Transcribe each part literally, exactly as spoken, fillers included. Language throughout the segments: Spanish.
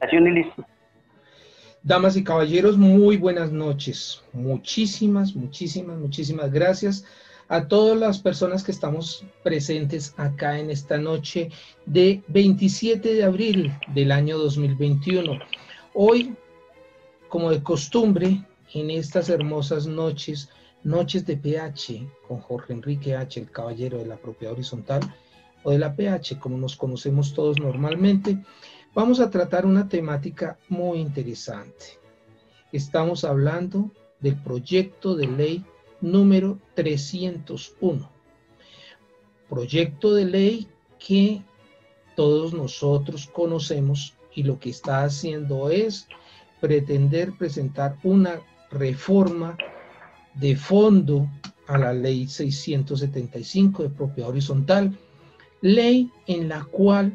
y listo. Damas y caballeros, muy buenas noches. Muchísimas, muchísimas, muchísimas gracias a todas las personas que estamos presentes acá en esta noche de veintisiete de abril del año dos mil veintiuno. Hoy, como de costumbre, en estas hermosas noches, noches de P H, con Jorge Enrique H., el caballero de la propiedad horizontal, o de la P H, como nos conocemos todos normalmente, vamos a tratar una temática muy interesante. Estamos hablando del proyecto de ley número trescientos uno. Proyecto de ley que todos nosotros conocemos y lo que está haciendo es pretender presentar una reforma de fondo a la ley seiscientos setenta y cinco de propiedad horizontal, ley en la cual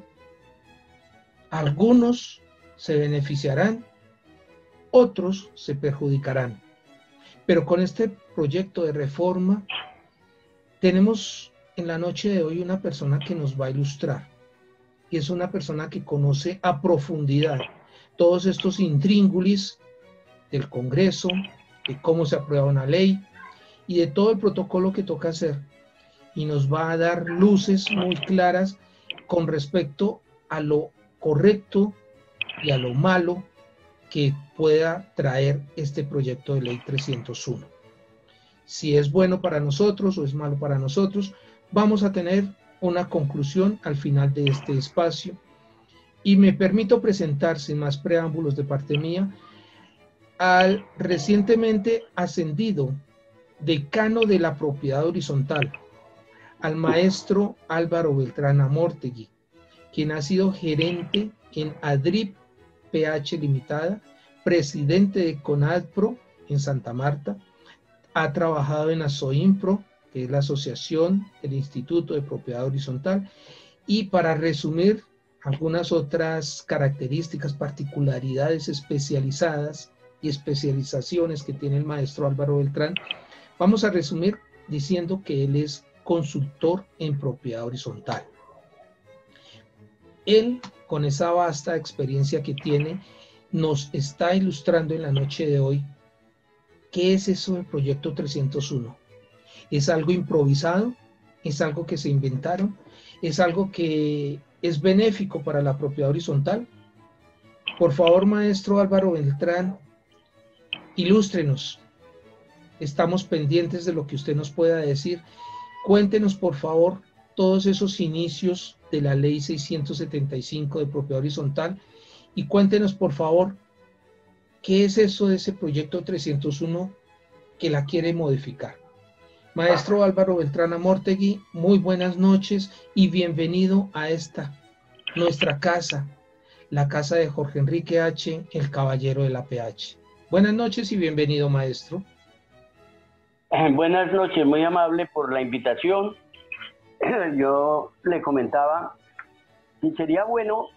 algunos se beneficiarán, otros se perjudicarán. Pero con este proyecto de reforma tenemos en la noche de hoy una persona que nos va a ilustrar, y es una persona que conoce a profundidad todos estos intríngulis del Congreso, de cómo se aprueba una ley y de todo el protocolo que toca hacer, y nos va a dar luces muy claras con respecto a lo correcto y a lo malo que pueda traer este proyecto de ley trescientos uno. Si es bueno para nosotros o es malo para nosotros, vamos a tener una conclusión al final de este espacio. Y me permito presentar, sin más preámbulos de parte mía, al recientemente ascendido decano de la propiedad horizontal, al maestro Álvaro Beltrán Amortegui, quien ha sido gerente en Adrip P H Limitada, presidente de CONADPRO en Santa Marta, ha trabajado en ASOIMPRO, que es la Asociación del Instituto de Propiedad Horizontal, y para resumir algunas otras características, particularidades especializadas y especializaciones que tiene el maestro Álvaro Beltrán, vamos a resumir diciendo que él es consultor en propiedad horizontal. Él, con esa vasta experiencia que tiene, nos está ilustrando en la noche de hoy qué es eso del proyecto trescientos uno. ¿Es algo improvisado? ¿Es algo que se inventaron? ¿Es algo que es benéfico para la propiedad horizontal? Por favor, maestro Álvaro Beltrán, ilústrenos. Estamos pendientes de lo que usted nos pueda decir. Cuéntenos, por favor, todos esos inicios de la ley seiscientos setenta y cinco de propiedad horizontal, y cuéntenos, por favor, qué es eso de ese proyecto trescientos uno que la quiere modificar. Maestro Álvaro Beltrán Amortegui, muy buenas noches y bienvenido a esta, nuestra casa, la casa de Jorge Enrique H., el caballero de la P H. Buenas noches y bienvenido, maestro. Buenas noches, muy amable por la invitación. Yo le comentaba que sería bueno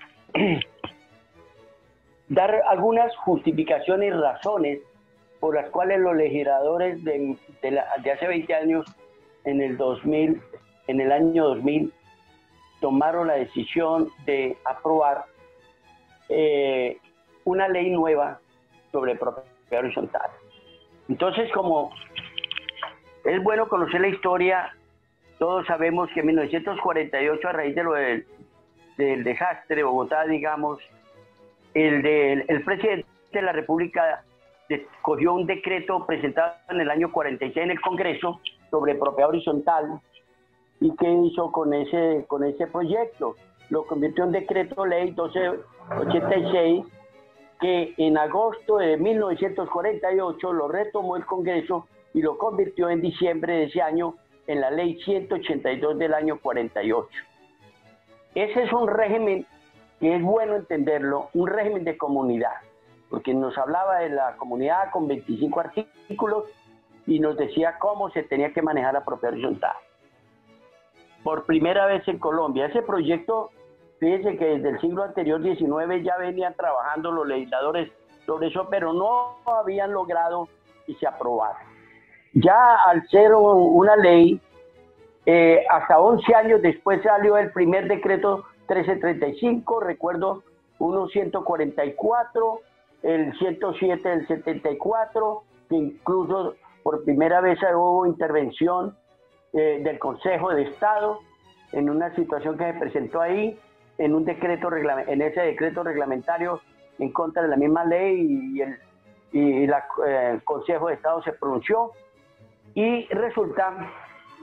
dar algunas justificaciones y razones por las cuales los legisladores de, de, la, de hace veinte años, en el dos mil, en el año dos mil, tomaron la decisión de aprobar eh, una ley nueva sobre propiedad horizontal. Entonces, como es bueno conocer la historia, todos sabemos que en mil novecientos cuarenta y ocho, a raíz de lo del, del desastre de Bogotá, digamos, el, del, el presidente de la República cogió un decreto presentado en el año cuarenta y seis en el Congreso sobre propiedad horizontal. ¿Y qué hizo con ese, con ese proyecto? Lo convirtió en decreto ley doce ochenta y seis, que en agosto de mil novecientos cuarenta y ocho lo retomó el Congreso y lo convirtió en diciembre de ese año en la ley ciento ochenta y dos del año cuarenta y ocho. Ese es un régimen que es bueno entenderlo, un régimen de comunidad, porque nos hablaba de la comunidad con veinticinco artículos y nos decía cómo se tenía que manejar la propiedad horizontal. Por primera vez en Colombia, ese proyecto, fíjense que desde el siglo anterior, diecinueve, ya venían trabajando los legisladores sobre eso, pero no habían logrado que se aprobara. Ya al ser una ley, eh, hasta once años después salió el primer decreto trece treinta y cinco, recuerdo uno ciento cuarenta y cuatro, el ciento siete del setenta y cuatro, que incluso por primera vez hubo intervención eh, del Consejo de Estado en una situación que se presentó ahí, en un decreto en ese decreto reglamentario en contra de la misma ley, y el y la, eh, el Consejo de Estado se pronunció, y resulta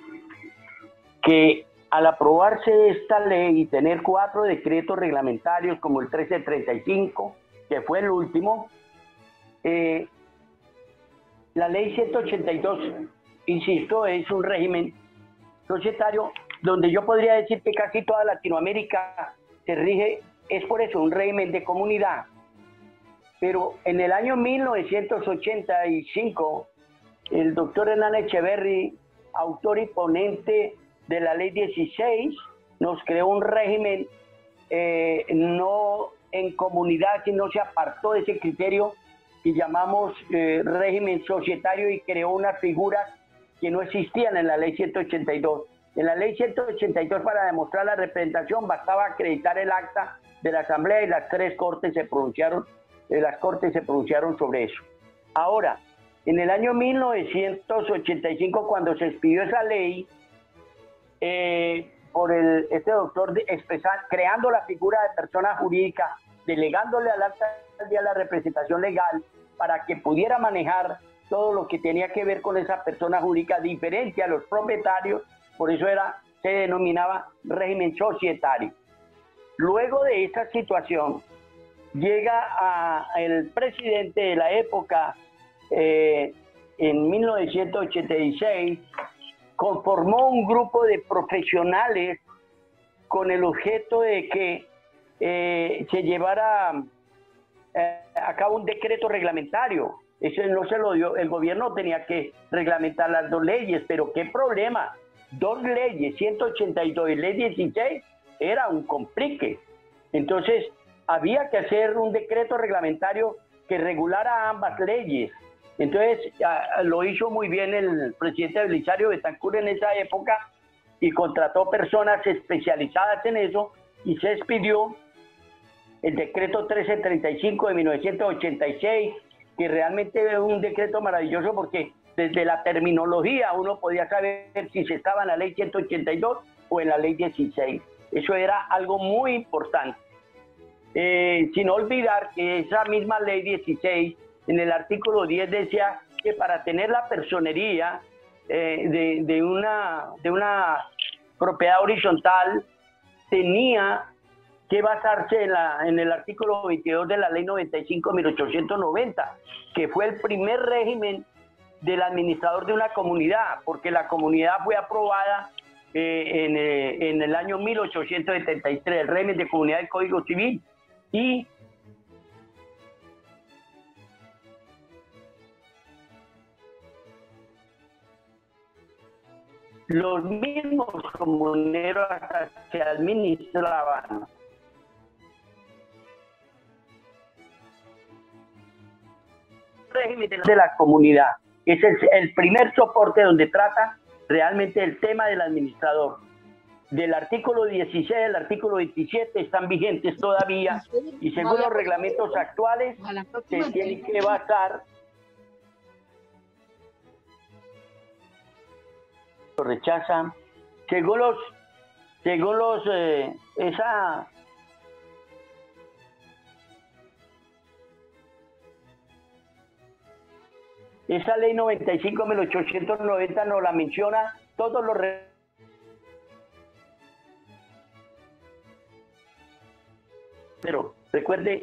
que al aprobarse esta ley y tener cuatro decretos reglamentarios como el trece treinta y cinco, que fue el último, eh, la ley ciento ochenta y dos, insisto, es un régimen societario donde yo podría decir que casi toda Latinoamérica se rige, es por eso, un régimen de comunidad. Pero en el año mil novecientos ochenta y cinco, el doctor Hernán Echeverry, autor y ponente de la ley dieciséis, nos creó un régimen eh, no en comunidad, sino se apartó de ese criterio que llamamos eh, régimen societario, y creó unas figuras que no existían en la ley ciento ochenta y dos. En la ley ciento ochenta y dos, para demostrar la representación, bastaba acreditar el acta de la Asamblea, y las tres cortes se pronunciaron, eh, las cortes se pronunciaron sobre eso. Ahora, en el año mil novecientos ochenta y cinco, cuando se expidió esa ley, eh, por el, este doctor de, expresar, creando la figura de persona jurídica, delegándole al alta alcaldía la representación legal para que pudiera manejar todo lo que tenía que ver con esa persona jurídica diferente a los propietarios, por eso era, se denominaba régimen societario. Luego de esta situación, llega a, el presidente de la época, eh, en mil novecientos ochenta y seis, conformó un grupo de profesionales con el objeto de que eh, se llevara eh, a cabo un decreto reglamentario. Eso no se lo dio, el gobierno tenía que reglamentar las dos leyes, pero qué problema, dos leyes, ciento ochenta y dos y ley dieciséis, era un complique. Entonces había que hacer un decreto reglamentario que regulara ambas leyes. Entonces a, lo hizo muy bien el presidente Belisario Betancur en esa época, y contrató personas especializadas en eso, y se expidió el decreto trece treinta y cinco de mil novecientos ochenta y seis, que realmente es un decreto maravilloso, porque desde la terminología uno podía saber si se estaba en la ley ciento ochenta y dos o en la ley dieciséis. Eso era algo muy importante. Eh, sin olvidar que esa misma ley dieciséis, en el artículo diez, decía que para tener la personería eh, de, de, una, de una propiedad horizontal tenía que basarse en, la, en el artículo veintidós de la ley noventa y cinco de mil ochocientos noventa, que fue el primer régimen del administrador de una comunidad, porque la comunidad fue aprobada eh, en, eh, en el año mil ochocientos setenta y tres, el régimen de comunidad del Código Civil, y los mismos comuneros hasta se administraban. Régimen de la comunidad. Ese es el primer soporte donde trata realmente el tema del administrador. Del artículo dieciséis al artículo veintisiete están vigentes todavía, y según los reglamentos actuales se tienen que basar. Lo rechazan. Según los, según los, eh, esa Esa ley noventa y cinco de mil ochocientos noventa nos la menciona todos los re pero recuerde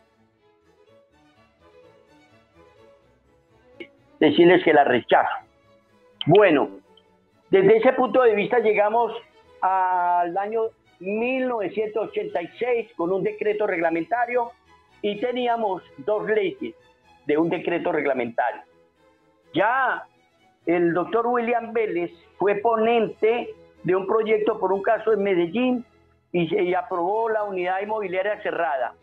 decirles que la rechazo. Bueno, desde ese punto de vista llegamos al año mil novecientos ochenta y seis con un decreto reglamentario, y teníamos dos leyes de un decreto reglamentario. Ya el doctor William Vélez fue ponente de un proyecto por un caso en Medellín, y, y aprobó la unidad inmobiliaria cerrada.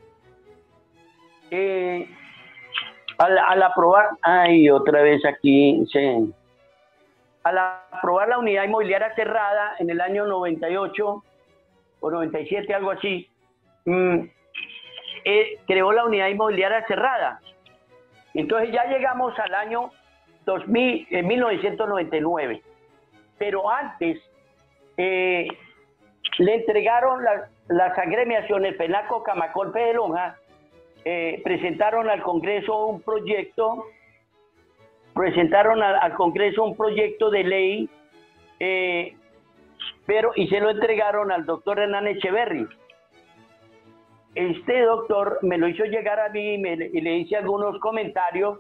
Eh, al, al aprobar, ay, otra vez aquí, sí. Al aprobar la unidad inmobiliaria cerrada en el año noventa y ocho o noventa y siete, algo así, mmm, eh, creó la unidad inmobiliaria cerrada. Entonces ya llegamos al año dos mil, eh, mil novecientos noventa y nueve, pero antes eh, le entregaron la, las agremiaciones Penaco, Camacol, de Lonja, eh, presentaron al Congreso un proyecto, presentaron a, al Congreso un proyecto de ley, eh, pero y se lo entregaron al doctor Hernán Echeverry. Este doctor me lo hizo llegar a mí y, me, y le hice algunos comentarios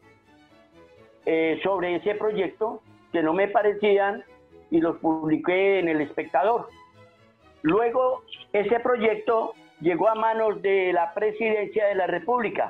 eh, sobre ese proyecto que no me parecían y los publiqué en El Espectador. Luego ese proyecto llegó a manos de la Presidencia de la República.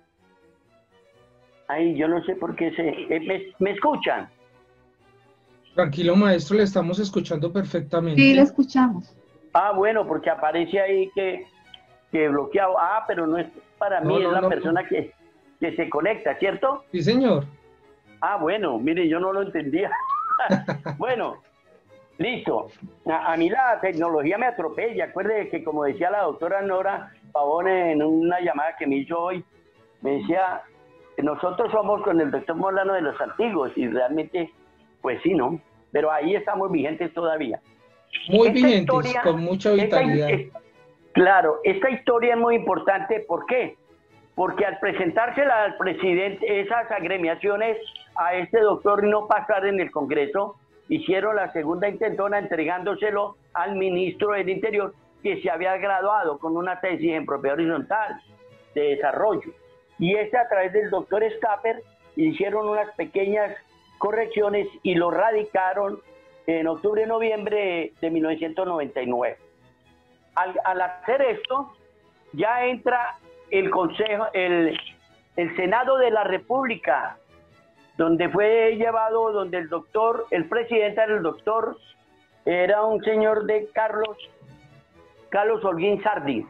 Ay, yo no sé por qué se... Eh, ¿me, ¿Me escuchan? Tranquilo, maestro, le estamos escuchando perfectamente. Sí, le escuchamos. Ah, bueno, porque aparece ahí que... que bloqueado, ah, pero no es para mí, no, es no, la no, persona no. Que, que se conecta, ¿cierto? Sí, señor. Ah, bueno, mire, yo no lo entendía. Bueno, listo. A, a mí la tecnología me atropella. Acuerde que, como decía la doctora Nora Pavón en una llamada que me hizo hoy, me decía, nosotros somos con el doctor Molano de los antiguos, y realmente, pues sí, ¿no? Pero ahí estamos vigentes todavía. Muy Esta vigentes, historia, con mucha vitalidad. Esta, esta, Claro, esta historia es muy importante. ¿Por qué? Porque al presentársela al presidente, esas agremiaciones a este doctor no pasaron en el Congreso, hicieron la segunda intentona entregándoselo al ministro del Interior, que se había graduado con una tesis en propiedad horizontal de desarrollo. Y este, a través del doctor Stapper, hicieron unas pequeñas correcciones y lo radicaron en octubre y noviembre de mil novecientos noventa y nueve. Al, al hacer esto, ya entra el Consejo, el, el Senado de la República, donde fue llevado, donde el doctor, el presidente era el doctor, era un señor de Carlos, Carlos Holguín Sardi.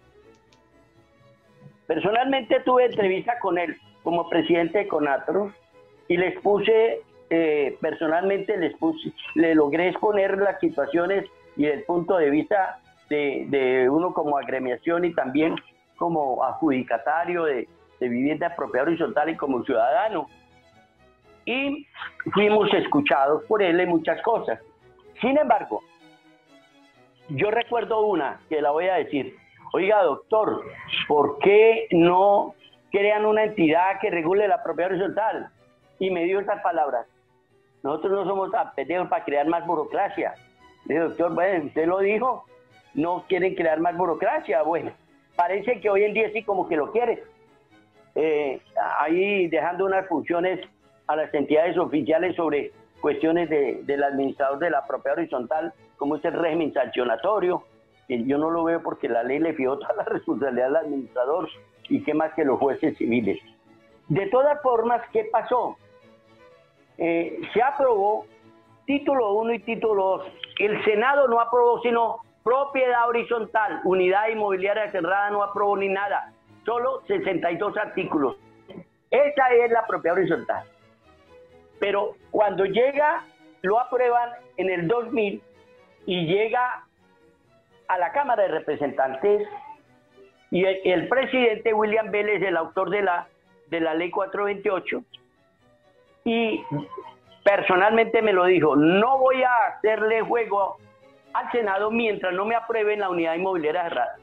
Personalmente tuve entrevista con él como presidente de CONATRO y les puse, eh, personalmente les puse, le logré exponer las situaciones y el punto de vista De, de uno como agremiación y también como adjudicatario de, de vivienda de propiedad horizontal y como ciudadano. Y fuimos escuchados por él en muchas cosas. Sin embargo, yo recuerdo una que la voy a decir. Oiga, doctor, ¿por qué no crean una entidad que regule la propiedad horizontal? Y me dio estas palabras. Nosotros no somos pendejos para crear más burocracia. Le dije, doctor, bueno, usted lo dijo. No quieren crear más burocracia. Bueno, parece que hoy en día sí como que lo quieren. Eh, ahí dejando unas funciones a las entidades oficiales sobre cuestiones de, del administrador de la propiedad horizontal, como es el régimen sancionatorio, que yo no lo veo porque la ley le fijó toda la responsabilidad al administrador y qué más que los jueces civiles. De todas formas, ¿qué pasó? Eh, se aprobó título uno y título dos. El Senado no aprobó sino propiedad horizontal, unidad inmobiliaria cerrada, no aprobó ni nada, solo sesenta y dos artículos. Esa es la propiedad horizontal. Pero cuando llega, lo aprueban en el dos mil y llega a la Cámara de Representantes y el, el presidente William Vélez, el autor de la, de la ley cuatrocientos veintiocho, y personalmente me lo dijo, no voy a hacerle juego al Senado mientras no me aprueben la unidad inmobiliaria cerrada.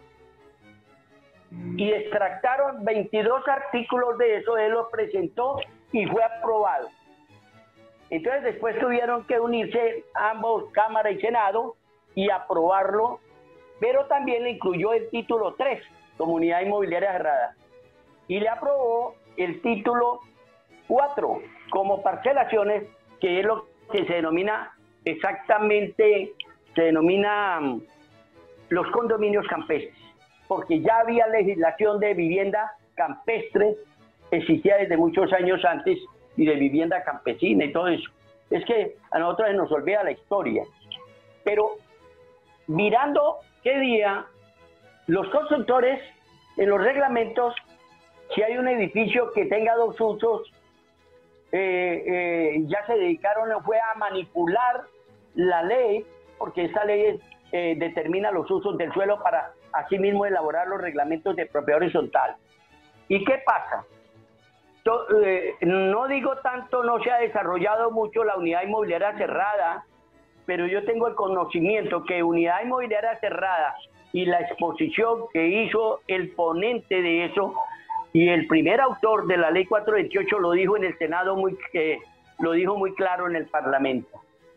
Y extractaron veintidós artículos de eso, él lo presentó y fue aprobado. Entonces después tuvieron que unirse ambos, Cámara y Senado, y aprobarlo, pero también le incluyó el título tres, como unidad inmobiliaria cerrada. Y le aprobó el título cuatro, como parcelaciones, que es lo que se denomina exactamente... se denomina um, los condominios campestres, porque ya había legislación de vivienda campestre, existía desde muchos años antes, y de vivienda campesina y todo eso. Es que a nosotros se nos olvida la historia. Pero mirando qué día, los constructores, en los reglamentos, si hay un edificio que tenga dos usos, eh, eh, ya se dedicaron fue a manipular la ley, porque esta ley es eh, determina los usos del suelo para asimismo elaborar los reglamentos de propiedad horizontal. ¿Y qué pasa? To, eh, no digo tanto, no se ha desarrollado mucho la unidad inmobiliaria cerrada, pero yo tengo el conocimiento que unidad inmobiliaria cerrada y la exposición que hizo el ponente de eso y el primer autor de la ley cuatrocientos veintiocho lo dijo en el Senado, muy, eh, lo dijo muy claro en el Parlamento.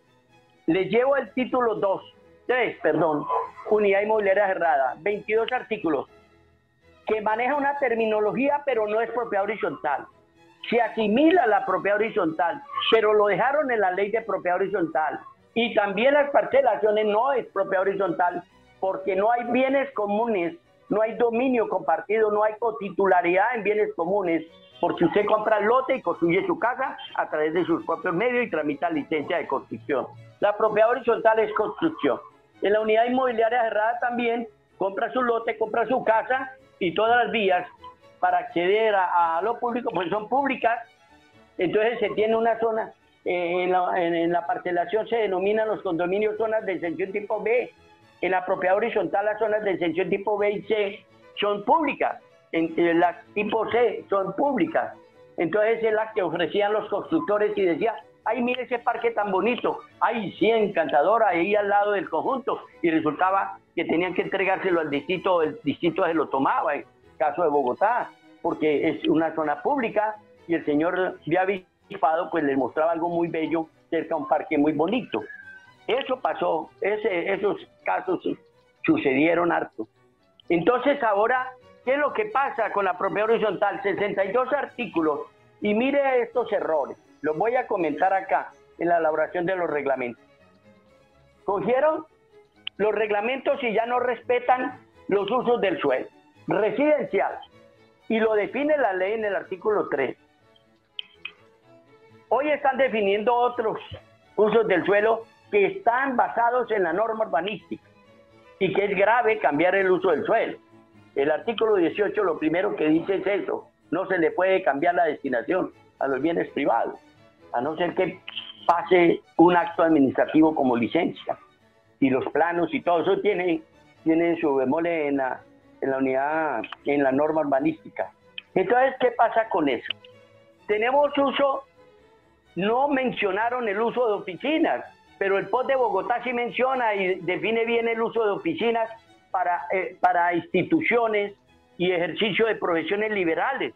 Les llevo el título dos, tres, perdón, unidad inmobiliaria cerrada, veintidós artículos, que maneja una terminología pero no es propiedad horizontal. Se asimila la propiedad horizontal, pero lo dejaron en la ley de propiedad horizontal. Y también las parcelaciones no es propiedad horizontal, porque no hay bienes comunes, no hay dominio compartido, no hay cotitularidad en bienes comunes, porque usted compra el lote y construye su casa a través de sus propios medios y tramita licencia de construcción. La propiedad horizontal es construcción. En la unidad inmobiliaria cerrada también compra su lote, compra su casa y todas las vías para acceder a, a lo público, pues son públicas. Entonces se tiene una zona, eh, en, la, en, en la parcelación se denominan los condominios zonas de exención tipo B. En la propiedad horizontal las zonas de exención tipo B y C son públicas, en, en las tipo C son públicas. Entonces es la que ofrecían los constructores y decía, ay, mire ese parque tan bonito, ay, sí, encantador, ahí al lado del conjunto, y resultaba que tenían que entregárselo al distrito, el distrito se lo tomaba, en caso de Bogotá, porque es una zona pública, y el señor de avispado pues les mostraba algo muy bello cerca a un parque muy bonito. Eso pasó, ese, esos casos sucedieron harto. Entonces ahora, ¿qué es lo que pasa con la propiedad horizontal? sesenta y dos artículos, y mire estos errores, los voy a comentar acá en la elaboración de los reglamentos. Cogieron los reglamentos y ya no respetan los usos del suelo residencial, y lo define la ley en el artículo tres. Hoy están definiendo otros usos del suelo que están basados en la norma urbanística y que es grave cambiar el uso del suelo. El artículo dieciocho lo primero que dice es eso, no se le puede cambiar la destinación a los bienes privados, a no ser que pase un acto administrativo como licencia, y los planos y todo eso tiene, tiene su bemol en la, en la unidad, en la norma urbanística. Entonces, ¿qué pasa con eso? Tenemos uso, no mencionaron el uso de oficinas, pero el P O D de Bogotá sí menciona y define bien el uso de oficinas para, eh, para instituciones y ejercicio de profesiones liberales.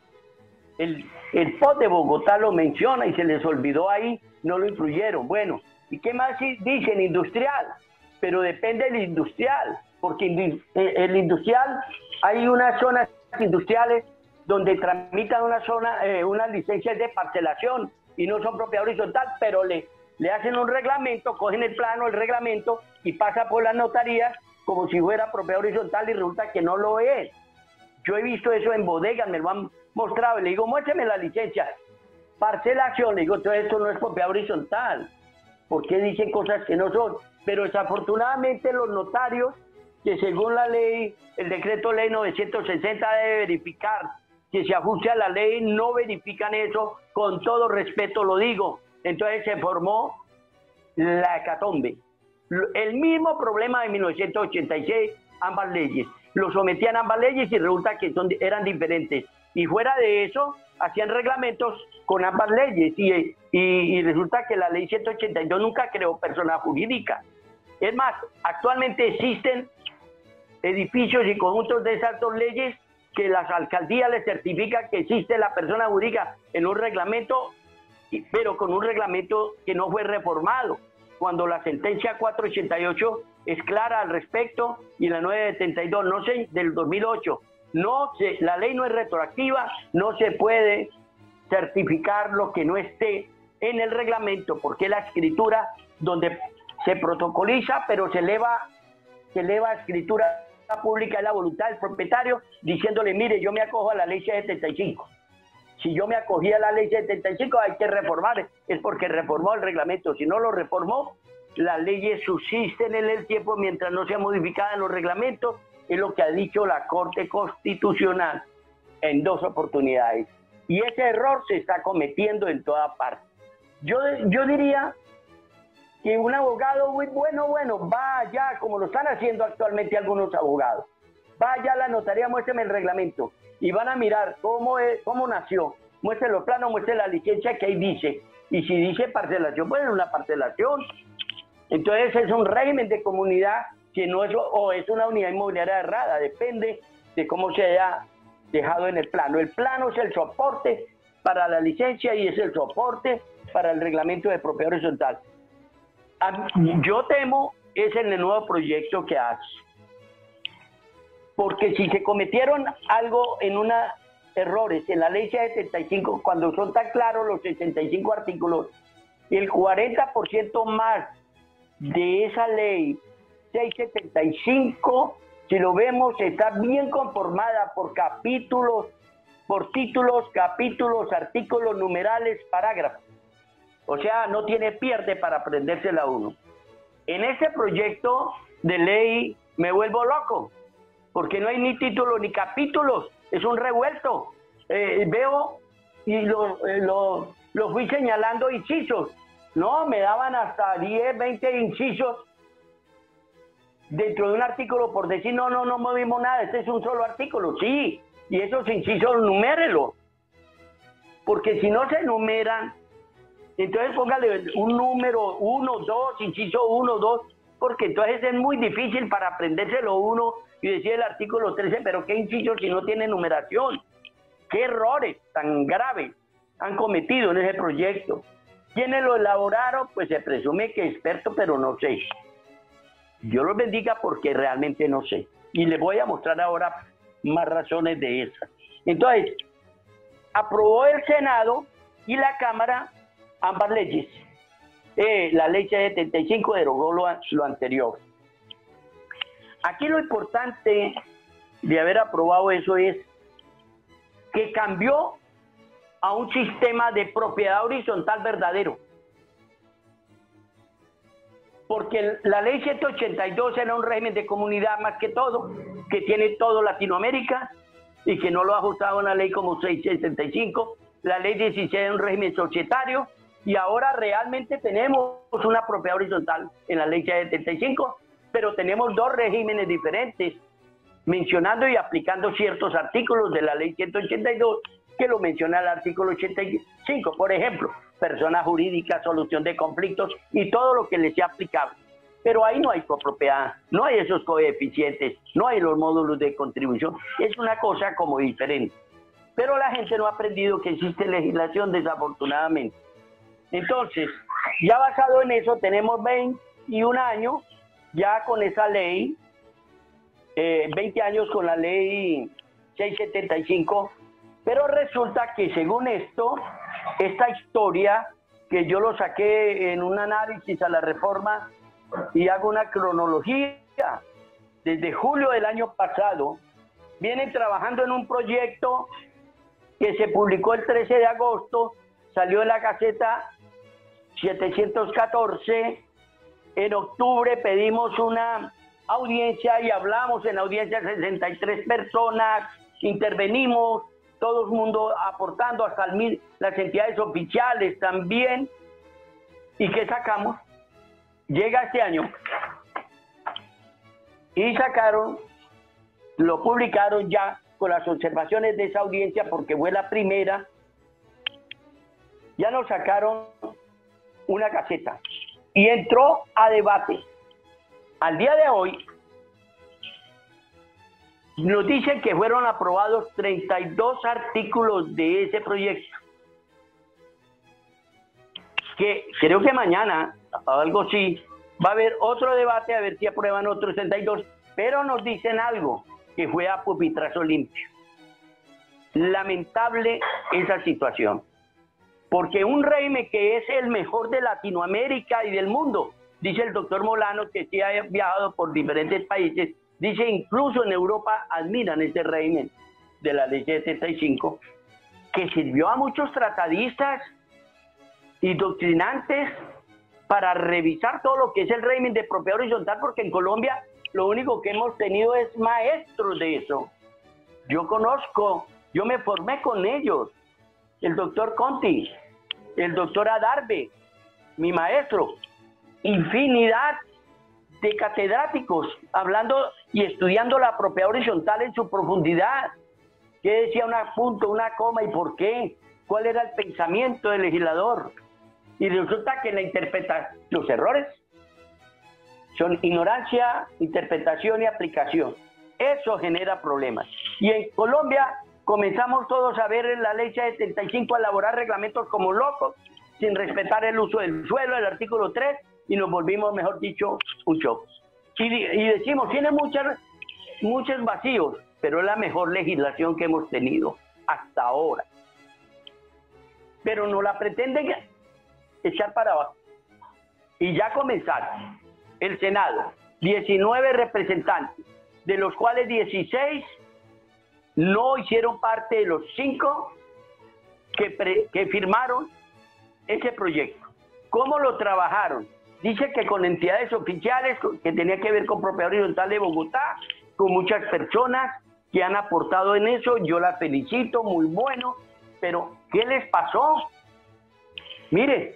El, el P O D de Bogotá lo menciona y se les olvidó ahí, no lo incluyeron. Bueno, ¿y qué más dicen? Industrial, pero depende del industrial, porque el industrial, hay unas zonas industriales donde tramitan una zona, eh, unas licencias de parcelación y no son propiedad horizontal, pero le, le hacen un reglamento, cogen el plano, el reglamento y pasa por las notarías como si fuera propiedad horizontal y resulta que no lo es. Yo he visto eso en bodegas, me lo han mostrado y le digo, muéstrame la licencia. Parcelación, le digo, todo esto no es propiedad horizontal. ¿Por qué dicen cosas que no son? Pero desafortunadamente los notarios, que según la ley, el decreto ley novecientos sesenta debe verificar que se ajuste a la ley, no verifican eso, con todo respeto lo digo. Entonces se formó la hecatombe. El mismo problema de mil novecientos ochenta y seis, ambas leyes. Lo sometían a ambas leyes y resulta que son, eran diferentes. Y fuera de eso, hacían reglamentos con ambas leyes y, y, y resulta que la ley ciento ochenta y dos nunca creó persona jurídica. Es más, actualmente existen edificios y conjuntos de esas dos leyes que las alcaldías les certifican que existe la persona jurídica en un reglamento, pero con un reglamento que no fue reformado, cuando la sentencia cuatrocientos ochenta y ocho es clara al respecto y la novecientos setenta y dos, no sé, del dos mil ocho. No se, la ley no es retroactiva, no se puede certificar lo que no esté en el reglamento, porque la escritura donde se protocoliza, pero se eleva, se eleva a escritura pública es la voluntad del propietario, diciéndole, mire, yo me acojo a la ley setenta y cinco. Si yo me acogí a la ley setenta y cinco, hay que reformar, es porque reformó el reglamento. Si no lo reformó, las leyes subsisten en el tiempo mientras no sea modificada en los reglamentos, es lo que ha dicho la Corte Constitucional en dos oportunidades. Y ese error se está cometiendo en toda parte. Yo, yo diría que un abogado muy bueno, bueno, vaya, como lo están haciendo actualmente algunos abogados, vaya a la notaría, muéstreme el reglamento, y van a mirar cómo, es, cómo nació, muestre los planos, muestre la licencia que ahí dice, y si dice parcelación, pues es una parcelación. Entonces es un régimen de comunidad que no es, o es una unidad inmobiliaria errada, depende de cómo se haya dejado en el plano. El plano es el soporte para la licencia y es el soporte para el reglamento de propiedad horizontal. Yo temo es en el nuevo proyecto que hace, porque si se cometieron algo en una errores en la ley setenta y cinco, cuando son tan claros los sesenta y cinco artículos, el cuarenta por ciento más de esa ley seiscientos setenta y cinco, si lo vemos, está bien conformada por capítulos, por títulos, capítulos, artículos, numerales, parágrafos. O sea, no tiene pierde para aprendérsela uno. En este proyecto de ley me vuelvo loco, porque no hay ni títulos ni capítulos, es un revuelto. Eh, veo y lo, eh, lo, lo fui señalando incisos. No, me daban hasta diez, veinte incisos dentro de un artículo por decir, no, no, no movimos nada, este es un solo artículo. Sí, y esos incisos numérelos, porque si no se enumeran, entonces póngale un número, uno, dos, inciso uno, dos, porque entonces es muy difícil para aprendérselo uno y decir el artículo trece, pero qué inciso si no tiene numeración. Qué errores tan graves han cometido en ese proyecto. ¿Quiénes lo elaboraron? Pues se presume que experto, pero no sé. Dios los bendiga porque realmente no sé. Y les voy a mostrar ahora más razones de esas. Entonces, aprobó el Senado y la Cámara ambas leyes. Eh, la ley setenta y cinco derogó lo, lo anterior. Aquí lo importante de haber aprobado eso es que cambió a un sistema de propiedad horizontal verdadero. Porque la ley ciento ochenta y dos era un régimen de comunidad más que todo, que tiene todo Latinoamérica y que no lo ha ajustado a una ley como seiscientos setenta y cinco. La ley dieciséis era un régimen societario y ahora realmente tenemos una propiedad horizontal en la ley setenta y cinco, pero tenemos dos regímenes diferentes, mencionando y aplicando ciertos artículos de la ley ciento ochenta y dos que lo menciona el artículo ochenta y cinco, por ejemplo, persona jurídica, solución de conflictos y todo lo que les sea aplicable. Pero ahí no hay copropiedad, no hay esos coeficientes, no hay los módulos de contribución, es una cosa como diferente. Pero la gente no ha aprendido que existe legislación, desafortunadamente. Entonces, ya basado en eso, tenemos veintiún años ya con esa ley, eh, veinte años con la ley seiscientos setenta y cinco, pero resulta que según esto, esta historia, que yo lo saqué en un análisis a la reforma y hago una cronología, desde julio del año pasado, vienen trabajando en un proyecto que se publicó el trece de agosto, salió en la Gaceta setecientos catorce, en octubre pedimos una audiencia y hablamos en la audiencia sesenta y tres personas, intervenimos, todo el mundo aportando, hasta el, las entidades oficiales también. ¿Y qué sacamos? Llega este año y sacaron, lo publicaron ya con las observaciones de esa audiencia porque fue la primera, ya nos sacaron una caseta y entró a debate. Al día de hoy nos dicen que fueron aprobados treinta y dos artículos de ese proyecto, que creo que mañana, algo sí, va a haber otro debate a ver si aprueban otros treinta y dos, pero nos dicen algo, que fue a pupitrazo limpio. Lamentable esa situación, porque un régimen que es el mejor de Latinoamérica y del mundo, dice el doctor Molano, que sí ha viajado por diferentes países, dice incluso en Europa admiran este régimen de la ley setenta y cinco, que sirvió a muchos tratadistas y doctrinantes para revisar todo lo que es el régimen de propiedad horizontal, porque en Colombia lo único que hemos tenido es maestros de eso. Yo conozco, yo me formé con ellos, el doctor Conti, el doctor Adarve, mi maestro, infinidad de catedráticos hablando y estudiando la propiedad horizontal en su profundidad. ¿Qué decía un punto, una coma y por qué? ¿Cuál era el pensamiento del legislador? Y resulta que la interpretación, los errores son ignorancia, interpretación y aplicación. Eso genera problemas. Y en Colombia comenzamos todos a ver en la ley setenta y cinco a elaborar reglamentos como locos, sin respetar el uso del suelo, el artículo tres, y nos volvimos, mejor dicho, un show. Y, y decimos, tiene muchas, muchos vacíos, pero es la mejor legislación que hemos tenido hasta ahora. Pero no la pretenden echar para abajo. Y ya comenzaron. El Senado, diecinueve representantes, de los cuales dieciséis no hicieron parte de los cinco que, pre, que firmaron ese proyecto. ¿Cómo lo trabajaron? Dice que con entidades oficiales, que tenía que ver con propiedad horizontal de Bogotá, con muchas personas que han aportado en eso. Yo las felicito, muy bueno, pero ¿qué les pasó? Mire,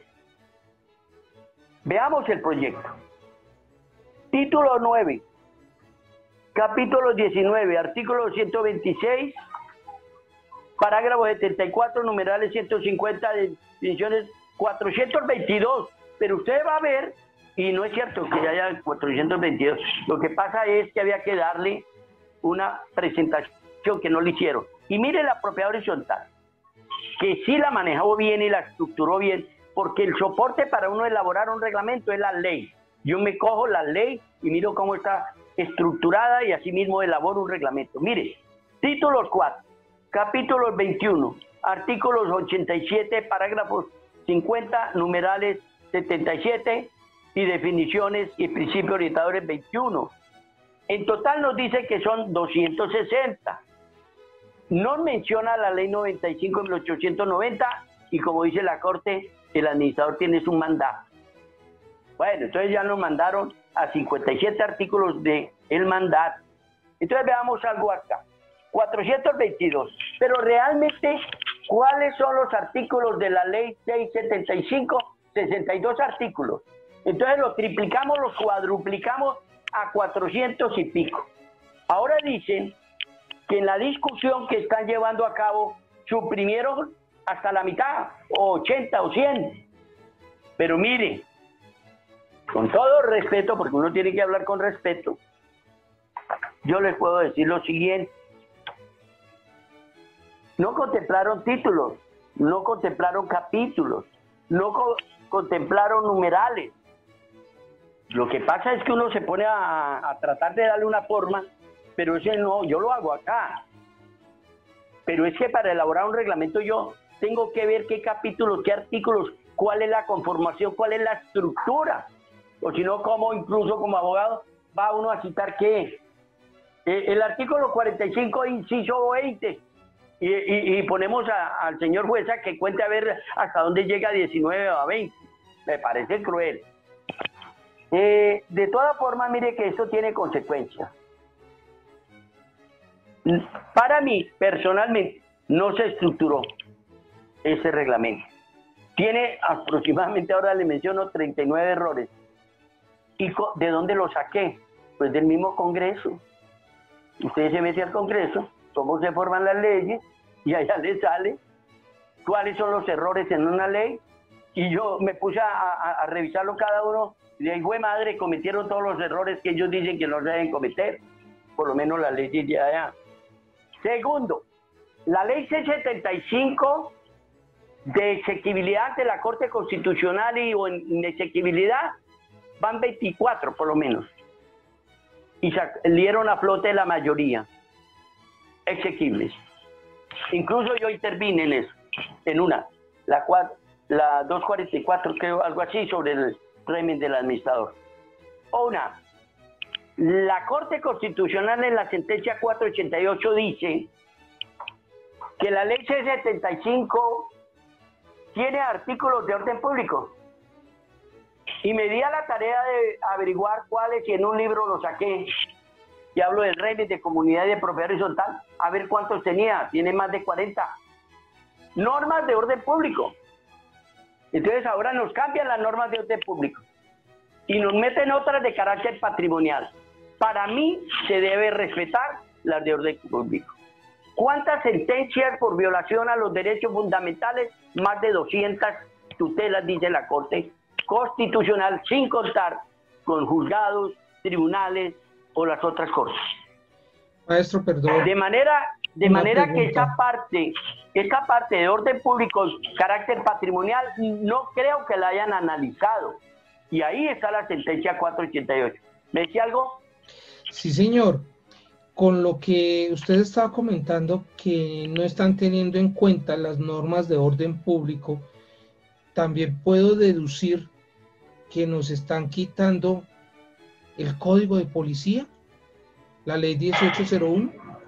veamos el proyecto. Título nueve, capítulo diecinueve, artículo ciento veintiséis, parágrafo setenta y cuatro, numerales ciento cincuenta, definiciones cuatrocientos veintidós. Pero usted va a ver, y no es cierto que haya cuatrocientos veintidós, lo que pasa es que había que darle una presentación que no le hicieron. Y mire la propiedad horizontal, que sí la manejó bien y la estructuró bien, porque el soporte para uno elaborar un reglamento es la ley. Yo me cojo la ley y miro cómo está estructurada y así mismo elaboro un reglamento. Mire, títulos cuatro, capítulos veintiuno, artículos ochenta y siete, parágrafos cincuenta, numerales setenta y siete y definiciones y principios orientadores veintiuno. En total nos dice que son doscientos sesenta. No menciona la ley noventa y cinco de mil ochocientos noventa y como dice la Corte, el administrador tiene su mandato. Bueno, entonces ya nos mandaron a cincuenta y siete artículos del mandato. Entonces veamos algo acá. cuatrocientos veintidós. Pero realmente, ¿cuáles son los artículos de la ley seiscientos setenta y cinco? sesenta y dos artículos. Entonces los triplicamos, los cuadruplicamos a cuatrocientos y pico. Ahora dicen que en la discusión que están llevando a cabo suprimieron hasta la mitad, o ochenta o cien. Pero miren, con todo respeto, porque uno tiene que hablar con respeto, yo les puedo decir lo siguiente. No contemplaron títulos, no contemplaron capítulos, no co contemplaron numerales. Lo que pasa es que uno se pone a, a tratar de darle una forma, pero ese no, yo lo hago acá. Pero es que para elaborar un reglamento yo tengo que ver qué capítulos, qué artículos, cuál es la conformación, cuál es la estructura. O si no, como incluso como abogado va uno a citar qué. Eh, el artículo cuarenta y cinco, inciso veinte. Y, y, y ponemos a, al señor jueza que cuente a ver hasta dónde llega diecinueve a veinte. Me parece cruel. Eh, de todas formas, mire que esto tiene consecuencias. Para mí, personalmente, no se estructuró ese reglamento. Tiene aproximadamente, ahora le menciono, treinta y nueve errores. ¿Y de dónde lo saqué? Pues del mismo Congreso. Ustedes se meten al Congreso, cómo se forman las leyes, y allá les sale cuáles son los errores en una ley, y yo me puse a, a, a revisarlo cada uno, y de ahí fue madre, cometieron todos los errores que ellos dicen que no deben cometer, por lo menos las leyes de allá. Segundo, la ley seiscientos setenta y cinco de exequibilidad de la Corte Constitucional y o en inexequibilidad, van veinticuatro por lo menos, y salieron a flote la mayoría exequibles. Incluso yo intervine en eso, en una, la, la doscientos cuarenta y cuatro, creo, algo así, sobre el régimen del administrador. O una, la Corte Constitucional en la sentencia cuatrocientos ochenta y ocho dice que la ley seiscientos setenta y cinco tiene artículos de orden público. Y me di a la tarea de averiguar cuáles, y en un libro lo saqué, y hablo del régimen de comunidad y de propiedad horizontal, a ver cuántos tenía, tiene más de cuarenta. Normas de orden público. Entonces ahora nos cambian las normas de orden público. y nos meten otras de carácter patrimonial. Para mí se debe respetar las de orden público. ¿Cuántas sentencias por violación a los derechos fundamentales? Más de doscientas tutelas, dice la Corte Constitucional, sin contar con juzgados, tribunales o las otras cortes. Maestro, perdón. De manera, de manera que esta parte, esta parte de orden público, carácter patrimonial, no creo que la hayan analizado. Y ahí está la sentencia cuatrocientos ochenta y ocho. ¿Me decía algo? Sí, señor. Con lo que usted estaba comentando, que no están teniendo en cuenta las normas de orden público, también puedo deducir que nos están quitando el código de policía, la ley dieciocho cero uno.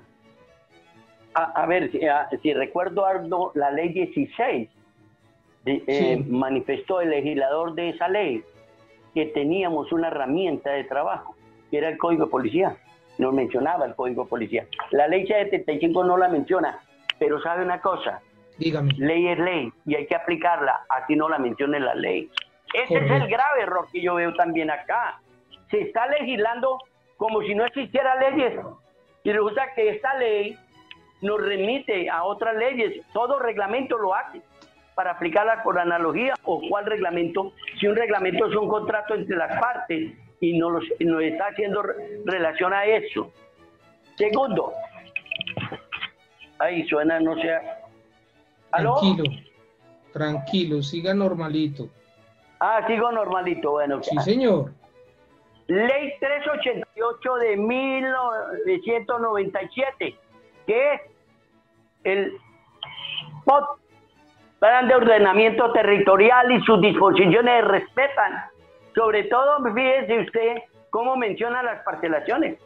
A, a ver, si, a, si recuerdo algo, la ley dieciséis de, eh, sí. manifestó el legislador de esa ley que teníamos una herramienta de trabajo, que era el código de policía. Nos mencionaba el código de policía. La ley setenta y cinco no la menciona, pero sabe una cosa. Dígame. Ley es ley y hay que aplicarla, así no la mencione la ley. Ese Correcto. Es el grave error que yo veo también acá. Se está legislando como si no existiera leyes. Y resulta que esta ley nos remite a otras leyes. Todo reglamento lo hace para aplicarlas por analogía. ¿O cuál reglamento? Si un reglamento es un contrato entre las partes y nos, nos está haciendo relación a eso. Segundo, ahí suena, no sé. ¿Aló? Tranquilo, tranquilo, siga normalito. Ah, sigo normalito, bueno. Sí, señor. Ley trescientos ochenta y ocho de mil novecientos noventa y siete, que es el P O T, Plan de Ordenamiento Territorial, y sus disposiciones respetan. Sobre todo, fíjese usted cómo menciona las parcelaciones,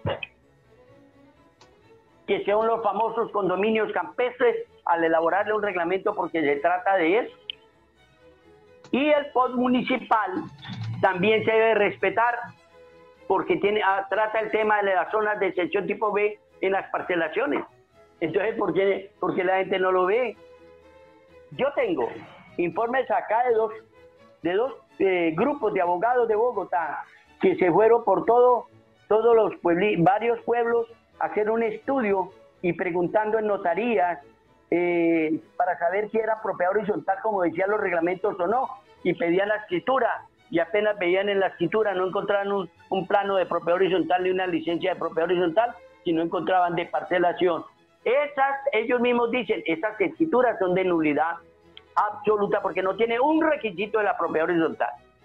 que son los famosos condominios campestres, al elaborarle un reglamento, porque se trata de eso. Y el P O T municipal también se debe respetar, porque tiene, ah, trata el tema de las zonas de excepción tipo B en las parcelaciones. Entonces, ¿por qué, por qué la gente no lo ve? Yo tengo informes acá de dos, de dos eh, grupos de abogados de Bogotá que se fueron por todo, todos los puebli, varios pueblos a hacer un estudio y preguntando en notarías eh, para saber si era propiedad horizontal, como decían los reglamentos o no, y pedían la escritura, y apenas veían en la escritura, no encontraban un, un plano de propiedad horizontal ni una licencia de propiedad horizontal, sino encontraban de parcelación. Esas, ellos mismos dicen, esas escrituras son de nulidad absoluta, porque no tiene un requisito de la propiedad horizontal.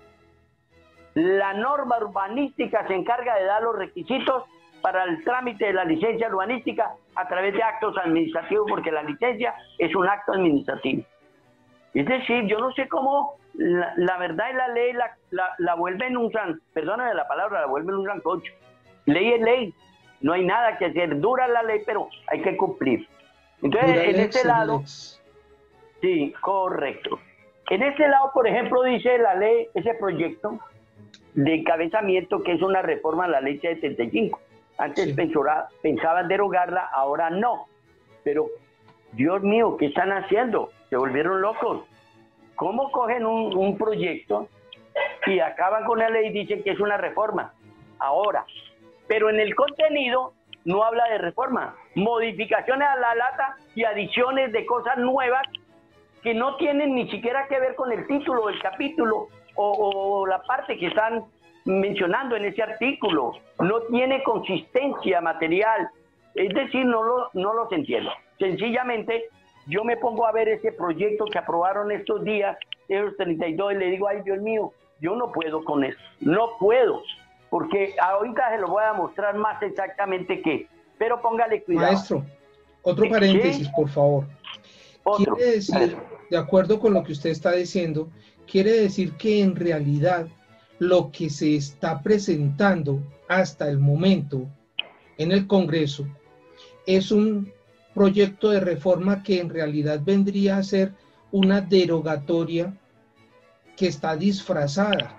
La norma urbanística se encarga de dar los requisitos para el trámite de la licencia urbanística a través de actos administrativos, porque la licencia es un acto administrativo. Es decir, yo no sé cómo la, la verdad y la ley la, la, la vuelven un san, perdóname la palabra, la vuelven un sancocho. Ley es ley, no hay nada que hacer, dura la ley, pero hay que cumplir. Entonces, dura en este lado, lex. Sí, correcto. En este lado, por ejemplo, dice la ley, ese proyecto de encabezamiento, que es una reforma a la ley setenta y cinco. Antes sí. pensora, pensaban derogarla, ahora no. Pero, Dios mío, ¿qué están haciendo? Se volvieron locos. ¿Cómo cogen un, un proyecto y acaban con la ley y dicen que es una reforma? Ahora, pero en el contenido no habla de reforma. Modificaciones a la lata y adiciones de cosas nuevas que no tienen ni siquiera que ver con el título del capítulo o, o la parte que están mencionando en ese artículo. No tiene consistencia material. Es decir, no, lo, no los entiendo. Sencillamente, yo me pongo a ver ese proyecto que aprobaron estos días, esos treinta y dos, y le digo, ay, Dios mío, yo no puedo con eso. No puedo. Porque ahorita se lo voy a mostrar más exactamente qué. Pero póngale cuidado. Maestro, otro paréntesis, ¿sí? Por favor. Otro. Quiere decir, de acuerdo con lo que usted está diciendo, quiere decir que en realidad lo que se está presentando hasta el momento en el Congreso es un proyecto de reforma que en realidad vendría a ser una derogatoria que está disfrazada.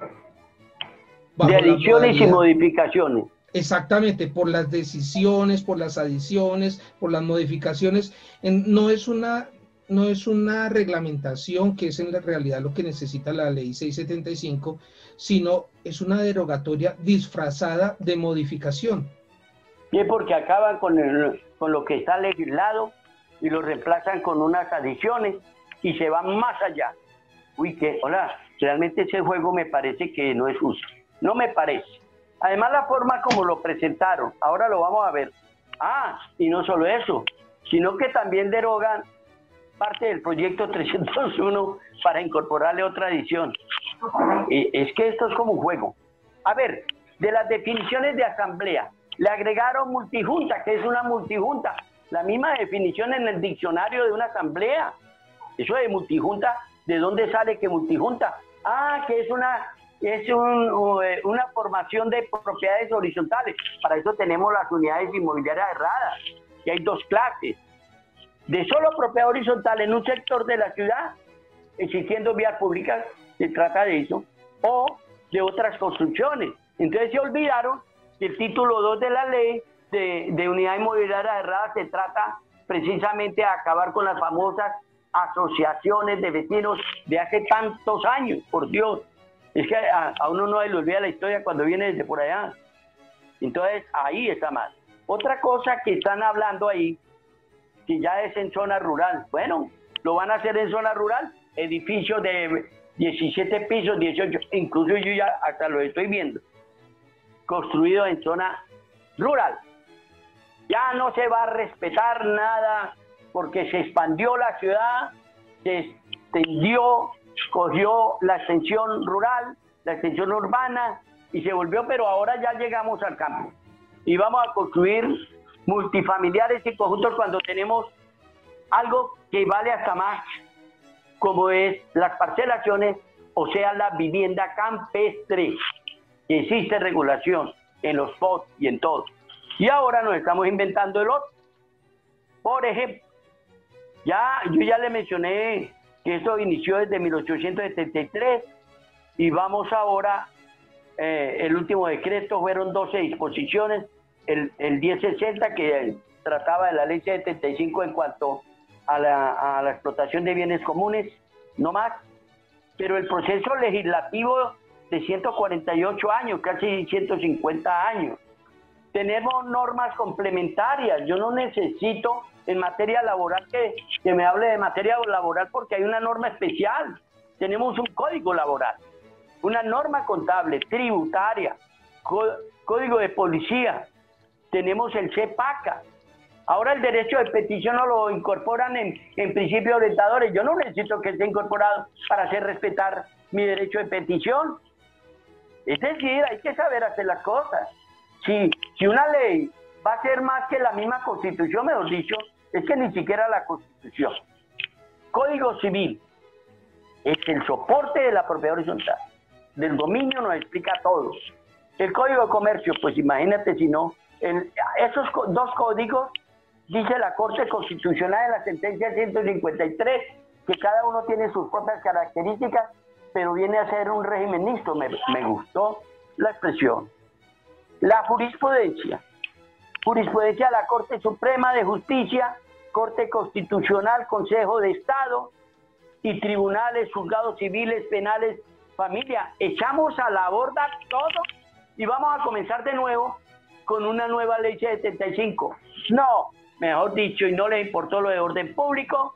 De adiciones y modificaciones. Exactamente, por las decisiones, por las adiciones, por las modificaciones. En, no es una no es una reglamentación, que es en la realidad lo que necesita la ley seiscientos setenta y cinco, sino es una derogatoria disfrazada de modificación. Y es porque acaban con, el, con lo que está legislado y lo reemplazan con unas adiciones y se van más allá. Uy, que, hola, realmente ese juego me parece que no es justo. No me parece. Además, la forma como lo presentaron, ahora lo vamos a ver. Ah, y no solo eso, sino que también derogan parte del proyecto trescientos uno para incorporarle otra adición. Eh, es que esto es como un juego. A ver, de las definiciones de asamblea, le agregaron multijunta, que es una multijunta. La misma definición en el diccionario de una asamblea. Eso de multijunta, ¿de dónde sale que multijunta? Ah, que es una, es un, una formación de propiedades horizontales. Para eso tenemos las unidades inmobiliarias erradas, que hay dos clases. De solo propiedad horizontal en un sector de la ciudad, existiendo vías públicas, se trata de eso, o de otras construcciones. Entonces se olvidaron que el título dos de la ley de, de unidad inmobiliaria errada se trata precisamente de acabar con las famosas asociaciones de vecinos de hace tantos años, por Dios. Es que a, a uno no le olvida la historia cuando viene desde por allá. Entonces ahí está mal. Otra cosa que están hablando ahí, que ya es en zona rural. Bueno, lo van a hacer en zona rural, edificios de diecisiete pisos, dieciocho, incluso yo ya hasta lo estoy viendo, construido en zona rural. Ya no se va a respetar nada porque se expandió la ciudad, se extendió, cogió la extensión rural, la extensión urbana y se volvió, pero ahora ya llegamos al campo. Y vamos a construir multifamiliares y conjuntos cuando tenemos algo que vale hasta más, como es las parcelaciones, o sea, la vivienda campestre, que existe regulación en los P O T y en todo. Y ahora nos estamos inventando el otro. Por ejemplo, ya, yo ya le mencioné que esto inició desde mil ochocientos setenta y tres y vamos ahora, eh, el último decreto fueron doce disposiciones, el, el diez sesenta que trataba de la ley setenta y cinco en cuanto a la, a la explotación de bienes comunes, no más, pero el proceso legislativo de ciento cuarenta y ocho años, casi ciento cincuenta años. Tenemos normas complementarias, yo no necesito en materia laboral que, que me hable de materia laboral porque hay una norma especial, tenemos un código laboral, una norma contable, tributaria, código de policía, tenemos el CEPACA. Ahora el derecho de petición no lo incorporan en, en principios orientadores. Yo no necesito que esté incorporado para hacer respetar mi derecho de petición. Es decir, hay que saber hacer las cosas. Si, si una ley va a ser más que la misma Constitución, mejor dicho, es que ni siquiera la Constitución. Código Civil es el soporte de la propiedad horizontal. Del dominio nos explica todo. El Código de Comercio, pues imagínate si no, el, esos dos códigos, dice la Corte Constitucional en la sentencia ciento cincuenta y tres, que cada uno tiene sus propias características, pero viene a ser un régimen mixto. Me, me gustó la expresión. La jurisprudencia. Jurisprudencia de la Corte Suprema de Justicia, Corte Constitucional, Consejo de Estado y tribunales, juzgados civiles, penales, familia. Echamos a la borda todo y vamos a comenzar de nuevo con una nueva ley setenta y cinco. No, mejor dicho, y no les importó lo de orden público,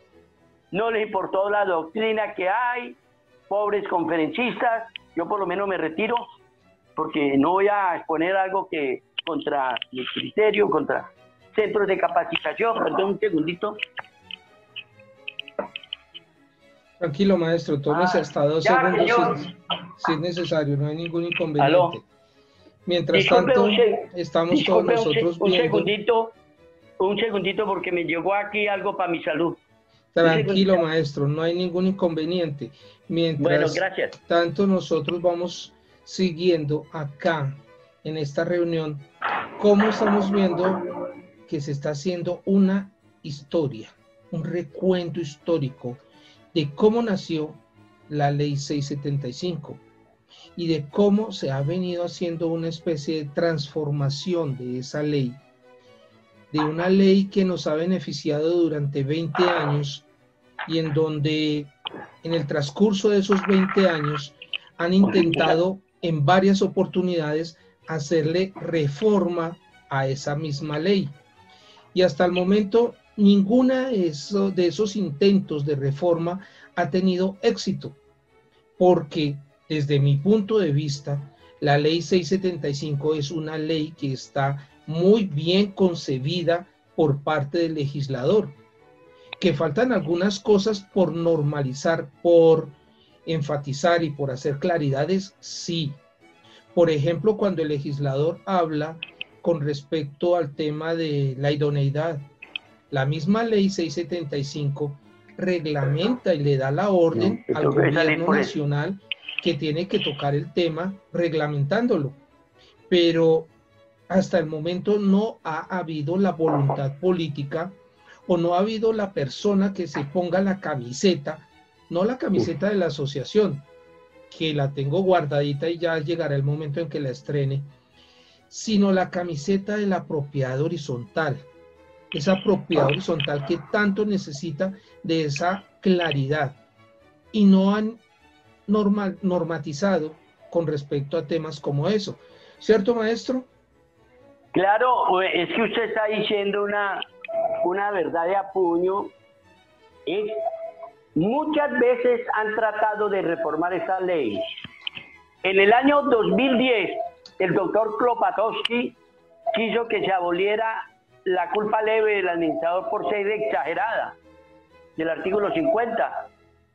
no les importó la doctrina que hay, pobres conferencistas. Yo por lo menos me retiro porque no voy a exponer algo que contra mi criterio, contra centros de capacitación. Perdón un segundito. Tranquilo, maestro, tómese ah, hasta dos ya, segundos si, si es necesario, no hay ningún inconveniente. ¿Aló? Mientras disculpe, tanto, un, estamos disculpe, todos nosotros un, un viendo... segundito, un segundito porque me llegó aquí algo para mi salud. Tranquilo, maestro, no hay ningún inconveniente. Mientras bueno, gracias. tanto nosotros vamos siguiendo acá en esta reunión cómo estamos viendo que se está haciendo una historia, un recuento histórico de cómo nació la ley seiscientos setenta y cinco y de cómo se ha venido haciendo una especie de transformación de esa ley, de una ley que nos ha beneficiado durante veinte años y en donde en el transcurso de esos veinte años han intentado en varias oportunidades hacerle reforma a esa misma ley. Y hasta el momento ninguna de esos, de esos intentos de reforma ha tenido éxito, porque desde mi punto de vista, la ley seiscientos setenta y cinco es una ley que está muy bien concebida por parte del legislador, que faltan algunas cosas por normalizar, por enfatizar y por hacer claridades, sí. Por ejemplo, cuando el legislador habla con respecto al tema de la idoneidad, la misma ley seiscientos setenta y cinco reglamenta y le da la orden no, al gobierno nacional que tiene que tocar el tema reglamentándolo. Pero hasta el momento no ha habido la voluntad política o no ha habido la persona que se ponga la camiseta, no la camiseta de la asociación, que la tengo guardadita y ya llegará el momento en que la estrene, sino la camiseta de la propiedad horizontal, esa propiedad horizontal que tanto necesita de esa claridad, y no han normal, normatizado con respecto a temas como eso. ¿Cierto, maestro? Claro, es que usted está diciendo una, una verdad de apuño. Es, muchas veces han tratado de reformar esta ley. En el año dos mil diez, el doctor Klopatowski quiso que se aboliera la culpa leve del administrador por ser exagerada, del artículo cincuenta.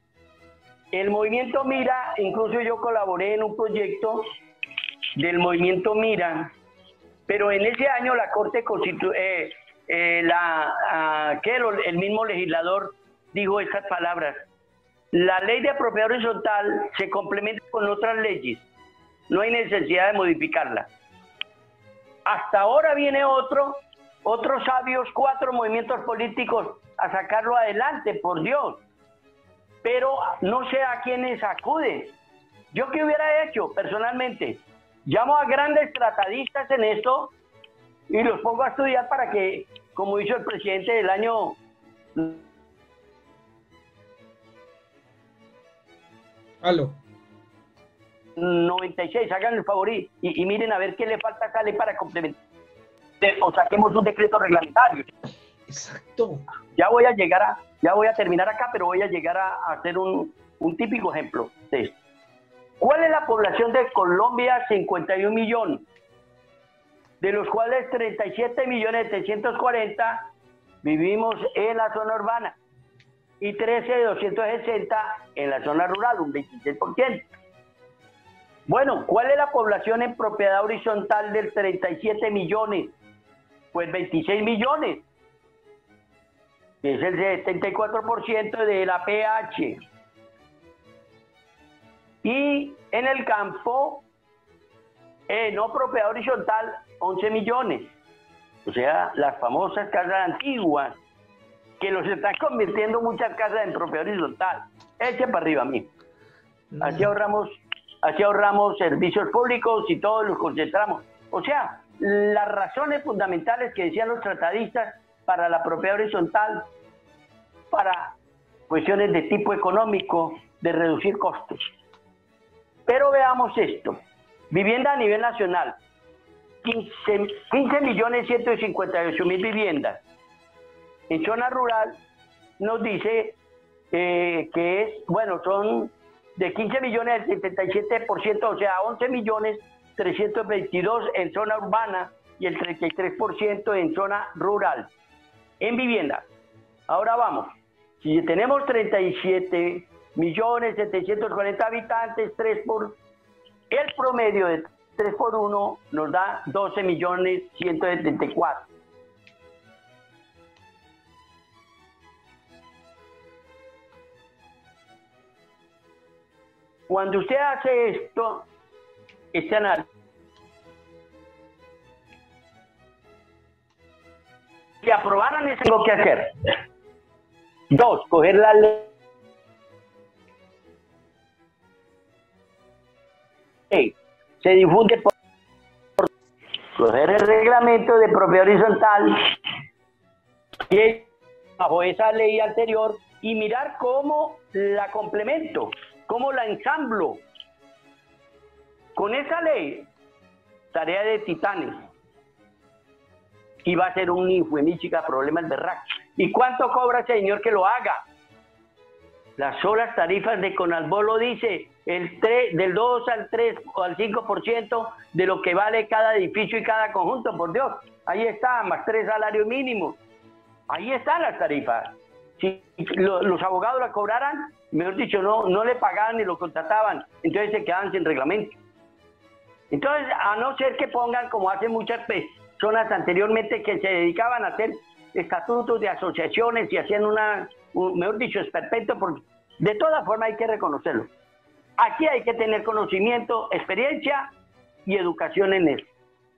El movimiento Mira, incluso yo colaboré en un proyecto del movimiento Mira, pero en ese año la Corte Constitu eh, eh, la, uh, que el, el mismo legislador dijo estas palabras: la ley de propiedad horizontal se complementa con otras leyes, no hay necesidad de modificarla. Hasta ahora viene otro, otros sabios, cuatro movimientos políticos a sacarlo adelante, por Dios. Pero no sé a quiénes acuden. ¿Yo qué hubiera hecho personalmente? Llamo a grandes tratadistas en esto y los pongo a estudiar para que, como hizo el presidente del año Aló. noventa y seis, hagan el favor y, y, y miren a ver qué le falta a esa ley para complementar, o saquemos un decreto reglamentario. Exacto. Ya voy a llegar a, ya voy a terminar acá, pero voy a llegar a, a hacer un, un típico ejemplo de esto. ¿Cuál es la población de Colombia? cincuenta y un millones, de los cuales treinta y siete millones setecientos cuarenta vivimos en la zona urbana y trece de doscientos sesenta en la zona rural, un veintiséis por ciento. Bueno, ¿cuál es la población en propiedad horizontal del treinta y siete millones? Pues veintiséis millones, que es el setenta y cuatro por ciento de la P H. Y en el campo, eh, no propiedad horizontal, once millones. O sea, las famosas casas antiguas, que los están convirtiendo muchas casas en propiedad horizontal. Eche para arriba, amigo. Así ahorramos, así ahorramos servicios públicos y todos los concentramos. O sea, las razones fundamentales que decían los tratadistas para la propiedad horizontal, para cuestiones de tipo económico, de reducir costos. Pero veamos esto. Vivienda a nivel nacional. quince millones ciento cincuenta y ocho mil viviendas. En zona rural nos dice eh, que es, bueno, son de quince millones el setenta y siete por ciento, o sea, once millones trescientos veintidós en zona urbana y el treinta y tres por ciento en zona rural. En vivienda. Ahora vamos. Si tenemos treinta y siete millones setecientos cuarenta habitantes, tres por el promedio de tres por uno nos da doce millones ciento setenta y cuatro. Cuando usted hace esto, este análisis, si aprobaran eso, tengo que hacer dos, coger la ley, se difunde por coger el reglamento de propiedad horizontal y bajo esa ley anterior y mirar cómo la complemento, cómo la ensamblo. Con esa ley, tarea de titanes. Y va a ser un hijo de mi chica problema el berraco. ¿Y cuánto cobra ese señor que lo haga? Las solas tarifas de Conalbó lo dice, el tres, del dos al tres o al cinco por ciento de lo que vale cada edificio y cada conjunto, por Dios. Ahí está, más tres salarios mínimos. Ahí están las tarifas. Si lo, los abogados la cobraran, mejor dicho, no, no le pagaban ni lo contrataban, entonces se quedaban sin reglamento. Entonces, a no ser que pongan, como hacen muchas personas anteriormente, que se dedicaban a hacer estatutos de asociaciones y hacían una, un, mejor dicho, esperpento, porque de todas formas hay que reconocerlo. Aquí hay que tener conocimiento, experiencia y educación en eso.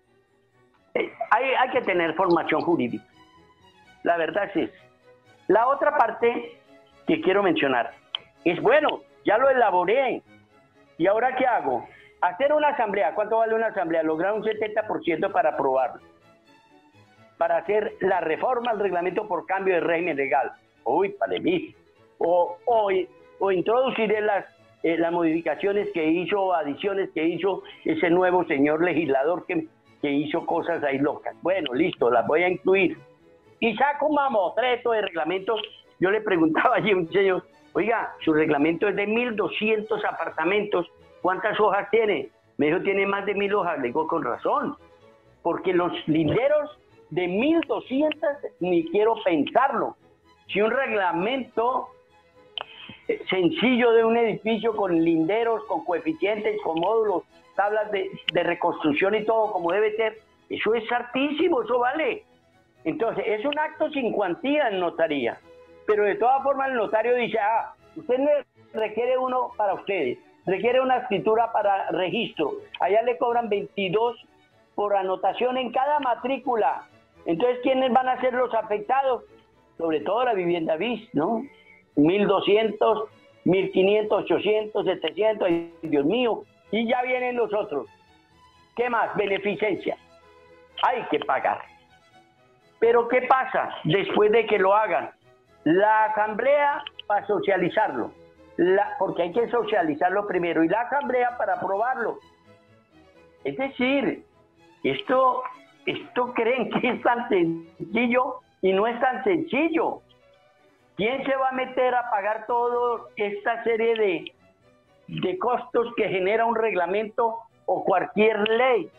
Eh, hay, hay que tener formación jurídica. La verdad es eso. La otra parte que quiero mencionar es, bueno, ya lo elaboré, ¿y ahora qué hago? Hacer una asamblea. ¿Cuánto vale una asamblea? Lograr un setenta por ciento para aprobarlo. Para hacer la reforma al reglamento por cambio de régimen legal. Uy, para mí. O, o, o introducir las, eh, las modificaciones que hizo, adiciones que hizo ese nuevo señor legislador que, que hizo cosas ahí locas. Bueno, listo, las voy a incluir. Y saco un mamotreto de reglamentos. Yo le preguntaba allí a un señor, oiga, su reglamento es de mil doscientos apartamentos. ¿Cuántas hojas tiene? Me dijo, tiene más de mil hojas. Le digo, con razón. Porque los linderos de mil doscientos ni quiero pensarlo. Si un reglamento sencillo de un edificio con linderos, con coeficientes, con módulos, tablas de, de reconstrucción y todo como debe ser, eso es hartísimo, eso vale. Entonces, es un acto sin cuantía en notaría. Pero de todas formas el notario dice, ah, usted requiere uno para ustedes. Requiere una escritura para registro. Allá le cobran veintidós por anotación en cada matrícula. Entonces, ¿quiénes van a ser los afectados? Sobre todo la vivienda bis, ¿no? mil doscientos, mil quinientos, ochocientos, setecientos, ay, Dios mío. Y ya vienen los otros. ¿Qué más? Beneficencia. Hay que pagar. Pero ¿qué pasa después de que lo hagan? La asamblea para socializarlo. La, porque hay que socializarlo primero y la asamblea para aprobarlo. Es decir, esto, esto creen que es tan sencillo y no es tan sencillo. ¿Quién se va a meter a pagar toda esta serie de, de costos que genera un reglamento o cualquier ley?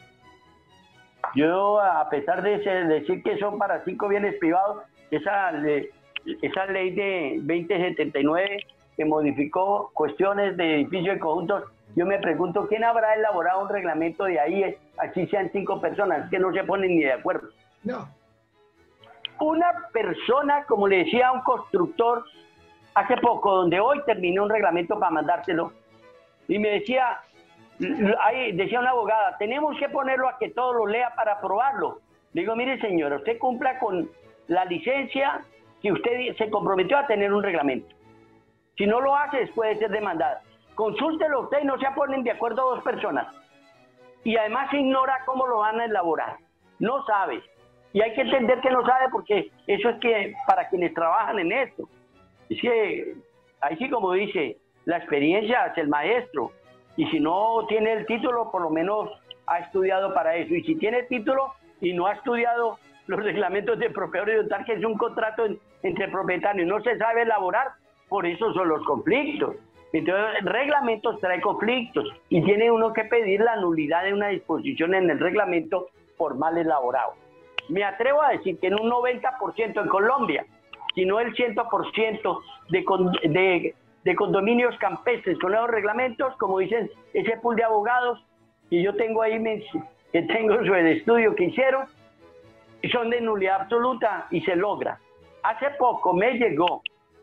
Yo, a pesar de decir que son para cinco bienes privados, esa, esa ley de veinte setenta y nueve que modificó cuestiones de edificios y conjuntos, yo me pregunto, ¿quién habrá elaborado un reglamento de ahí, así sean cinco personas, que no se ponen ni de acuerdo? No. Una persona, como le decía a un constructor hace poco, donde hoy terminé un reglamento para mandárselo, y me decía, ahí decía una abogada, tenemos que ponerlo a que todo lo lea para aprobarlo. Le digo, mire señora, usted cumpla con la licencia que usted se comprometió a tener un reglamento. Si no lo hace, puede ser demandada. Consúltelo usted y no se ponen de acuerdo dos personas. Y además ignora cómo lo van a elaborar. No sabe. Y hay que entender que no sabe porque eso es que para quienes trabajan en esto. Es que, ahí sí como dice, la experiencia es el maestro. Y si no tiene el título, por lo menos ha estudiado para eso. Y si tiene el título y no ha estudiado los reglamentos de propiedad horizontal, que es un contrato en, entre propietarios, no se sabe elaborar, por eso son los conflictos. Entonces, reglamentos trae conflictos y tiene uno que pedir la nulidad de una disposición en el reglamento por mal elaborado. Me atrevo a decir que en un noventa por ciento en Colombia, si no el cien por ciento de, de, de condominios campestres con nuevos reglamentos, como dicen ese pool de abogados, y yo tengo ahí, que tengo su estudio que hicieron, son de nulidad absoluta y se logra. Hace poco me llegó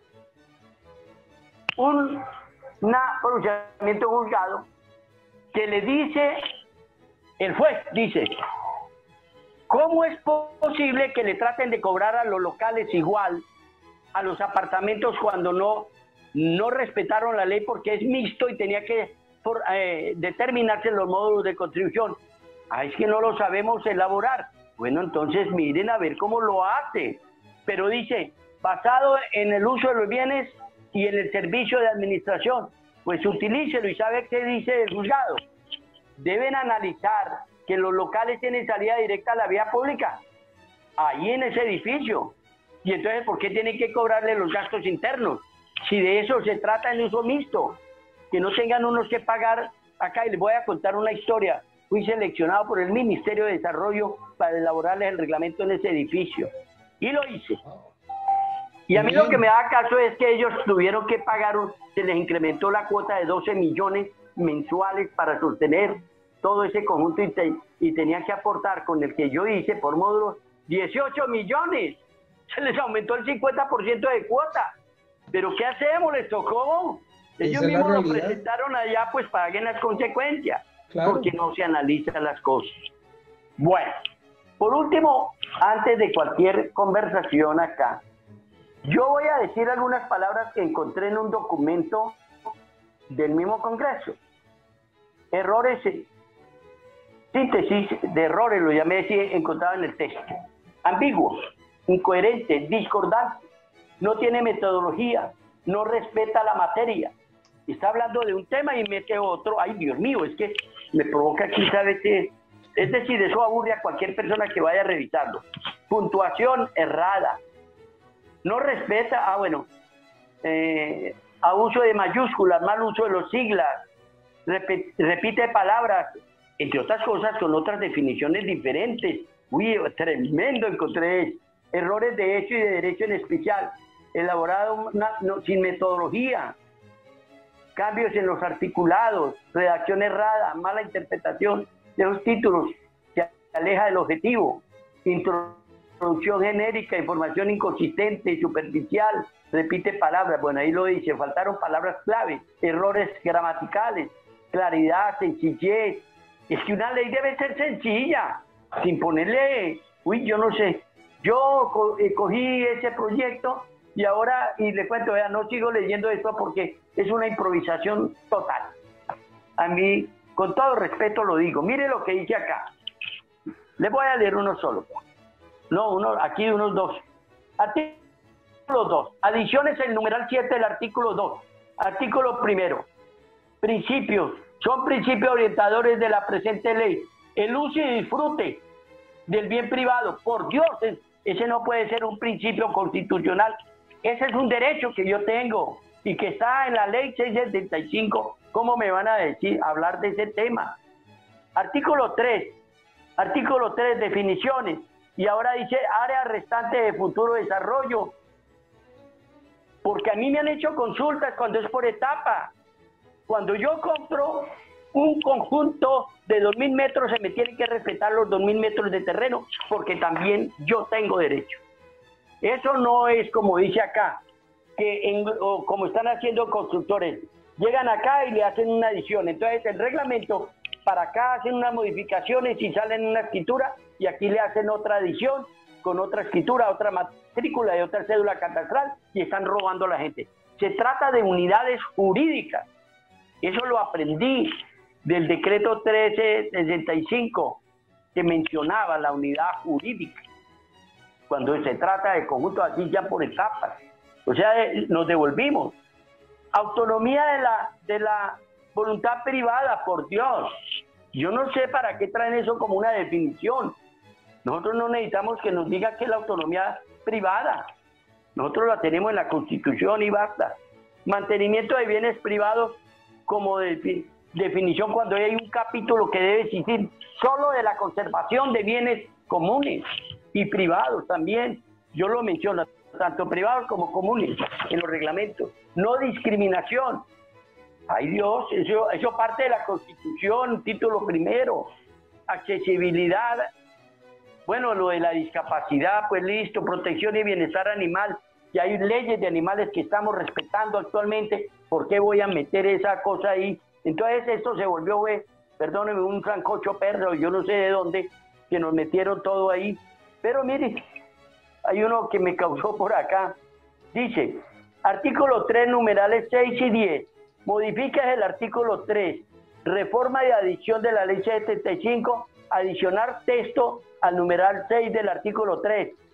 un una pronunciamiento juzgado que le dice, el juez dice, ¿cómo es posible que le traten de cobrar a los locales igual a los apartamentos cuando no, no respetaron la ley porque es mixto y tenía que por, eh, determinarse los módulos de contribución? Ah, es que no lo sabemos elaborar. Bueno, entonces miren a ver cómo lo hace. Pero dice, basado en el uso de los bienes y en el servicio de administración. Pues utilícelo y sabe qué dice el juzgado. Deben analizar que los locales tienen salida directa a la vía pública, ahí en ese edificio. Y entonces, ¿por qué tienen que cobrarle los gastos internos? Si de eso se trata en uso mixto, que no tengan unos que pagar acá. Y les voy a contar una historia. Fui seleccionado por el Ministerio de Desarrollo para elaborarles el reglamento en ese edificio. Y lo hice. Y a mí lo que me da caso es que ellos tuvieron que pagar, se les incrementó la cuota de doce millones mensuales para sostener todo ese conjunto y, te, y tenían que aportar con el que yo hice por módulos dieciocho millones. Se les aumentó el cincuenta por ciento de cuota. ¿Pero qué hacemos? ¿Les tocó? Ellos mismos lo presentaron allá, pues paguen las consecuencias. Claro. Porque no se analizan las cosas. Bueno, por último, antes de cualquier conversación acá, yo voy a decir algunas palabras que encontré en un documento del mismo Congreso. Errores, síntesis de errores, lo llamé así, encontrado en el texto. Ambiguos, incoherentes, discordantes, no tiene metodología, no respeta la materia. Está hablando de un tema y mete otro. Ay, Dios mío, es que me provoca aquí, ¿sabe qué? Es decir, eso aburre a cualquier persona que vaya a revisarlo. Puntuación errada. No respeta, ah, bueno, eh, abuso de mayúsculas, mal uso de los siglas, repite, repite palabras, entre otras cosas, con otras definiciones diferentes. Uy, tremendo encontré. Errores de hecho y de derecho en especial. Elaborado una, no, sin metodología. Cambios en los articulados, redacción errada, mala interpretación de los títulos, se aleja del objetivo, introducción genérica, información inconsistente y superficial, repite palabras, bueno, ahí lo dice, faltaron palabras clave, errores gramaticales, claridad, sencillez. Es que una ley debe ser sencilla, sin ponerle, uy, yo no sé, yo co eh, cogí ese proyecto y ahora, y le cuento, vea, no sigo leyendo esto porque es una improvisación total. A mí, con todo respeto lo digo, mire lo que dice acá. Les voy a leer uno solo. No, uno, aquí unos dos. Artículo dos. Adiciones el numeral siete del artículo dos. Artículo primero. Principios. Son principios orientadores de la presente ley. El uso y disfrute del bien privado. Por Dios, ese no puede ser un principio constitucional. Ese es un derecho que yo tengo y que está en la ley seiscientos setenta y cinco. ¿Cómo me van a decir, hablar de ese tema? Artículo tres. Artículo tres, definiciones. Y ahora dice área restante de futuro desarrollo. Porque a mí me han hecho consultas cuando es por etapa. Cuando yo compro un conjunto de dos mil metros, se me tienen que respetar los dos mil metros de terreno, porque también yo tengo derecho. Eso no es como dice acá, que en, o como están haciendo constructores, llegan acá y le hacen una adición. Entonces el reglamento, para acá hacen unas modificaciones y salen una escritura, y aquí le hacen otra adición, con otra escritura, otra matrícula y otra cédula catastral, y están robando a la gente. Se trata de unidades jurídicas. Eso lo aprendí del decreto trece sesenta y cinco, que mencionaba la unidad jurídica. Cuando se trata de conjuntos así ya por etapas. O sea, nos devolvimos. Autonomía de la, de la voluntad privada, por Dios. Yo no sé para qué traen eso como una definición. Nosotros no necesitamos que nos diga que es la autonomía privada. Nosotros la tenemos en la Constitución y basta. Mantenimiento de bienes privados como de, definición cuando hay un capítulo que debe existir solo de la conservación de bienes comunes y privados también. Yo lo menciono, tanto privados como comunes en los reglamentos. No discriminación. Ay Dios, eso, eso parte de la Constitución, título primero. Accesibilidad. Bueno, lo de la discapacidad, pues listo. Protección y bienestar animal. Y hay leyes de animales que estamos respetando actualmente. ¿Por qué voy a meter esa cosa ahí? Entonces esto se volvió, eh, perdónenme, un francocho perro, yo no sé de dónde, que nos metieron todo ahí. Pero mire, hay uno que me causó por acá. Dice, artículo tres, numerales seis y diez. Modifica el artículo tres. Reforma y adición de la ley setenta y cinco. Adicionar texto al numeral seis del artículo tres.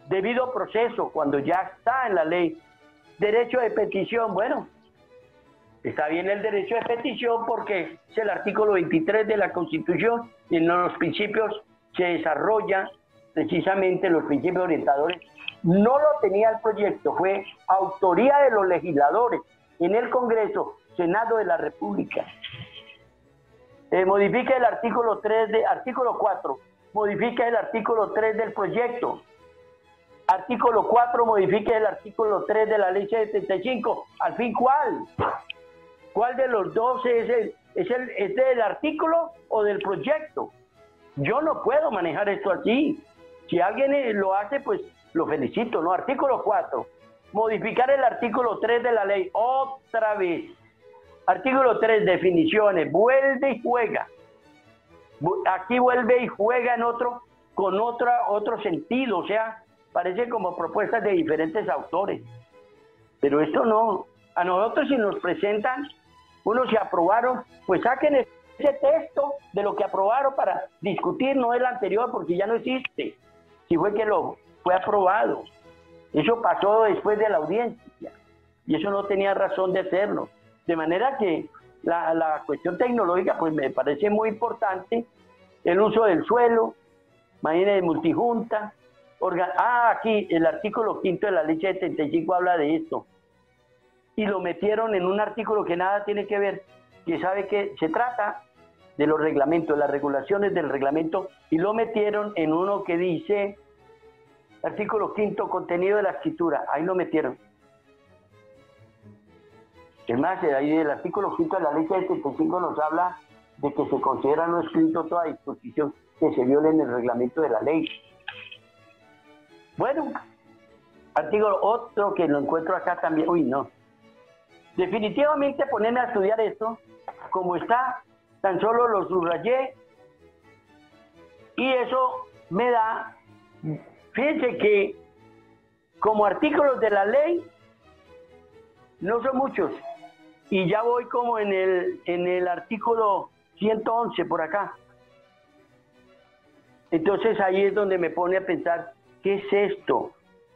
debido proceso, cuando ya está en la ley. Derecho de petición, bueno, está bien el derecho de petición porque es el artículo veintitrés de la Constitución y en los principios se desarrolla precisamente los principios orientadores. No lo tenía el proyecto, fue autoría de los legisladores en el Congreso, Senado de la República. Eh, modifica el artículo tres de, artículo cuatro, modifica el artículo tres del proyecto. Artículo cuatro, modifica el artículo tres de la ley setenta y cinco. Al fin, ¿cuál? ¿Cuál de los dos es el, es el es del artículo o del proyecto? Yo no puedo manejar esto así. Si alguien lo hace, pues lo felicito, ¿no? Artículo cuatro, modificar el artículo tres de la ley, otra vez. Artículo tres, definiciones, vuelve y juega. Aquí vuelve y juega en otro, con otra, otro sentido, o sea, parece como propuestas de diferentes autores. Pero esto no, a nosotros si nos presentan, unos se aprobaron, pues saquen ese texto de lo que aprobaron para discutir, no el anterior, porque ya no existe. Si fue que lo fue aprobado. Eso pasó después de la audiencia, y eso no tenía razón de hacerlo. De manera que la, la cuestión tecnológica, pues me parece muy importante, el uso del suelo, imagínense, multijunta, organ... ah, aquí el artículo quinto de la ley setenta y cinco habla de esto, y lo metieron en un artículo que nada tiene que ver, que sabe que se trata de los reglamentos, las regulaciones del reglamento, y lo metieron en uno que dice, artículo quinto, contenido de la escritura, ahí lo metieron. Es más, ahí el artículo quinto de la ley setenta y cinco nos habla de que se considera no escrito toda disposición que se viole en el reglamento de la ley. Bueno, artículo otro que lo encuentro acá también, uy no. Definitivamente ponerme a estudiar esto, como está, tan solo lo subrayé, y eso me da, fíjense que como artículos de la ley, no son muchos, y ya voy como en el, en el artículo ciento once por acá. Entonces ahí es donde me pone a pensar, ¿qué es esto?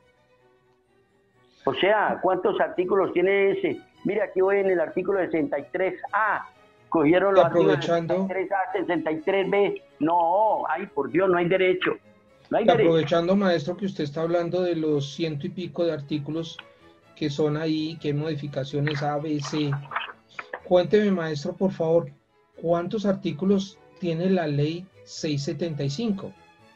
O sea, ¿cuántos artículos tiene ese? Mira, aquí voy en el artículo sesenta y tres A, cogieron los artículos sesenta y tres A, sesenta y tres B, no, ay, por Dios, no hay derecho. No hay derecho. Aprovechando, maestro, que usted está hablando de los ciento y pico de artículos que son ahí, que modificaciones A, B, C. Cuénteme, maestro, por favor, ¿cuántos artículos tiene la ley seiscientos setenta y cinco?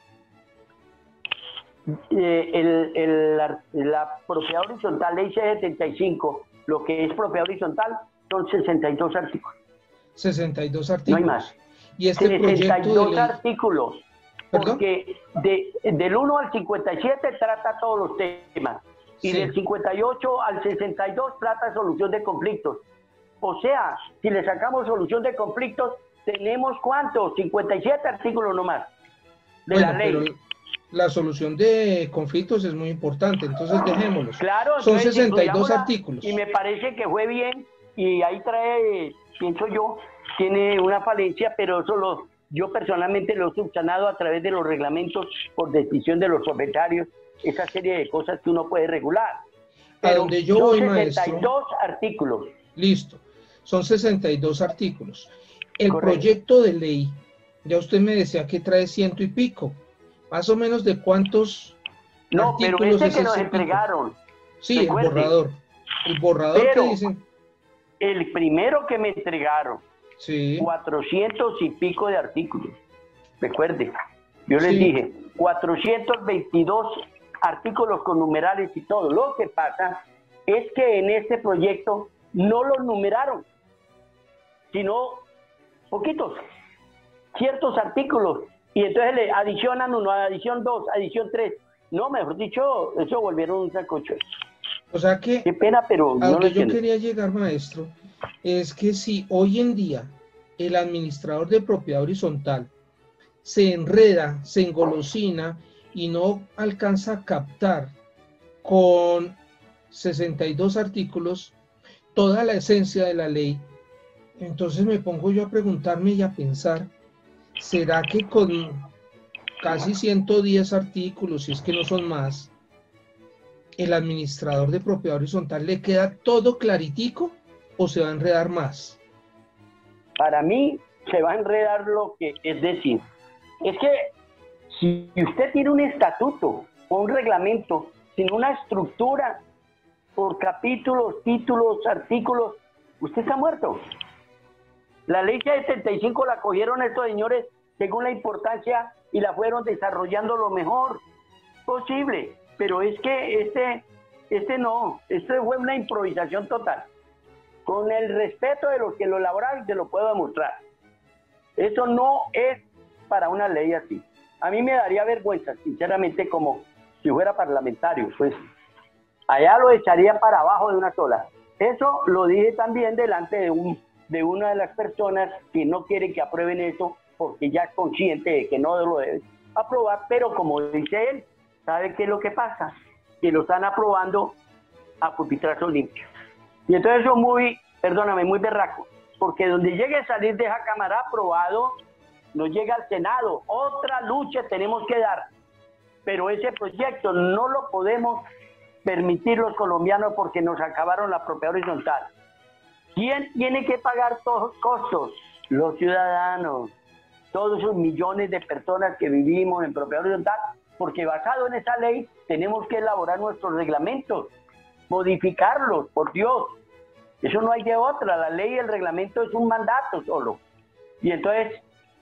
Eh, el, el, la, la propiedad horizontal, ley seiscientos setenta y cinco, lo que es propiedad horizontal, son sesenta y dos artículos. sesenta y dos artículos. No hay más. Y este sesenta y dos proyecto de ley... artículos. Porque de, del uno al cincuenta y siete trata todos los temas. Y sí, del cincuenta y ocho al sesenta y dos trata solución de conflictos. O sea, si le sacamos solución de conflictos, tenemos ¿cuántos? cincuenta y siete artículos nomás de bueno, la ley. Pero la solución de conflictos es muy importante, entonces dejémoslos. Claro, son sesenta y dos artículos. Y me parece que fue bien, y ahí trae, pienso yo, tiene una falencia, pero eso lo, yo personalmente lo he subsanado a través de los reglamentos por decisión de los propietarios, esa serie de cosas que uno puede regular. A donde yo voy, maestro. sesenta y dos artículos. Listo, son sesenta y dos artículos. El Correcto. Proyecto de ley, ya usted me decía que trae ciento y pico, más o menos de cuántos no, artículos pero ese es que nos ese entregaron. pico. Sí, recuerde, el borrador. El borrador pero que dicen. El primero que me entregaron, sí, cuatrocientos y pico de artículos. Recuerde, yo les sí. dije, cuatrocientos veintidós artículos con numerales y todo. Lo que pasa es que en este proyecto no los numeraron, sino poquitos, ciertos artículos. Y entonces le adicionan uno, adición dos, adición tres. No, mejor dicho, eso volvieron un sacocho. O sea que, qué pena, pero a no lo que lo yo entiendo. quería llegar, maestro, es que si hoy en día el administrador de propiedad horizontal se enreda, se engolosina y no alcanza a captar con sesenta y dos artículos toda la esencia de la ley, entonces me pongo yo a preguntarme y a pensar, ¿será que con casi ciento diez artículos, si es que no son más, ¿el administrador de propiedad horizontal le queda todo claritico o se va a enredar más? Para mí se va a enredar lo que es decir. Es que si usted tiene un estatuto o un reglamento sin una estructura por capítulos, títulos, artículos, usted está muerto. La ley setenta y cinco la cogieron estos señores según la importancia y la fueron desarrollando lo mejor posible. Pero es que este, este no, este fue una improvisación total. Con el respeto de los que lo elaboraron, te lo puedo demostrar. Eso no es para una ley así. A mí me daría vergüenza, sinceramente, como si fuera parlamentario, pues allá lo echaría para abajo de una sola. Eso lo dije también delante de, un, de una de las personas que no quiere que aprueben eso, porque ya es consciente de que no lo debe aprobar, pero como dice él, ¿sabe qué es lo que pasa? Que lo están aprobando a pupitrazo limpio. Y entonces eso muy, perdóname, muy berraco, porque donde llegue a salir de esa Cámara aprobado, nos llega al Senado. Otra lucha tenemos que dar, pero ese proyecto no lo podemos permitir los colombianos porque nos acabaron la propiedad horizontal. ¿Quién tiene que pagar todos los costos? Los ciudadanos, todos esos millones de personas que vivimos en propiedad horizontal, porque basado en esa ley tenemos que elaborar nuestros reglamentos, modificarlos, por Dios. Eso no hay de otra, la ley y el reglamento es un mandato solo. Y entonces,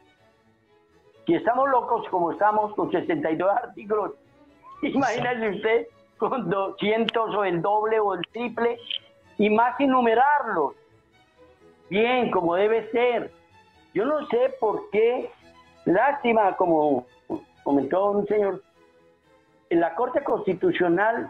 si estamos locos como estamos, con sesenta y dos artículos, imagínese usted con doscientos o el doble o el triple, y más sin numerarlos. Bien, como debe ser. Yo no sé por qué, lástima, como comentó un señor, en la Corte Constitucional,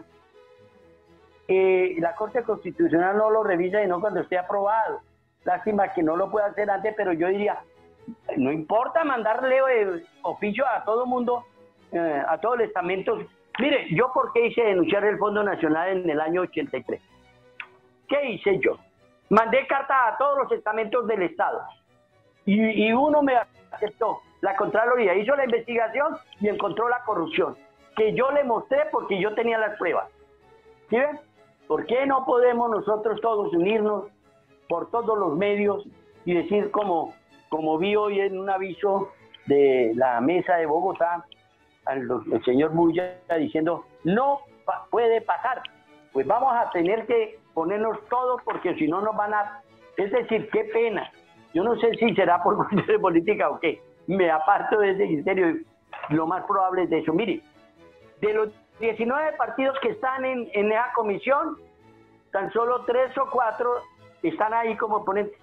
eh, la Corte Constitucional no lo revisa sino cuando esté aprobado. Lástima que no lo pueda hacer antes, pero yo diría, no importa mandarle eh, oficio a todo mundo, eh, a todos los estamentos. Mire, yo por qué hice denunciar el Fondo Nacional en el año ochenta y tres. ¿Qué hice yo? Mandé carta a todos los estamentos del Estado y, y uno me aceptó. La Contraloría hizo la investigación y encontró la corrupción, que yo le mostré porque yo tenía las pruebas. ¿Sí ven? ¿Por qué no podemos nosotros todos unirnos por todos los medios y decir, como, como vi hoy en un aviso de la mesa de Bogotá, al el señor Bulla diciendo, no pa puede pasar? Pues vamos a tener que ponernos todos porque si no nos van a... Es decir, qué pena. Yo no sé si será por cuestión de política o qué. Me aparto de ese criterio. Lo más probable es de eso. Mire, de los diecinueve partidos que están en, en esa comisión, tan solo tres o cuatro están ahí como ponentes.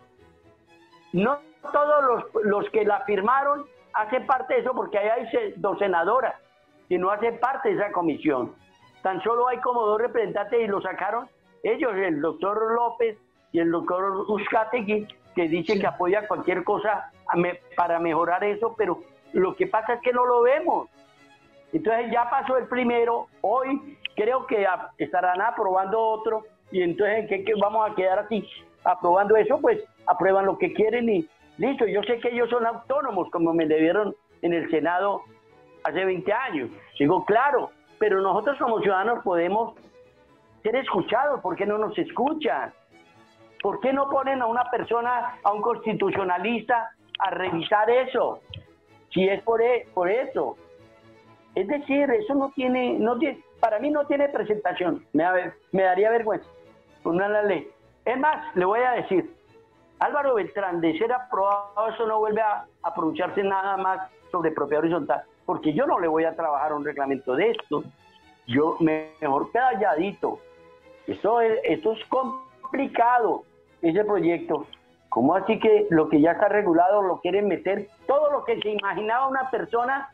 No todos los, los que la firmaron hacen parte de eso, porque ahí hay dos senadoras que no hacen parte de esa comisión. Tan solo hay como dos representantes y lo sacaron ellos, el doctor López y el doctor Uzcategui, que dice sí, que apoya cualquier cosa para mejorar eso, pero lo que pasa es que no lo vemos. Entonces ya pasó el primero, hoy creo que estarán aprobando otro, y entonces ¿qué, qué vamos a quedar así? Aprobando eso, pues aprueban lo que quieren y listo. Yo sé que ellos son autónomos, como me le dieron en el Senado hace veinte años. Digo, claro, pero nosotros como ciudadanos podemos ser escuchados. ¿Por qué no nos escuchan? ¿Por qué no ponen a una persona, a un constitucionalista, a revisar eso? Si es por, e por eso. Es decir, eso no tiene, no tiene, para mí no tiene presentación. Me, me daría vergüenza con una ley. Es más, le voy a decir, Álvaro Beltrán, de ser aprobado, eso no vuelve a, a pronunciarse nada más sobre propiedad horizontal, porque yo no le voy a trabajar un reglamento de esto. Yo mejor calladito. Esto es, esto es complicado, ese proyecto. ¿Cómo así que lo que ya está regulado lo quieren meter? Todo lo que se imaginaba una persona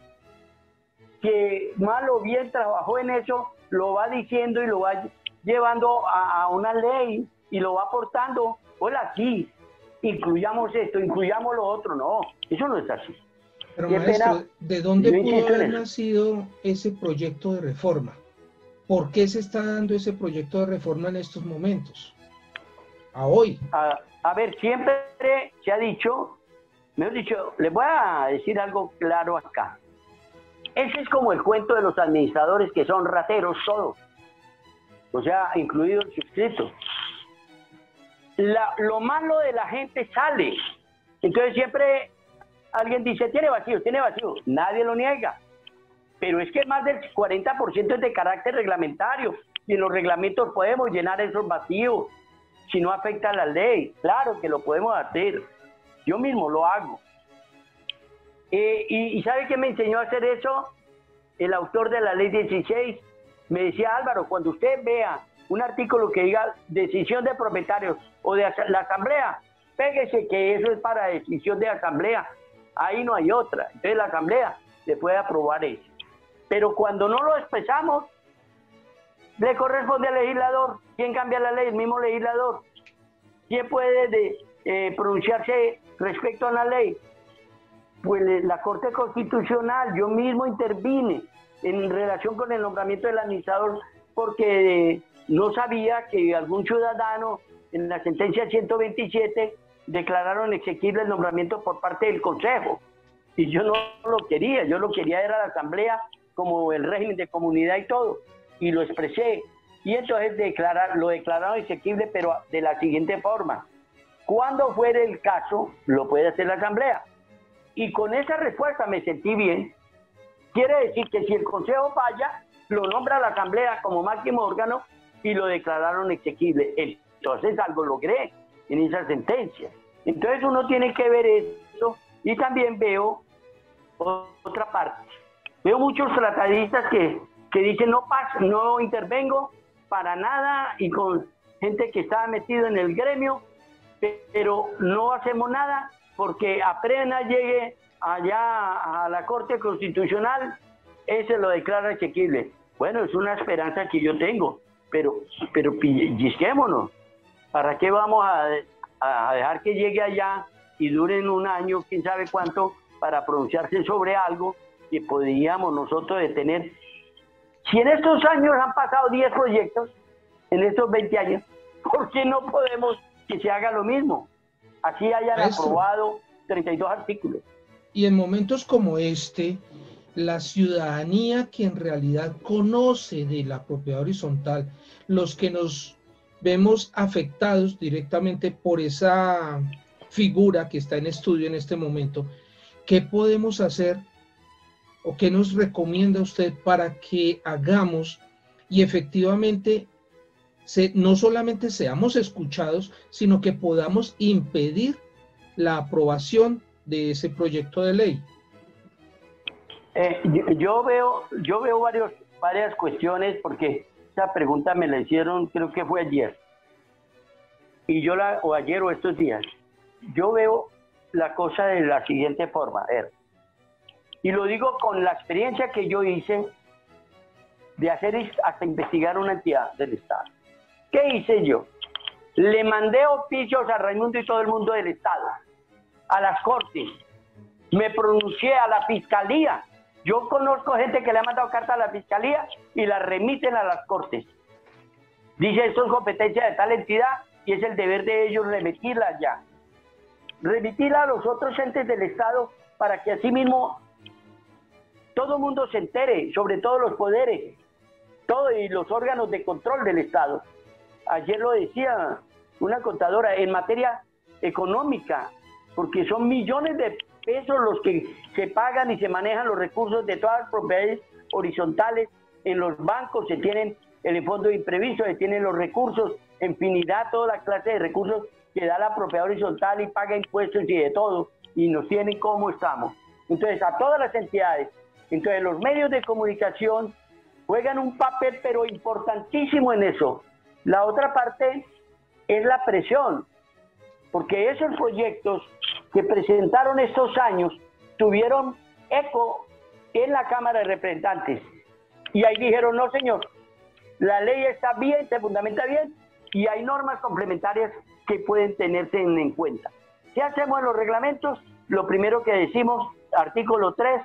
que mal o bien trabajó en eso, lo va diciendo y lo va llevando a, a una ley y lo va aportando. Hola, sí, incluyamos esto, incluyamos lo otro. No, eso no es así. Pero maestro, ¿de dónde pudo haber nacido ese proyecto de reforma? ¿Por qué se está dando ese proyecto de reforma en estos momentos? A hoy. A, a ver, siempre se ha dicho, me he dicho, les voy a decir algo claro acá. Ese es como el cuento de los administradores que son rateros todos. o sea, incluido el suscrito. La, lo malo de la gente sale. Entonces siempre alguien dice, tiene vacío, tiene vacío. Nadie lo niega. Pero es que más del cuarenta por ciento es de carácter reglamentario. Y en los reglamentos podemos llenar esos vacíos si no afecta a la ley. Claro que lo podemos hacer. Yo mismo lo hago. Eh, y, ¿Y sabe qué me enseñó a hacer eso? El autor de la ley dieciséis me decía, Álvaro, cuando usted vea un artículo que diga decisión de propietarios o de la asamblea, péguese que eso es para decisión de asamblea, ahí no hay otra, entonces la asamblea le puede aprobar eso. Pero cuando no lo expresamos, le corresponde al legislador. ¿Quién cambia la ley? El mismo legislador. ¿Quién puede de, eh, pronunciarse respecto a la ley? Pues la Corte Constitucional. Yo mismo intervine en relación con el nombramiento del administrador porque eh, no sabía que algún ciudadano en la sentencia ciento veintisiete declararon exequible el nombramiento por parte del Consejo. Y yo no lo quería, yo lo quería era la Asamblea como el régimen de comunidad y todo. Y lo expresé. Y entonces declarar, lo declararon exequible, pero de la siguiente forma. Cuando fuere el caso, lo puede hacer la Asamblea. Y con esa respuesta me sentí bien. Quiere decir que si el Consejo falla, lo nombra la Asamblea como máximo órgano y lo declararon exequible. Entonces algo logré en esa sentencia. Entonces uno tiene que ver eso. Y también veo otra parte. Veo muchos tratadistas que, que dicen no pasa, no intervengo para nada, y con gente que estaba metido en el gremio, pero no hacemos nada porque apenas llegue allá a la Corte Constitucional, ese lo declara exequible. Bueno, es una esperanza que yo tengo, pero, pero pellizquémonos. ¿Para qué vamos a, a dejar que llegue allá y duren un año, quién sabe cuánto, para pronunciarse sobre algo que podríamos nosotros detener? Si en estos años han pasado diez proyectos, en estos veinte años, ¿por qué no podemos que se haga lo mismo? Así hayan Eso. aprobado treinta y dos artículos. Y en momentos como este, la ciudadanía que en realidad conoce de la propiedad horizontal, los que nos vemos afectados directamente por esa figura que está en estudio en este momento, ¿qué podemos hacer o qué nos recomienda usted para que hagamos y efectivamente se, no solamente seamos escuchados, sino que podamos impedir la aprobación de ese proyecto de ley? Eh, yo, yo veo, yo veo varios, varias cuestiones, porque esa pregunta me la hicieron, creo que fue ayer, y yo la, o ayer o estos días. Yo veo la cosa de la siguiente forma, a ver, y lo digo con la experiencia que yo hice de hacer hasta investigar una entidad del Estado. ¿Qué hice yo? Le mandé oficios a Raimundo y todo el mundo del Estado, a las Cortes, me pronuncié a la Fiscalía. Yo conozco gente que le ha mandado carta a la Fiscalía y la remiten a las Cortes. Dice, esto es competencia de tal entidad y es el deber de ellos remitirla ya. Remitirla a los otros entes del Estado para que así mismo todo el mundo se entere, sobre todo los poderes, todo y los órganos de control del Estado. Ayer lo decía una contadora, en materia económica, porque son millones de pesos los que se pagan y se manejan los recursos de todas las propiedades horizontales. En los bancos se tienen el fondo de imprevisto, se tienen los recursos, infinidad, toda la clase de recursos que da la propiedad horizontal y paga impuestos y de todo, y nos tienen como estamos. Entonces, a todas las entidades, entonces los medios de comunicación juegan un papel pero importantísimo en eso. La otra parte es la presión, porque esos proyectos que presentaron estos años tuvieron eco en la Cámara de Representantes. Y ahí dijeron, no señor, la ley está bien, se fundamenta bien, y hay normas complementarias que pueden tenerse en, en cuenta. ¿Qué hacemos en los reglamentos? Lo primero que decimos, artículo tres,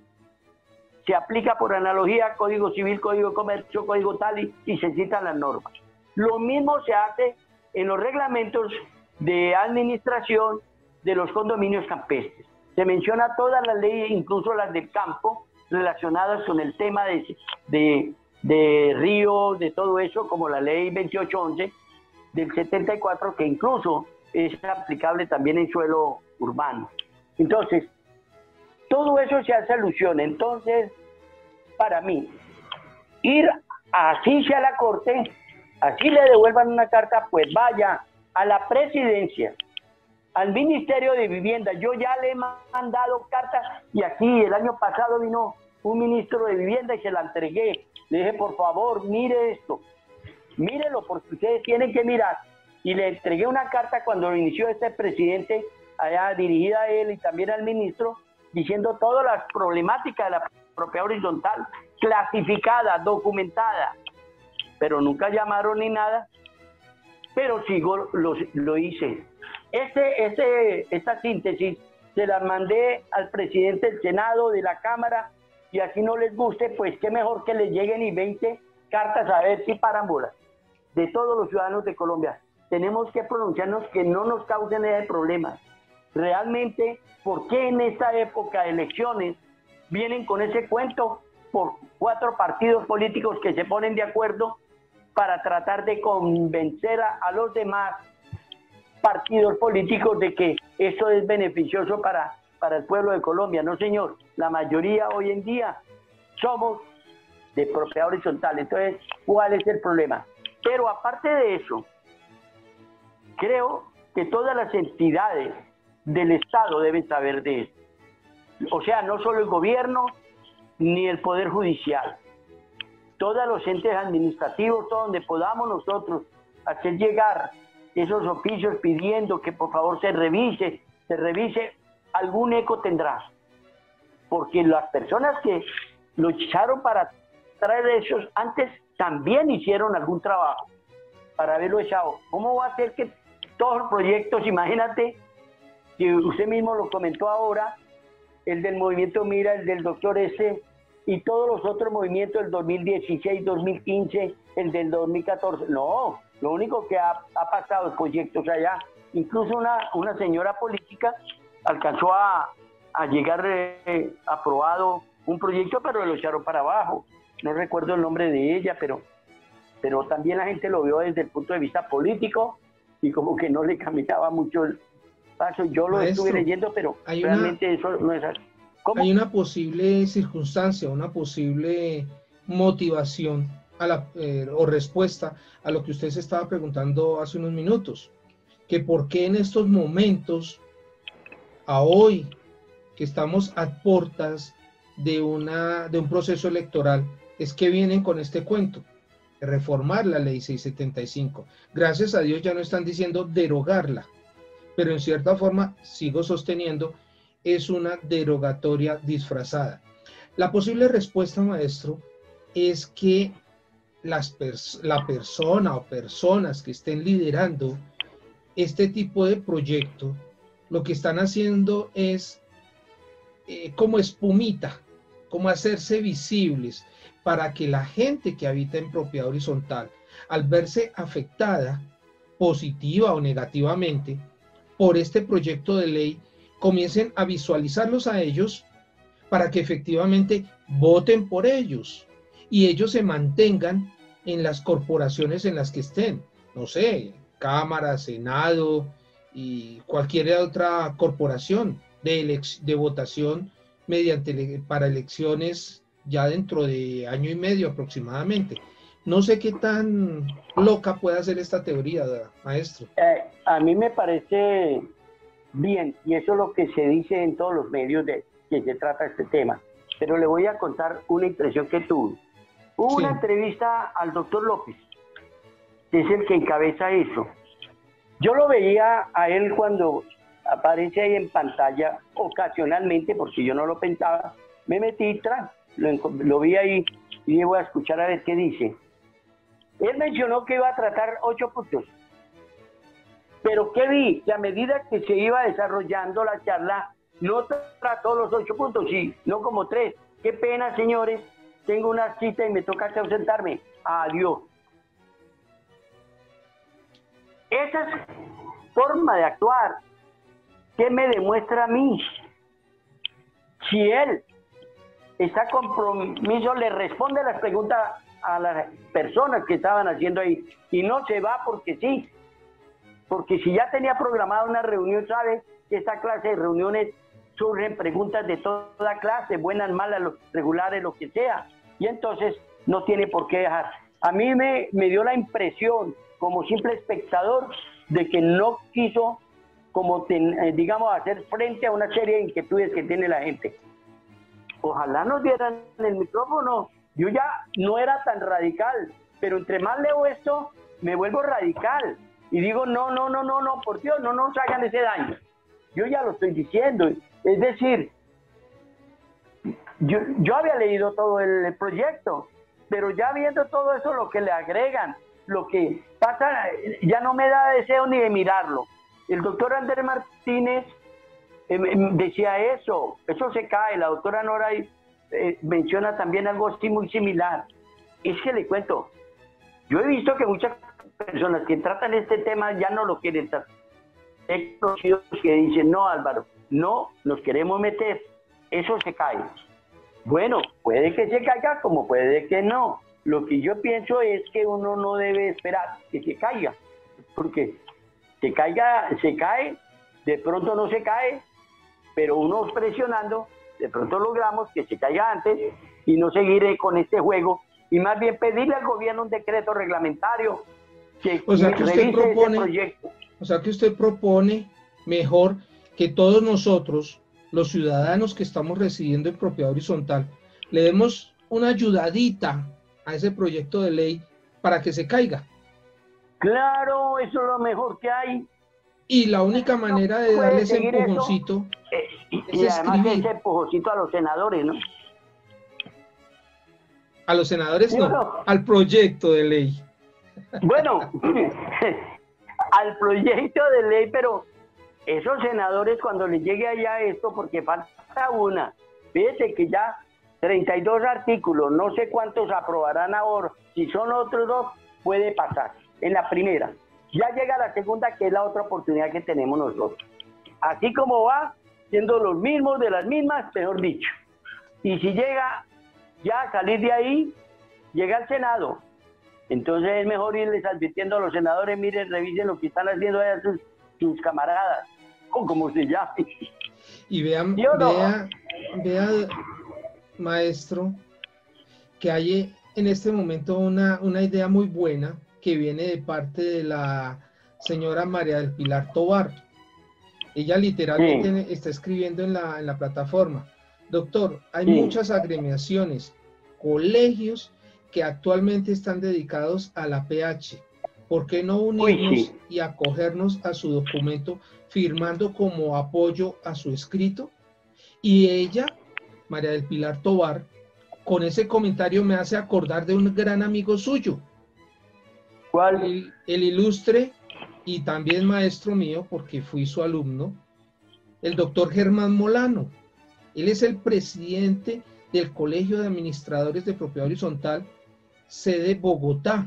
se aplica por analogía Código Civil, Código de Comercio, Código tal, y, y se citan las normas. Lo mismo se hace en los reglamentos de administración de los condominios campestres. Se menciona todas las leyes, incluso las del campo, relacionadas con el tema de, de, de ríos, de todo eso, como la ley veintiocho once del setenta y cuatro, que incluso es aplicable también en suelo urbano. Entonces, todo eso se hace alusión. Entonces, para mí, ir así sea a la corte, así le devuelvan una carta, pues vaya a la presidencia, al Ministerio de Vivienda. Yo ya le he mandado cartas y aquí el año pasado vino un ministro de Vivienda y se la entregué. Le dije, por favor, mire esto, mírelo porque ustedes tienen que mirar. Y le entregué una carta cuando inició este presidente, allá dirigida a él y también al ministro, diciendo todas las problemáticas de la propiedad horizontal, clasificada, documentada, pero nunca llamaron ni nada, pero sigo, lo, lo hice. Este, este, esta síntesis se la mandé al presidente del Senado, de la Cámara, y así no les guste, pues qué mejor que les lleguen y veinte cartas a ver si paran bolas. De todos los ciudadanos de Colombia, tenemos que pronunciarnos que no nos causen ese problema. Realmente, ¿por qué en esta época de elecciones vienen con ese cuento por cuatro partidos políticos que se ponen de acuerdo para tratar de convencer a, a los demás partidos políticos de que eso es beneficioso para, para el pueblo de Colombia? No, señor, la mayoría hoy en día somos de propiedad horizontal. Entonces, ¿cuál es el problema? Pero aparte de eso, creo que todas las entidades del Estado deben saber de esto. O sea, no solo el gobierno ni el Poder Judicial. Todos los entes administrativos, todo donde podamos nosotros hacer llegar esos oficios pidiendo que por favor se revise, se revise, algún eco tendrá. Porque las personas que lucharon para traer esos antes también hicieron algún trabajo para haberlo echado. ¿Cómo va a ser que todos los proyectos, imagínate, que usted mismo lo comentó ahora, el del movimiento Mira, el del doctor S, y todos los otros movimientos del dos mil dieciséis, dos mil quince, el del dos mil catorce, no, lo único que ha, ha pasado es proyectos allá. Incluso una, una señora política alcanzó a, a llegar eh, aprobado un proyecto, pero lo echaron para abajo. No recuerdo el nombre de ella, pero, pero también la gente lo vio desde el punto de vista político y como que no le caminaba mucho el paso. Yo lo Maestro, estuve leyendo, pero realmente una, eso no es así. ¿Cómo? Hay una posible circunstancia, una posible motivación a la, eh, o respuesta a lo que usted se estaba preguntando hace unos minutos, que por qué en estos momentos, a hoy, que estamos a puertas de, una, de un proceso electoral, es que vienen con este cuento, de reformar la ley seiscientos setenta y cinco. Gracias a Dios ya no están diciendo derogarla, pero en cierta forma sigo sosteniendo es una derogatoria disfrazada. La posible respuesta, maestro, es que las pers la persona o personas que estén liderando este tipo de proyecto, lo que están haciendo es eh, como espumita, como hacerse visibles para que la gente que habita en propiedad horizontal, al verse afectada positiva o negativamente por este proyecto de ley, comiencen a visualizarlos a ellos para que efectivamente voten por ellos y ellos se mantengan en las corporaciones en las que estén, no sé, Cámara, Senado y cualquier otra corporación de, de votación mediante para elecciones ya dentro de año y medio aproximadamente. No sé qué tan loca puede ser esta teoría, maestro. Eh, a mí me parece bien, y eso es lo que se dice en todos los medios de que se trata este tema. Pero le voy a contar una impresión que tuve. Hubo sí. una entrevista al doctor López, que es el que encabeza eso. Yo lo veía a él cuando aparece ahí en pantalla ocasionalmente, porque yo no lo pensaba. Me metí tras, lo, lo vi ahí y voy a escuchar a ver qué dice. Él mencionó que iba a tratar ocho puntos. Pero ¿qué vi? Que a medida que se iba desarrollando la charla, no trató los ocho puntos, sí, no como tres. Qué pena, señores, tengo una cita y me toca ausentarme. Adiós. Esa forma de actuar, ¿qué me demuestra a mí? Si él está compromiso, le responde las preguntas a las personas que estaban haciendo ahí. Y no se va porque sí, porque si ya tenía programada una reunión, sabe que esta clase de reuniones surgen preguntas de toda clase, buenas, malas, regulares, lo que sea, y entonces no tiene por qué dejar. A mí me, me dio la impresión, como simple espectador, de que no quiso, como ten, eh, digamos, hacer frente a una serie de inquietudes que tiene la gente. Ojalá nos dieran el micrófono. Yo ya no era tan radical, pero entre más leo esto, me vuelvo radical. Y digo, no, no, no, no, no, por Dios, no nos hagan ese daño. Yo ya lo estoy diciendo. Es decir, yo, yo había leído todo el, el proyecto, pero ya viendo todo eso, lo que le agregan, lo que pasa, ya no me da deseo ni de mirarlo. El doctor Andrés Martínez eh, decía eso, eso se cae. La doctora Nora eh, menciona también algo así muy similar. Es que le cuento, yo he visto que muchas personas que tratan este tema ya no lo quieren tratar. Hay conocidos que dicen, no, Álvaro, no nos queremos meter, eso se cae. Bueno, puede que se caiga como puede que no. Lo que yo pienso es que uno no debe esperar que se caiga, porque se caiga, se cae, de pronto no se cae, pero uno presionando, de pronto logramos que se caiga antes y no seguir con este juego, y más bien pedirle al gobierno un decreto reglamentario que, o sea, que usted propone, ese proyecto. O sea que usted propone mejor que todos nosotros, los ciudadanos que estamos residiendo en propiedad horizontal, le demos una ayudadita a ese proyecto de ley para que se caiga. Claro, eso es lo mejor que hay. Y la única manera de darle ese empujoncito eh, y, es y además escribir. ese empujoncito a los senadores, ¿no? A los senadores ¿Sí no, no? al proyecto de ley. Bueno, al proyecto de ley, pero esos senadores cuando les llegue allá esto, porque falta una, fíjese que ya treinta y dos artículos, no sé cuántos aprobarán ahora, si son otros dos, puede pasar, en la primera. Ya llega la segunda, que es la otra oportunidad que tenemos nosotros. Así como va, siendo los mismos de las mismas, mejor dicho. Y si llega ya a salir de ahí, llega al Senado. Entonces es mejor irles advirtiendo a los senadores, miren, revisen lo que están haciendo allá sus, sus camaradas, o como se llame. Y vean, ¿Sí o no? vea, vea, maestro, que hay en este momento una, una idea muy buena que viene de parte de la señora María del Pilar Tovar. Ella literalmente sí. está escribiendo en la, en la plataforma: doctor, hay sí. muchas agremiaciones, colegios que actualmente están dedicados a la P H. ¿Por qué no unirnos Uy, sí. y acogernos a su documento firmando como apoyo a su escrito? Y ella, María del Pilar Tovar, con ese comentario me hace acordar de un gran amigo suyo. ¿Cuál? El, el ilustre y también maestro mío, porque fui su alumno, el doctor Germán Molano. Él es el presidente del Colegio de Administradores de Propiedad Horizontal, sede Bogotá.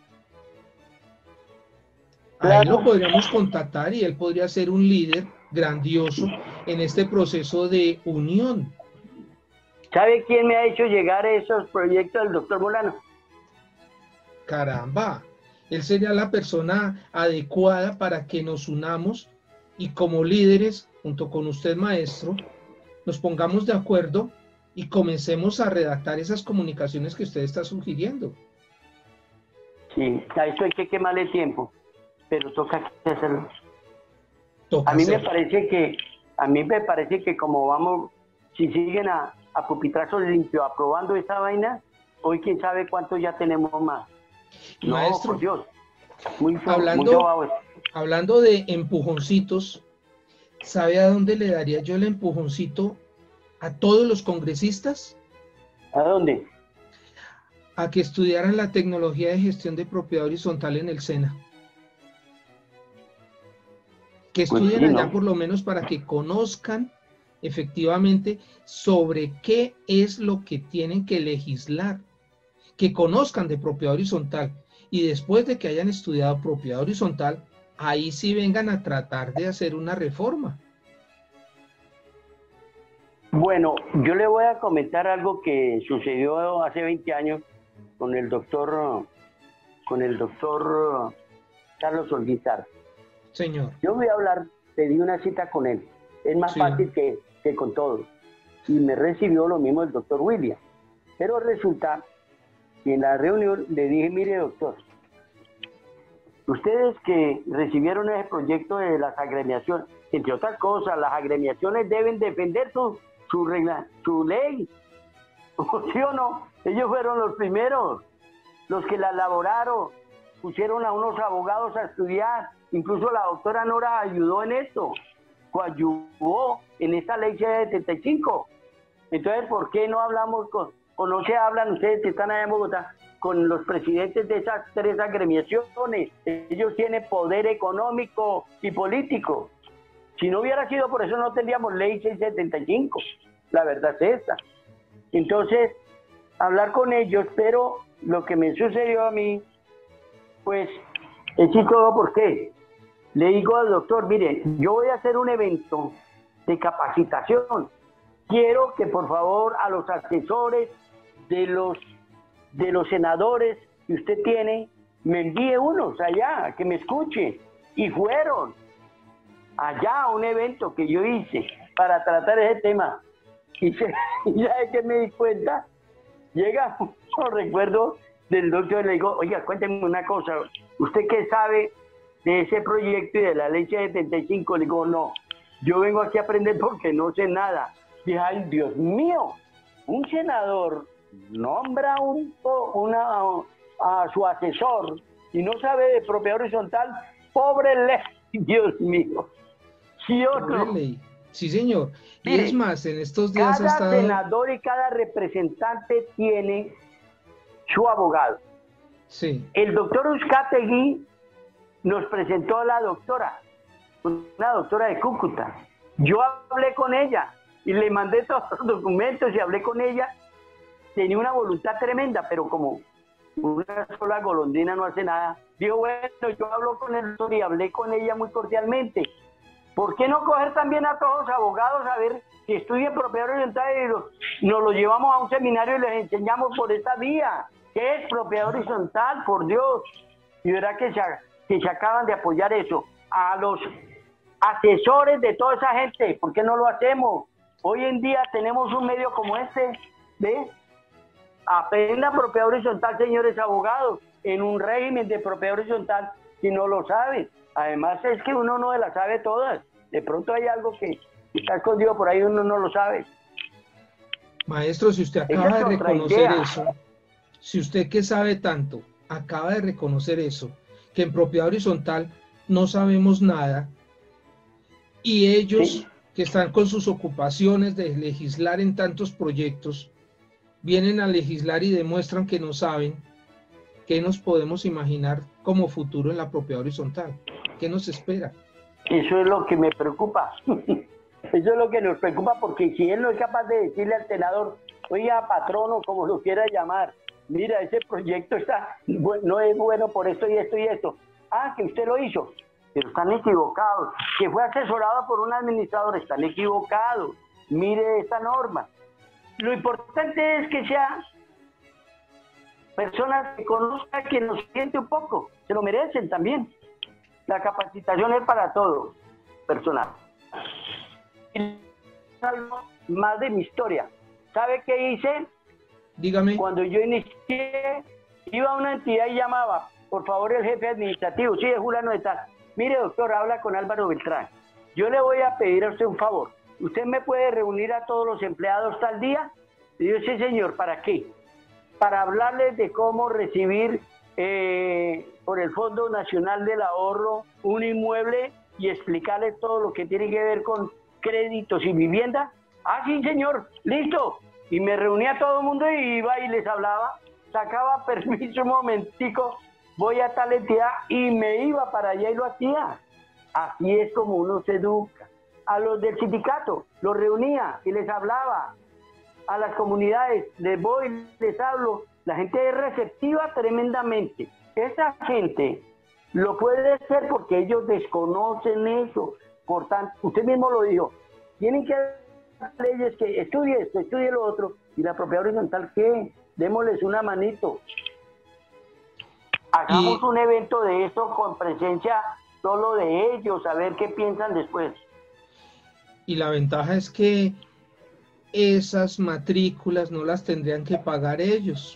Claro. A él lo podríamos contactar y él podría ser un líder grandioso en este proceso de unión. ¿Sabe quién me ha hecho llegar esos proyectos del doctor Molano? Caramba, él sería la persona adecuada para que nos unamos y como líderes, junto con usted, maestro, nos pongamos de acuerdo y comencemos a redactar esas comunicaciones que usted está sugiriendo. Sí, a eso hay que quemarle tiempo, pero toca hacerlo. Toca a mí hacerlo. me parece que, a mí me parece que como vamos, si siguen a, a pupitrazos limpios aprobando esta vaina, hoy quién sabe cuánto ya tenemos más. No, maestro, por Dios. Muy, hablando, muy hablando de empujoncitos, ¿sabe a dónde le daría yo el empujoncito a todos los congresistas? ¿A dónde? A que estudiaran la tecnología de gestión de propiedad horizontal en el SENA. Que estudien pues sí, allá ¿no? por lo menos para que conozcan efectivamente sobre qué es lo que tienen que legislar, que conozcan de propiedad horizontal y después de que hayan estudiado propiedad horizontal, ahí sí vengan a tratar de hacer una reforma. Bueno, yo le voy a comentar algo que sucedió hace veinte años con el doctor, con el doctor Carlos Olguizar. Señor. Yo voy a hablar, pedí una cita con él. Es más Sí. fácil que, que con todos. Y me recibió lo mismo el doctor William. Pero resulta que en la reunión le dije, mire doctor, ustedes que recibieron ese proyecto de las agremiaciones, entre otras cosas, las agremiaciones deben defender su, su regla, su ley. ¿Sí o no? Ellos fueron los primeros, los que la elaboraron, pusieron a unos abogados a estudiar, incluso la doctora Nora ayudó en esto, coadyuvó en esta ley setenta y cinco. Entonces, ¿por qué no hablamos con, o no se hablan ustedes que están allá en Bogotá, con los presidentes de esas tres agremiaciones? Ellos tienen poder económico y político. Si no hubiera sido por eso, no tendríamos ley seiscientos setenta y cinco. La verdad es esta. Entonces, hablar con ellos, pero lo que me sucedió a mí, pues, es chistoso. ¿Por qué? Le digo al doctor, mire, yo voy a hacer un evento de capacitación. Quiero que por favor a los asesores de los, de los senadores que usted tiene, me envíe unos allá, que me escuchen. Y fueron allá a un evento que yo hice para tratar ese tema. Y, se, y ya es que me di cuenta, llega un recuerdo del doctor y le digo, oiga, cuéntenme una cosa, ¿usted qué sabe de ese proyecto y de la ley setenta y cinco? Le digo, no, yo vengo aquí a aprender porque no sé nada. Dije, ay, Dios mío, un senador nombra un, una, a, a su asesor y no sabe de propiedad horizontal, pobre ley, Dios mío. ¿Sí o no? Sí, señor. Y Mire, es más, en estos días cada ha estado... senador y cada representante tiene su abogado. Sí. El doctor Uzcategui nos presentó a la doctora, una doctora de Cúcuta. Yo hablé con ella y le mandé todos los documentos y hablé con ella. Tenía una voluntad tremenda, pero como una sola golondrina no hace nada, dijo, bueno, yo hablo con el doctor y hablé con ella muy cordialmente. ¿Por qué no coger también a todos los abogados a ver si estudian propiedad horizontal y lo, nos lo llevamos a un seminario y les enseñamos por esta vía? ¿Qué es propiedad horizontal? Por Dios. Y verá que se, que se acaban de apoyar eso. A los asesores de toda esa gente, ¿por qué no lo hacemos? Hoy en día tenemos un medio como este, ¿ve? Aprendan propiedad horizontal, señores abogados, en un régimen de propiedad horizontal, si no lo saben. Además es que uno no las sabe todas. De pronto hay algo que está escondido por ahí, uno no lo sabe. Maestro, si usted acaba de reconocer eso, si usted que sabe tanto, acaba de reconocer eso, que en propiedad horizontal no sabemos nada, y ellos sí, que están con sus ocupaciones de legislar en tantos proyectos, vienen a legislar y demuestran que no saben, ¿qué nos podemos imaginar como futuro en la propiedad horizontal? ¿Qué nos espera? Eso es lo que me preocupa. Eso es lo que nos preocupa, porque si él no es capaz de decirle al senador, oiga, patrono, como lo quiera llamar, mira, ese proyecto está, no es bueno por esto y esto y esto. Ah, que usted lo hizo, pero están equivocados. Que fue asesorado por un administrador, están equivocados. Mire esta norma. Lo importante es que sea personas que conozcan, que nos siente un poco, se lo merecen también. La capacitación es para todo, personal. Y algo más de mi historia. ¿Sabe qué hice? Dígame. Cuando yo inicié, iba a una entidad y llamaba, por favor, el jefe administrativo, sí, es Julano de tal. Mire, doctor, habla con Álvaro Beltrán. Yo le voy a pedir a usted un favor. ¿Usted me puede reunir a todos los empleados tal día? Y yo, sí, señor, ¿para qué? Para hablarles de cómo recibir eh, por el Fondo Nacional del Ahorro un inmueble y explicarles todo lo que tiene que ver con créditos y vivienda. Ah, sí, señor, listo. Y me reunía a todo el mundo y iba y les hablaba, sacaba permiso un momentico, voy a tal entidad y me iba para allá y lo hacía. Así es como uno se educa. A los del sindicato los reunía y les hablaba. A las comunidades les voy, les hablo. La gente es receptiva tremendamente. Esa gente lo puede hacer porque ellos desconocen eso. Por tanto, usted mismo lo dijo, tienen que haber leyes que estudie esto, estudie lo otro, y la propiedad horizontal, ¿qué? Démosles una manito. hagamos Y, un evento de esto con presencia solo de ellos, a ver qué piensan después. y la ventaja es que esas matrículas no las tendrían que pagar ellos,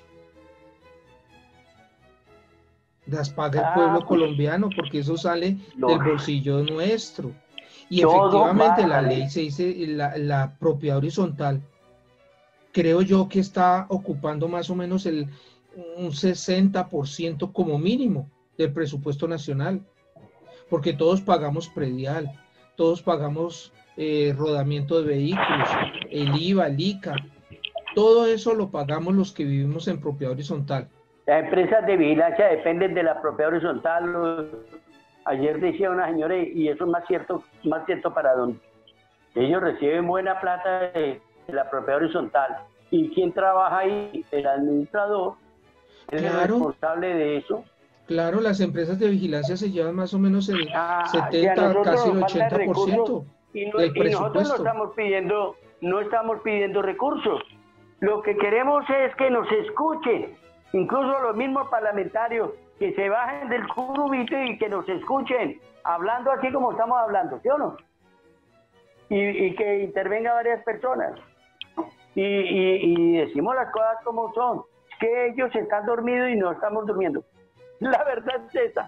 las paga el Ah, pueblo pues colombiano porque eso sale del lo, bolsillo nuestro. Y todo va efectivamente a la ley salir. se dice, la, la propiedad horizontal, creo yo que está ocupando más o menos el, un sesenta por ciento como mínimo del presupuesto nacional, porque todos pagamos predial, todos pagamos eh, rodamiento de vehículos, el IVA, el ICA, todo eso lo pagamos los que vivimos en propiedad horizontal. Las empresas de vigilancia dependen de la propiedad horizontal. Los, ayer decía una señora, y eso es más cierto, más cierto para donde ellos reciben buena plata de, de la propiedad horizontal. ¿Y quién trabaja ahí? El administrador, él es Claro, responsable de eso. claro, las empresas de vigilancia se llevan más o menos el Ah, si a setenta, nosotros casi el nos faltan ochenta por recursos ciento y, no, del y nosotros no presupuesto. estamos pidiendo, no estamos pidiendo recursos. Lo que queremos es que nos escuchen, incluso los mismos parlamentarios, que se bajen del curubito y que nos escuchen, hablando así como estamos hablando, ¿sí o no? Y, y que intervenga varias personas. Y, y, y decimos las cosas como son. Es que ellos están dormidos y no estamos durmiendo. La verdad es esa.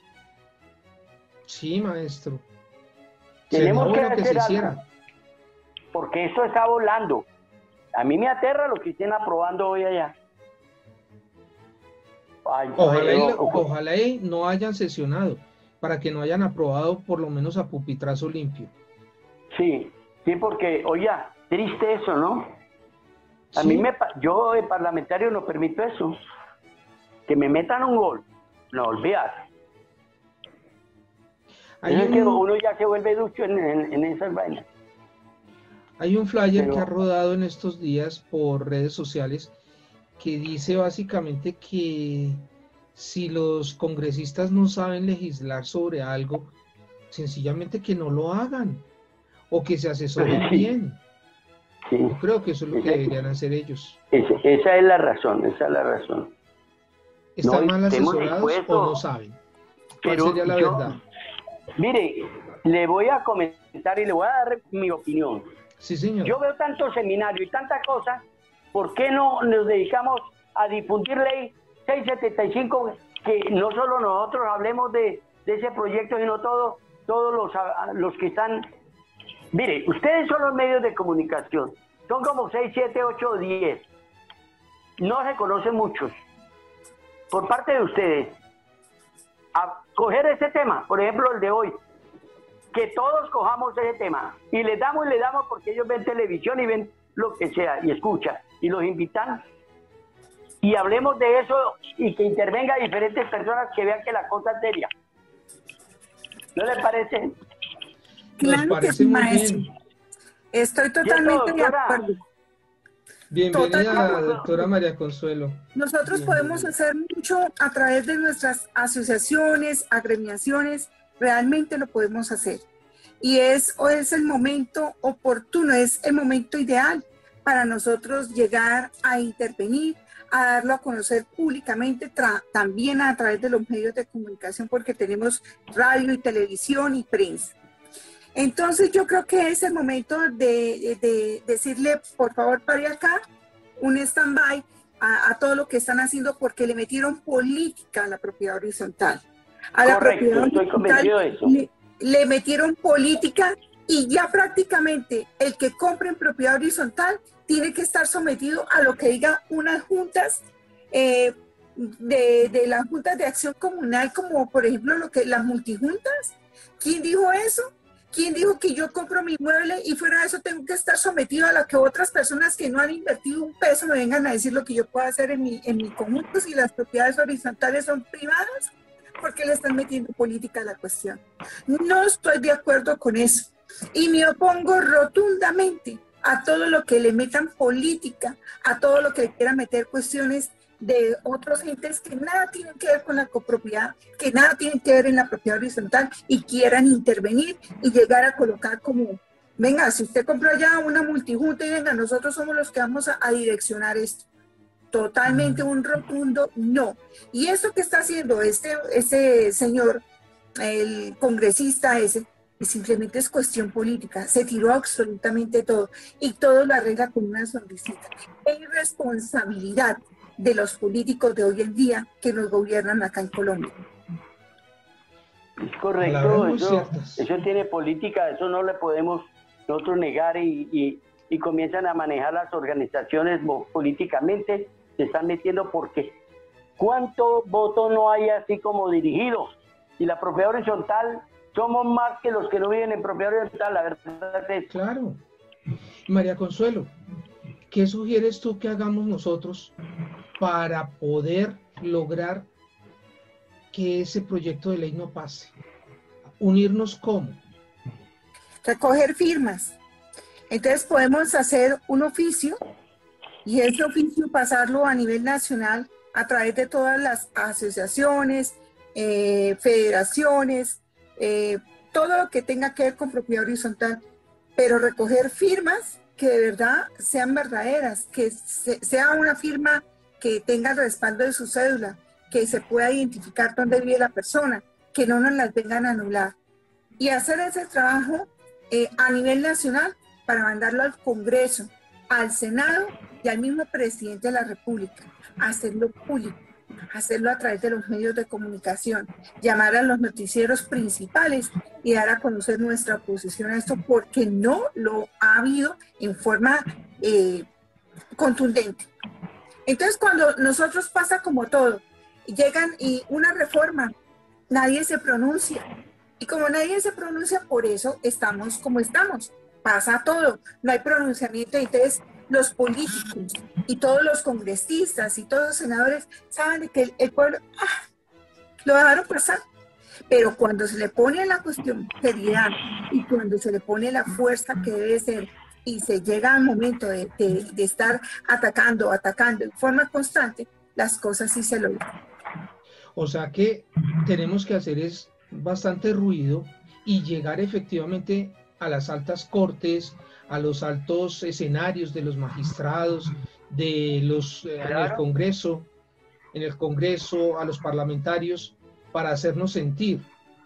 Sí, maestro. Sería Tenemos que bueno que se hacer hiciera. algo, porque esto está volando. A mí me aterra lo que estén aprobando hoy allá. Ay, Ojalá y, o- lo- o- ojalá y no hayan sesionado, para que no hayan aprobado por lo menos a pupitrazo limpio. sí, sí, porque, oye, triste eso, ¿no? A mí ¿Sí? me, pa- yo de parlamentario no permito eso. Que me metan un gol, no olvidas. Hay Eso es que un, uno ya se vuelve ducho en, en, en esas vainas. hay un flyer que ha Pero rodado en estos días por redes sociales que dice básicamente que si los congresistas no saben legislar sobre algo, sencillamente que no lo hagan o que se asesoren sí, bien. sí. Yo creo que eso es lo que Esa, deberían hacer ellos. esa, esa es la razón, esa es la razón. No, ¿Están y mal estemos asesorados o no dispuestos. saben? ¿Cuál Pero sería la yo, verdad? mire, le voy a comentar y le voy a dar mi opinión. Sí, señor. Yo veo tanto seminario y tanta cosa, ¿por qué no nos dedicamos a difundir ley seiscientos setenta y cinco, que no solo nosotros hablemos de, de ese proyecto, sino todo, todos los, los que están... Mire, ustedes son los medios de comunicación, son como seis, siete, ocho, diez. No se conocen muchos. Por parte de ustedes, a coger ese tema, por ejemplo el de hoy, que todos cojamos ese tema y les damos y les damos porque ellos ven televisión y ven lo que sea y escuchan y los invitan y hablemos de eso y que intervenga diferentes personas que vean que la cosa es seria. ¿No les parece? Nos Claro que parece sí, muy maestro. bien. Estoy ¿Cierto, totalmente de doctora? acuerdo. Bienvenida, Totalmente. doctora María Consuelo. Nosotros podemos Bienvenida. hacer mucho a través de nuestras asociaciones, agremiaciones, realmente lo podemos hacer. Y es, o es el momento oportuno, es el momento ideal para nosotros llegar a intervenir, a darlo a conocer públicamente, también a través de los medios de comunicación, porque tenemos radio y televisión y prensa. Entonces yo creo que es el momento de, de decirle, por favor, pare acá, un stand-by a, a todo lo que están haciendo, porque le metieron política a la propiedad horizontal. A la Correcto, propiedad estoy convencido de eso. le, le metieron política y ya prácticamente el que compre en propiedad horizontal tiene que estar sometido a lo que diga unas juntas eh, de, de las juntas de acción comunal, como por ejemplo lo que las multijuntas. ¿Quién dijo eso? ¿Quién dijo que yo compro mi inmueble y fuera de eso tengo que estar sometido a lo que otras personas que no han invertido un peso me vengan a decir lo que yo puedo hacer en mi, en mi conjunto si las propiedades horizontales son privadas? ¿Por qué le están metiendo política a la cuestión? No estoy de acuerdo con eso y me opongo rotundamente a todo lo que le metan política, a todo lo que le quieran meter cuestiones de otros entes que nada tienen que ver con la copropiedad, que nada tienen que ver en la propiedad horizontal y quieran intervenir y llegar a colocar como, venga, si usted compró ya una multijunta y venga, nosotros somos los que vamos a, a direccionar esto. totalmente un rotundo no. Y eso que está haciendo este, ese señor, el congresista ese, simplemente es cuestión política, se tiró absolutamente todo y todo lo arregla con una sonrisita. Es irresponsabilidad de los políticos de hoy en día que nos gobiernan acá en Colombia. Es correcto, eso, eso tiene política, eso no le podemos nosotros negar y, y, y comienzan a manejar las organizaciones políticamente, se están metiendo porque ¿cuánto voto no hay así como dirigidos? Y la propiedad horizontal somos más que los que no viven en propiedad horizontal, la verdad es... Claro. María Consuelo, ¿qué sugieres tú que hagamos nosotros para poder lograr que ese proyecto de ley no pase? ¿Unirnos cómo? Recoger firmas. Entonces podemos hacer un oficio y ese oficio pasarlo a nivel nacional a través de todas las asociaciones, eh, federaciones, Eh, todo lo que tenga que ver con propiedad horizontal, pero recoger firmas que de verdad sean verdaderas, que se, sea una firma que tenga el respaldo de su cédula, que se pueda identificar dónde vive la persona, que no nos las vengan a anular. Y hacer ese trabajo eh, a nivel nacional para mandarlo al Congreso, al Senado y al mismo presidente de la República, hacerlo público, hacerlo a través de los medios de comunicación, llamar a los noticieros principales y dar a conocer nuestra posición a esto, porque no lo ha habido en forma eh, contundente. Entonces, cuando nosotros pasa como todo, llegan y una reforma, nadie se pronuncia. Y como nadie se pronuncia, por eso estamos como estamos. Pasa todo, no hay pronunciamiento. Entonces, los políticos y todos los congresistas y todos los senadores saben que el, el pueblo ah, lo dejaron pasar. Pero cuando se le pone la cuestión seriedad y cuando se le pone la fuerza que debe ser y se llega al momento de, de, de estar atacando, atacando en forma constante, las cosas sí se logran. O sea que tenemos que hacer es bastante ruido y llegar efectivamente a las altas cortes, a los altos escenarios de los magistrados, de los eh, Claro. en el Congreso, en el Congreso, a los parlamentarios, para hacernos sentir.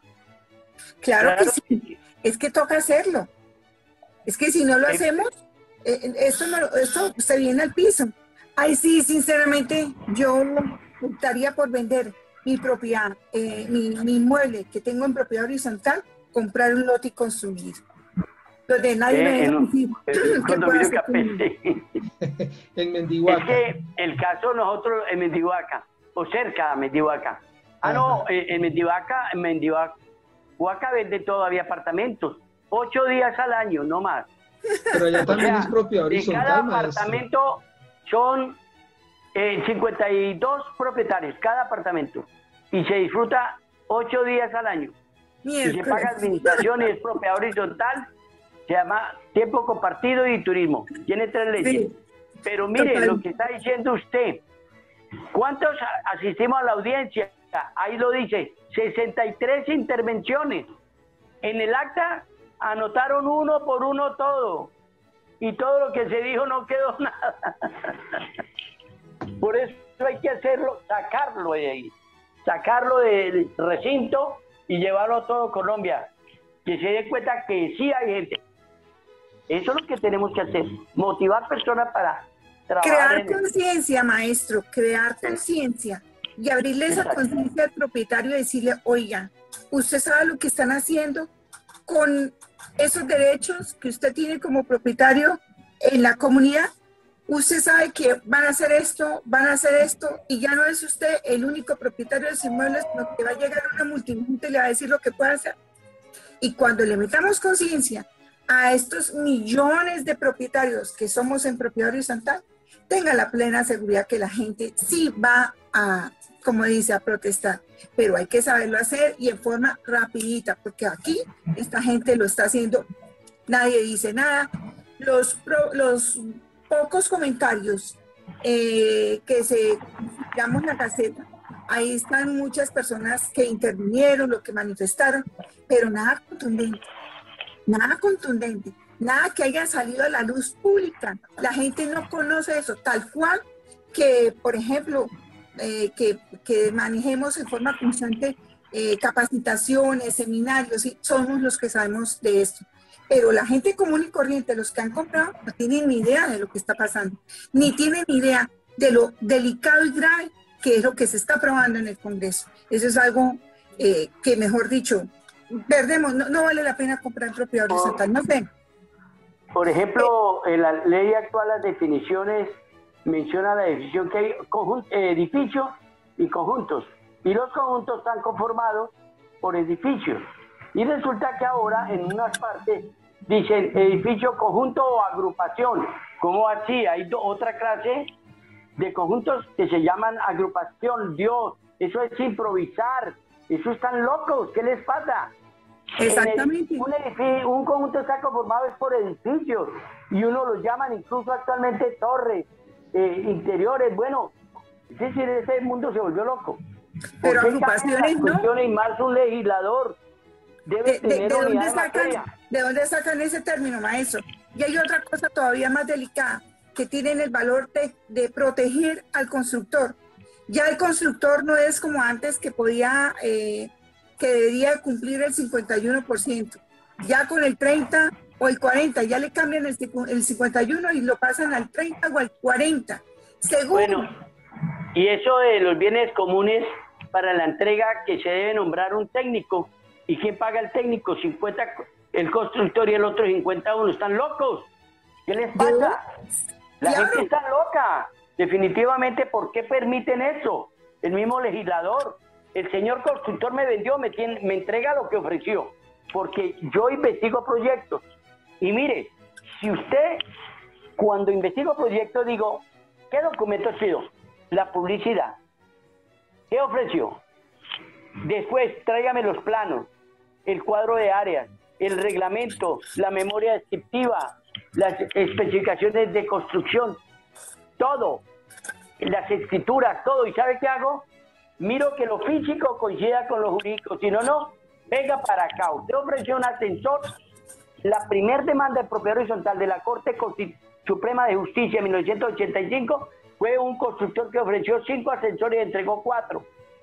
Claro, Claro. que sí, es que toca hacerlo. Es que si no lo Eh. hacemos, eh, esto, no, esto se viene al piso. Ay, sí, sinceramente, yo optaría por vender mi propiedad, eh, mi, mi inmueble que tengo en propiedad horizontal, comprar un lote y construir. Donde nadie Eh, me en deja un- decir en un qué puedo condominio hacer conmigo. Capete. En Es Mendihuaca. que el caso nosotros en Mendihuaca, o cerca de Mendihuaca. Ah, no, Ajá. en, en Mendihuaca, en Mendihuaca vende todavía apartamentos. Ocho días al año, no más. Pero allá O también sea, es propiedad de cada horizontal, maestro. apartamento son eh, cincuenta y dos propietarios, cada apartamento. Y se disfruta ocho días al año. Y se Miércoles. paga administración y es propiedad horizontal. Se llama tiempo compartido y turismo. Tiene tres leyes. Sí. Pero mire Total. lo que está diciendo usted. ¿Cuántos a- asistimos a la audiencia? Ahí lo dice, sesenta y tres intervenciones. En el acta anotaron uno por uno todo. Y todo lo que se dijo no quedó nada. Por eso hay que hacerlo, sacarlo de ahí. Sacarlo del recinto y llevarlo a todo Colombia. Que se dé cuenta que sí hay gente. Eso es lo que tenemos que hacer. Motivar personas para trabajar Crear en el... conciencia, maestro, crear conciencia y abrirle esa Exacto. conciencia al propietario y decirle, oiga, usted sabe lo que están haciendo con esos derechos que usted tiene como propietario en la comunidad. Usted sabe que van a hacer esto, van a hacer esto, y ya no es usted el único propietario de los inmuebles, sino que va a llegar una multijunta y le va a decir lo que puede hacer. Y cuando le metamos conciencia a estos millones de propietarios que somos en propiedad horizontal, tenga la plena seguridad que la gente sí va a, como dice, a protestar. Pero hay que saberlo hacer y en forma rapidita, porque aquí esta gente lo está haciendo, nadie dice nada. Los, pro, los pocos comentarios eh, que se, digamos, la Gaceta, ahí están muchas personas que intervinieron, lo que manifestaron, pero nada contundente. Nada contundente, nada que haya salido a la luz pública. La gente no conoce eso, tal cual que, por ejemplo, eh, que, que manejemos en forma constante eh, capacitaciones, seminarios, y somos los que sabemos de esto. Pero la gente común y corriente, los que han comprado, no tienen ni idea de lo que está pasando, ni tienen ni idea de lo delicado y grave que es lo que se está aprobando en el Congreso. Eso es algo eh, que, mejor dicho, perdemos, no, no vale la pena comprar propiedad horizontal, no sé. Por ejemplo, en la ley actual, las definiciones menciona la definición que hay edificios y conjuntos, y los conjuntos están conformados por edificios. Y resulta que ahora en unas partes dicen edificio, conjunto o agrupación. ¿Cómo así? Hay otra clase de conjuntos que se llaman agrupación. Dios, eso es improvisar. Eso están locos. ¿Qué les pasa? Exactamente. Un, edificio, un conjunto está conformado es por edificios y uno los llaman incluso actualmente torres, eh, interiores. Bueno, es decir, ese mundo se volvió loco. Pero agrupaciones no. Y más un legislador debe de, de, tener de, dónde unidad sacan, de ¿De dónde sacan ese término, maestro? Y hay otra cosa todavía más delicada, que tienen el valor de, de proteger al constructor. Ya el constructor no es como antes, que podía, eh, que debía cumplir el cincuenta y uno por ciento. Ya con el treinta o el cuarenta, ya le cambian el, el cincuenta y uno y lo pasan al treinta o al cuarenta. Según... Bueno, y eso de los bienes comunes, para la entrega que se debe nombrar un técnico. ¿Y quién paga el técnico? cincuenta el constructor y el otro cincuenta uno. ¿Están locos? ¿Qué les pasa? La claro. gente está loca. Definitivamente, ¿por qué permiten eso? El mismo legislador. El señor constructor me vendió, me, tiene, me entrega lo que ofreció. Porque yo investigo proyectos. Y mire, si usted, cuando investigo proyectos, digo, ¿qué documentos pido? La publicidad. ¿Qué ofreció? Después, tráigame los planos, el cuadro de áreas, el reglamento, la memoria descriptiva, las especificaciones de construcción, todo, las escrituras, todo. ¿Y sabe qué hago? Miro que lo físico coincida con lo jurídico, si no, no, venga para acá. Usted ofreció un ascensor, la primer demanda de propiedad horizontal de la Corte Suprema de Justicia en mil novecientos ochenta y cinco fue un constructor que ofreció cinco ascensores y entregó cuatro.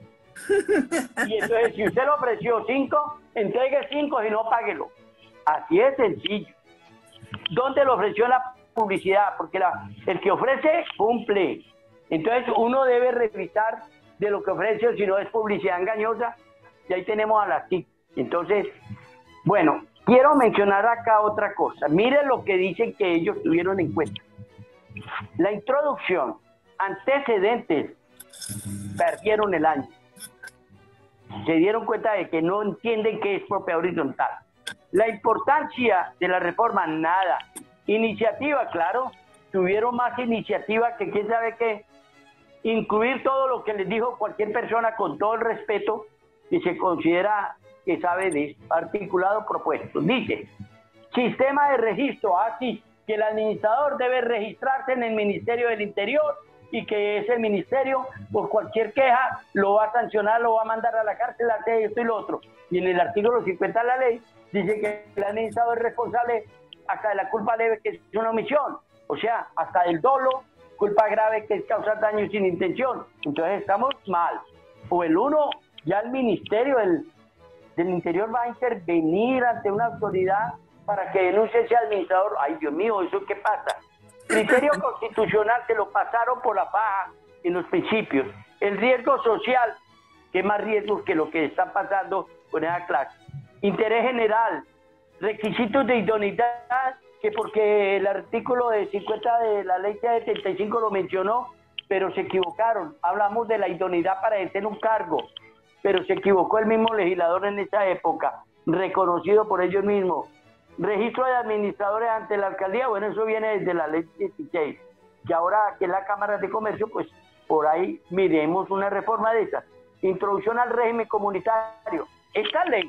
Y entonces, si usted le ofreció cinco, entregue cinco y no páguelo. Así es sencillo. ¿Dónde lo ofreció? La publicidad, porque la, el que ofrece cumple. Entonces uno debe revisar de lo que ofrece, o si no es publicidad engañosa, y ahí tenemos a las T I C. Entonces, bueno, quiero mencionar acá otra cosa. Miren lo que dicen que ellos tuvieron en cuenta. La introducción, antecedentes, perdieron el año. Se dieron cuenta de que no entienden qué es propiedad horizontal. La importancia de la reforma, nada. Iniciativa, claro, tuvieron más iniciativa que quién sabe qué. Incluir todo lo que les dijo cualquier persona con todo el respeto que se considera que sabe de articulado propuesto. Dice, sistema de registro, así que el administrador debe registrarse en el Ministerio del Interior y que ese ministerio, por cualquier queja, lo va a sancionar, lo va a mandar a la cárcel, hace esto y lo otro. Y en el artículo cincuenta de la ley dice que el administrador es responsable hasta de la culpa leve, que es una omisión, o sea, hasta del dolo, culpa grave, que es causar daño sin intención. Entonces estamos mal. O el uno, ya el Ministerio del, del Interior va a intervenir ante una autoridad para que denuncie ese administrador. Ay, Dios mío, ¿eso qué pasa? Criterio constitucional se lo pasaron por la faja en los principios. El riesgo social, ¿qué más riesgos que lo que está pasando con esa clase? Interés general, requisitos de idoneidad, que porque el artículo de cincuenta de la ley setenta y cinco lo mencionó, pero se equivocaron. Hablamos de la idoneidad para ejercer un cargo, pero se equivocó el mismo legislador en esa época, reconocido por ellos mismos. Registro de administradores ante la alcaldía, bueno, eso viene desde la ley dieciséis, que ahora que en la Cámara de Comercio, pues por ahí miremos una reforma de esas. Introducción al régimen comunitario. Esta ley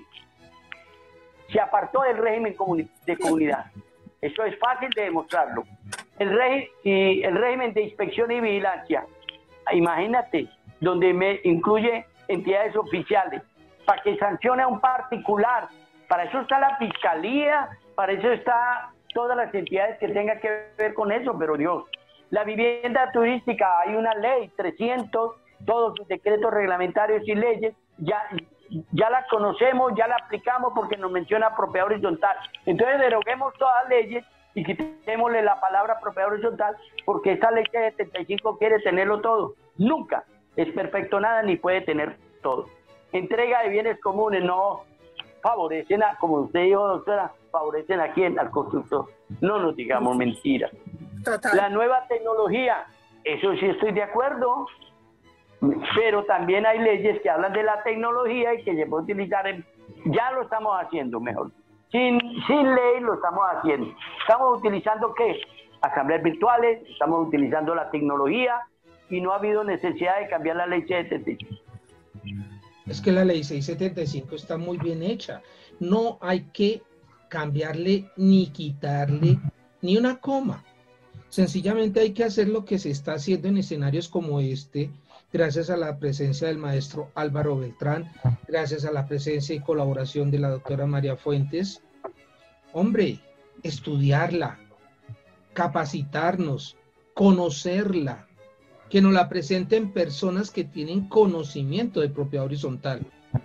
se apartó del régimen comuni de comunidad. Eso es fácil de demostrarlo. El, regi y el régimen de inspección y vigilancia, imagínate, donde me incluye entidades oficiales, para que sancione a un particular. Para eso está la fiscalía, para eso está todas las entidades que tengan que ver con eso, pero Dios, La vivienda turística, hay una ley trescientos, todos sus decretos reglamentarios y leyes, ya, ya la conocemos, ya la aplicamos porque nos menciona propiedad horizontal. Entonces deroguemos todas las leyes y quitémosle la palabra propiedad horizontal, porque esta ley de setenta y cinco quiere tenerlo todo. Nunca es perfecto nada ni puede tener todo. Entrega de bienes comunes, no favorecen a, como usted dijo, doctora, favorecen a quién, al constructor. No nos digamos mentiras. Total. La nueva tecnología, eso sí estoy de acuerdo, pero también hay leyes que hablan de la tecnología y que se puede utilizar, en, ya lo estamos haciendo mejor. Sin, sin ley lo estamos haciendo. Estamos utilizando ¿qué? Asambleas virtuales, estamos utilizando la tecnología y no ha habido necesidad de cambiar la ley setenta y cinco. Es que la ley seiscientos setenta y cinco está muy bien hecha. No hay que cambiarle ni quitarle ni una coma. Sencillamente hay que hacer lo que se está haciendo en escenarios como este, gracias a la presencia del maestro Álvaro Beltrán, gracias a la presencia y colaboración de la doctora María Fuentes. Hombre, estudiarla, capacitarnos, conocerla, que nos la presenten personas que tienen conocimiento de propiedad horizontal.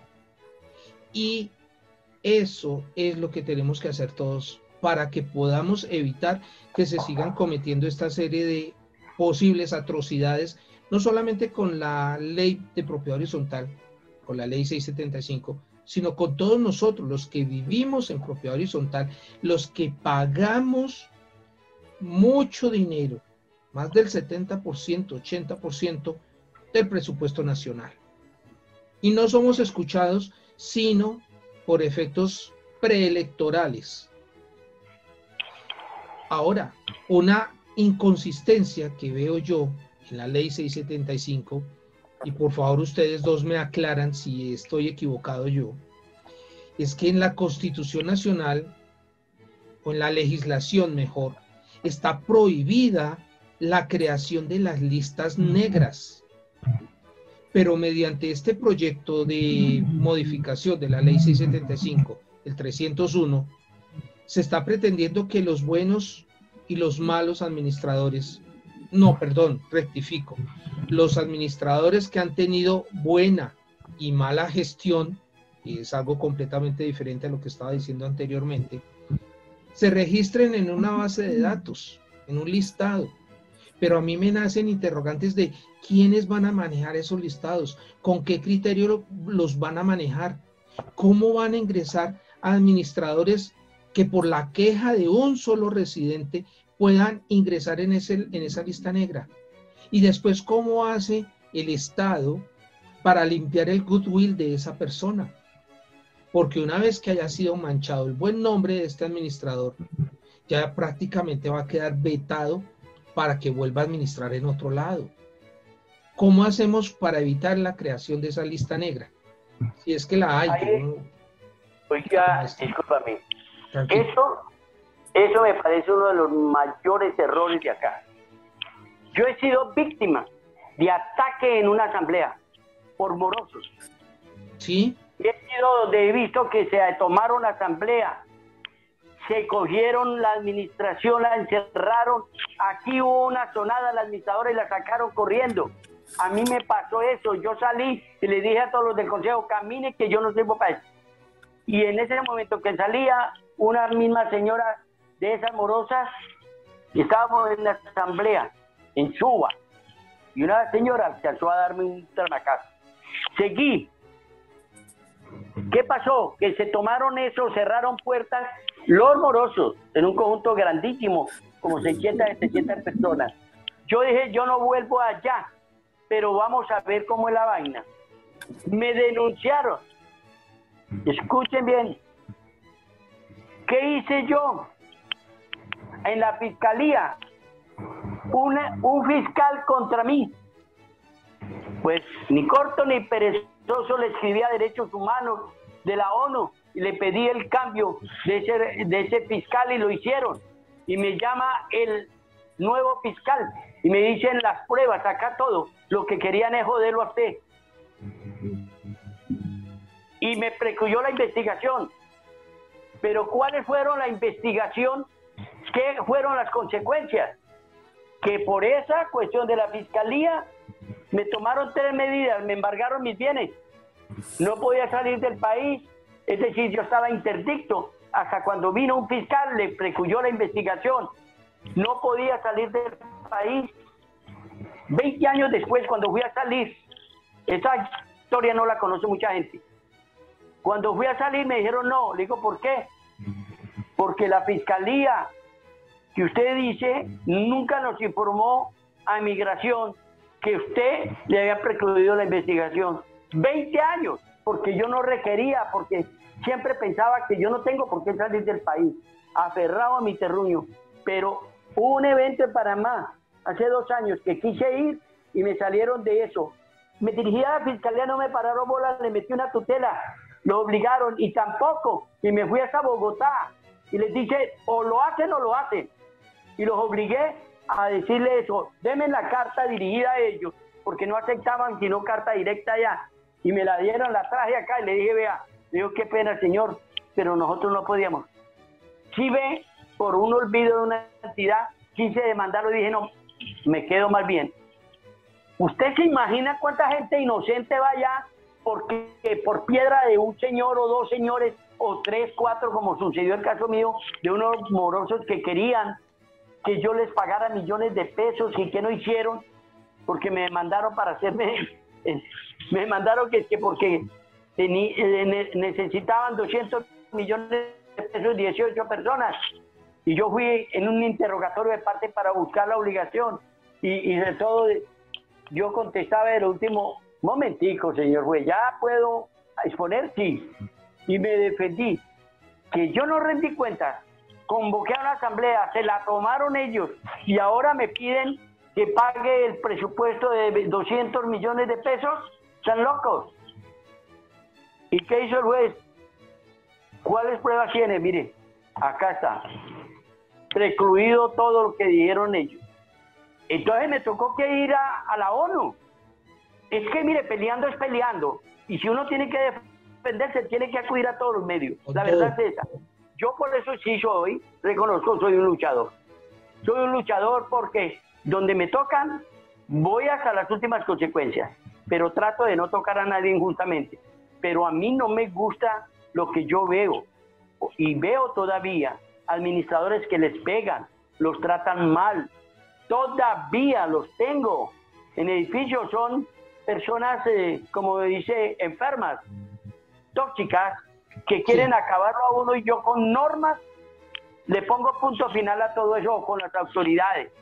Y eso es lo que tenemos que hacer todos para que podamos evitar que se sigan cometiendo esta serie de posibles atrocidades, no solamente con la ley de propiedad horizontal, con la ley seiscientos setenta y cinco, sino con todos nosotros, los que vivimos en propiedad horizontal, los que pagamos mucho dinero, más del setenta por ciento, ochenta por ciento del presupuesto nacional. Y no somos escuchados, sino por efectos preelectorales. Ahora, una inconsistencia que veo yo en la ley seiscientos setenta y cinco, y por favor ustedes dos me aclaran si estoy equivocado yo, es que en la Constitución Nacional, o en la legislación mejor, está prohibida la creación de las listas negras. Pero mediante este proyecto de modificación de la ley seiscientos setenta y cinco, el trescientos uno, se está pretendiendo que los buenos y los malos administradores, no, perdón, rectifico, los administradores que han tenido buena y mala gestión, y es algo completamente diferente a lo que estaba diciendo anteriormente, se registren en una base de datos, en un listado. Pero a mí me nacen interrogantes de quiénes van a manejar esos listados, con qué criterio los van a manejar, cómo van a ingresar a administradores que por la queja de un solo residente puedan ingresar en, ese, en esa lista negra. Y después, ¿cómo hace el Estado para limpiar el goodwill de esa persona? Porque una vez que haya sido manchado el buen nombre de este administrador, ya prácticamente va a quedar vetado para que vuelva a administrar en otro lado. ¿Cómo hacemos para evitar la creación de esa lista negra? Si es que la hay. Ahí, ¿no? Oiga, discúlpame. Eso, eso me parece uno de los mayores errores de acá. Yo he sido víctima de ataque en una asamblea por morosos. Sí. He sido donde he visto que se tomaron la asamblea, se cogieron la administración, la encerraron. Aquí hubo una sonada a la administradora y la sacaron corriendo. A mí me pasó eso. Yo salí y le dije a todos los del consejo, camine que yo no sirvo para eso. Y en ese momento que salía una misma señora de esas morosas, y estábamos en la asamblea, en Suba, y una señora alcanzó a darme un tramacazo. Seguí. ¿Qué pasó? Que se tomaron eso, cerraron puertas, los morosos, en un conjunto grandísimo, como seiscientas, setecientas personas. Yo dije, yo no vuelvo allá, pero vamos a ver cómo es la vaina. Me denunciaron. Escuchen bien. ¿Qué hice yo? En la fiscalía, una, un fiscal contra mí. Pues ni corto ni perezoso le escribí a Derechos Humanos de la ONU y le pedí el cambio de ese, de ese fiscal y lo hicieron. Y me llama el nuevo fiscal y me dicen las pruebas, acá todo. Lo que querían es joderlo a usted. Y me precluyó la investigación. Pero ¿cuáles fueron la investigación? ¿Qué fueron las consecuencias? que por esa cuestión de la fiscalía me tomaron tres medidas, me embargaron mis bienes, no podía salir del país, es decir, yo estaba interdicto hasta cuando vino un fiscal, le precluyó la investigación, no podía salir del país. veinte años después, cuando fui a salir, esa historia no la conoce mucha gente, cuando fui a salir me dijeron no, le digo, ¿por qué? Porque la fiscalía que usted dice nunca nos informó a Migración que usted le había precluido la investigación. veinte años, porque yo no requería, porque siempre pensaba que yo no tengo por qué salir del país, aferrado a mi terruño. Pero hubo un evento en Panamá hace dos años que quise ir y me salieron de eso. Me dirigí a la fiscalía, no me pararon bolas, le metí una tutela, lo obligaron y tampoco, y me fui hasta Bogotá y les dije, o lo hacen o lo hacen, y los obligué a decirle eso, denme la carta dirigida a ellos, porque no aceptaban sino carta directa allá, y me la dieron, la traje acá y le dije, vea, le digo, qué pena señor, pero nosotros no podíamos. Si ve, por un olvido de una entidad, quise demandarlo y dije, no, me quedo más bien. ¿Usted se imagina cuánta gente inocente va allá porque por piedra de un señor o dos señores o tres, cuatro, como sucedió el caso mío, de unos morosos que querían que yo les pagara millones de pesos y que no hicieron porque me mandaron para hacerme, me mandaron que, que porque tení, eh, necesitaban doscientos millones de pesos, dieciocho personas, y yo fui en un interrogatorio de parte para buscar la obligación y, y de todo yo contestaba el último, momentico señor juez, ya puedo exponer, sí, y me defendí, que yo no rendí cuentas, convoqué a una asamblea, se la tomaron ellos y ahora me piden que pague el presupuesto de doscientos millones de pesos, están locos. ¿Y qué hizo el juez? ¿Cuáles pruebas tiene? Mire, acá está, precluido todo lo que dijeron ellos. Entonces me tocó que ir a, a la ONU. Es que mire, peleando es peleando, y si uno tiene que defenderse, tiene que acudir a todos los medios. La verdad es esa. Yo por eso sí soy, reconozco, soy un luchador. Soy un luchador porque donde me tocan, voy hasta las últimas consecuencias, pero trato de no tocar a nadie injustamente. Pero a mí no me gusta lo que yo veo, y veo todavía administradores que les pegan, los tratan mal, todavía los tengo. En edificios son personas, eh, como dice, enfermas, tóxicas, que quieren sí. acabarlo a uno, y yo con normas le pongo punto final a todo eso con las autoridades.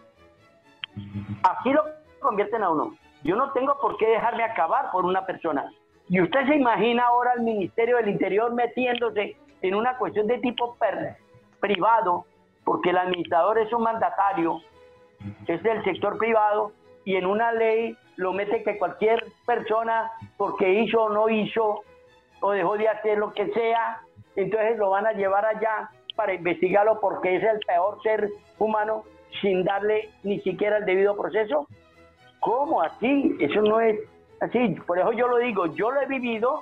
Así lo convierten a uno. Yo no tengo por qué dejarme acabar por una persona. Y usted se imagina ahora al Ministerio del Interior metiéndose en una cuestión de tipo per, privado, porque el administrador es un mandatario, es del sector privado, y en una ley lo mete que cualquier persona, porque hizo o no hizo, o dejó de hacer lo que sea, entonces lo van a llevar allá para investigarlo porque es el peor ser humano, sin darle ni siquiera el debido proceso. ¿Cómo así? Eso no es así. Por eso yo lo digo, yo lo he vivido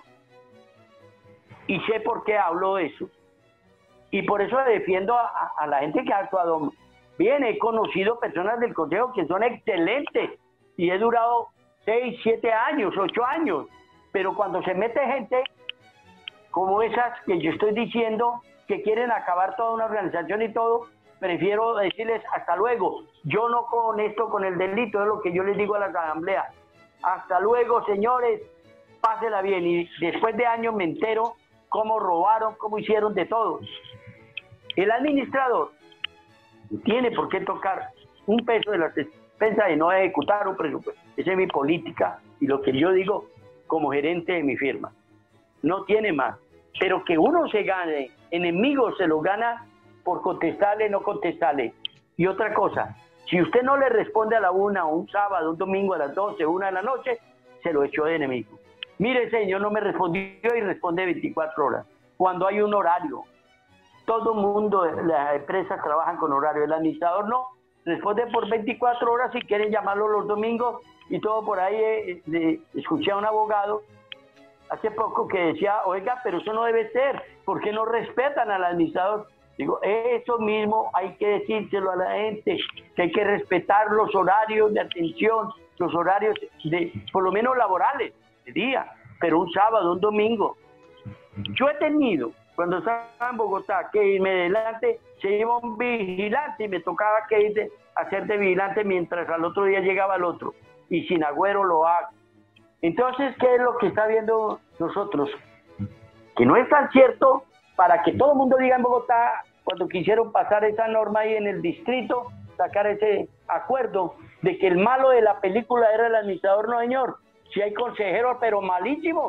y sé por qué hablo de eso. Y por eso defiendo a, a la gente que ha actuado bien. He conocido personas del Consejo que son excelentes y he durado seis, siete años, ocho años. Pero cuando se mete gente como esas que yo estoy diciendo, que quieren acabar toda una organización y todo, prefiero decirles hasta luego. Yo no con esto, con el delito, es lo que yo les digo a las asambleas. Hasta luego, señores, pásela bien. Y después de años me entero cómo robaron, cómo hicieron de todo. El administrador tiene por qué tocar un peso de las despensas y no ejecutar un presupuesto. Esa es mi política y lo que yo digo como gerente de mi firma. No tiene más. Pero que uno se gane, enemigos se lo gana por contestarle, no contestarle. Y otra cosa, si usted no le responde a la una, o un sábado, un domingo a las doce, una de la noche, se lo echó de enemigo. Mire, señor, no me respondió y responde veinticuatro horas. Cuando hay un horario, todo el mundo, las empresas trabajan con horario. El administrador no, responde por veinticuatro horas si quieren llamarlo los domingos y todo por ahí. Eh, eh, escuché a un abogado hace poco que decía, oiga, pero eso no debe ser, ¿por qué no respetan al administrador? Digo, eso mismo hay que decírselo a la gente, que hay que respetar los horarios de atención, los horarios de, por lo menos laborales, de día, pero un sábado, un domingo. Yo he tenido, cuando estaba en Bogotá, que irme adelante, se iba un vigilante y me tocaba que ir de, hacer de vigilante mientras al otro día llegaba el otro. Y sin agüero lo hago. Entonces, ¿qué es lo que está viendo nosotros? Que no es tan cierto para que todo el mundo diga en Bogotá, cuando quisieron pasar esa norma ahí en el distrito, sacar ese acuerdo de que el malo de la película era el administrador, no señor. Si hay consejeros, pero malísimos.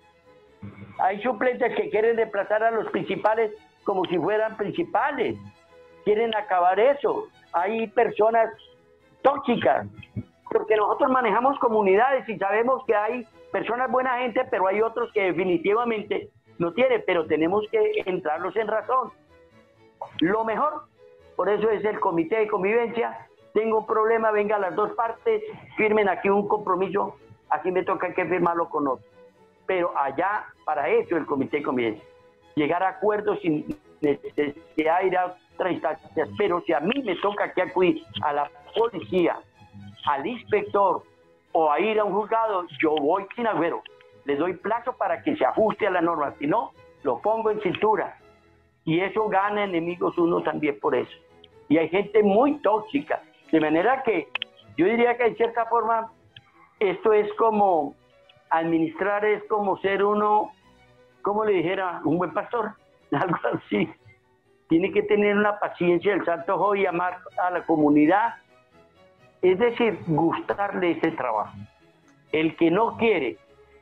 Hay suplentes que quieren desplazar a los principales como si fueran principales. Quieren acabar eso. Hay personas tóxicas, porque nosotros manejamos comunidades y sabemos que hay personas buena gente, pero hay otros que definitivamente no tienen, pero tenemos que entrarlos en razón. Lo mejor, por eso es el comité de convivencia. Tengo un problema, venga las dos partes, firmen aquí un compromiso, aquí me toca que firmarlo con otro. Pero allá, para eso el comité de convivencia. Llegar a acuerdos sin necesidad de ir a otras instancias. Pero si a mí me toca que acudir a la policía, al inspector o a ir a un juzgado, yo voy sin agüero. Le doy plazo para que se ajuste a la norma, si no, lo pongo en cintura. Y eso gana enemigos uno también por eso. Y hay gente muy tóxica, de manera que yo diría que en cierta forma esto es como administrar, es como ser uno, como le dijera, un buen pastor, algo así. Tiene que tener una paciencia del santo ojo y amar a la comunidad, es decir, gustarle ese trabajo. El que no quiere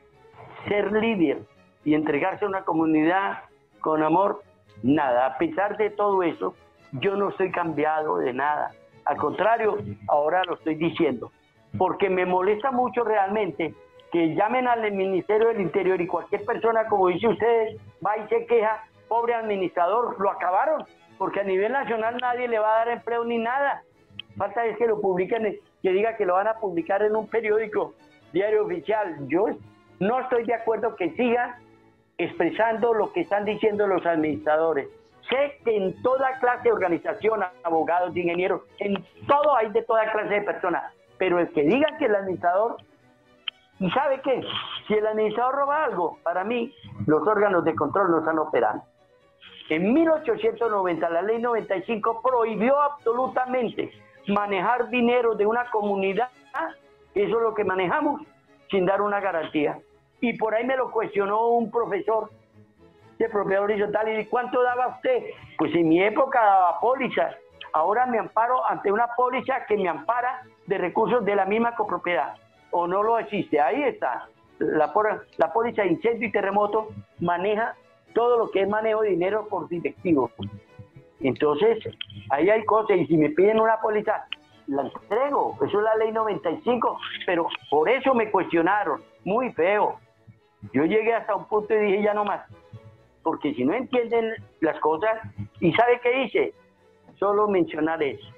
ser líder y entregarse a una comunidad con amor, nada. A pesar de todo eso, yo no estoy cambiado de nada. Al contrario, ahora lo estoy diciendo. Porque me molesta mucho realmente que llamen al Ministerio del Interior y cualquier persona, como dice ustedes, va y se queja, pobre administrador, lo acabaron. Porque a nivel nacional nadie le va a dar empleo ni nada. Falta es que lo publiquen, que diga que lo van a publicar en un periódico, diario oficial. Yo no estoy de acuerdo que sigan expresando lo que están diciendo los administradores. Sé que en toda clase de organización, abogados, ingenieros, en todo hay de toda clase de personas, pero el que diga que el administrador, ¿y sabe qué? Si el administrador roba algo, para mí los órganos de control no están operando. En mil ochocientos noventa, la ley noventa y cinco prohibió absolutamente manejar dinero de una comunidad, eso es lo que manejamos, sin dar una garantía. Y por ahí me lo cuestionó un profesor de propiedad horizontal y ¿cuánto daba usted? Pues en mi época daba pólizas, ahora me amparo ante una póliza que me ampara de recursos de la misma copropiedad, o no lo existe, ahí está. La, la póliza de incendio y terremoto maneja todo lo que es manejo de dinero por directivo. Entonces, ahí hay cosas, y si me piden una póliza, la entrego, eso es la ley noventa y cinco, pero por eso me cuestionaron, muy feo. Yo llegué hasta un punto y dije ya no más, porque si no entienden las cosas, ¿y sabe qué hice? Solo mencionar eso.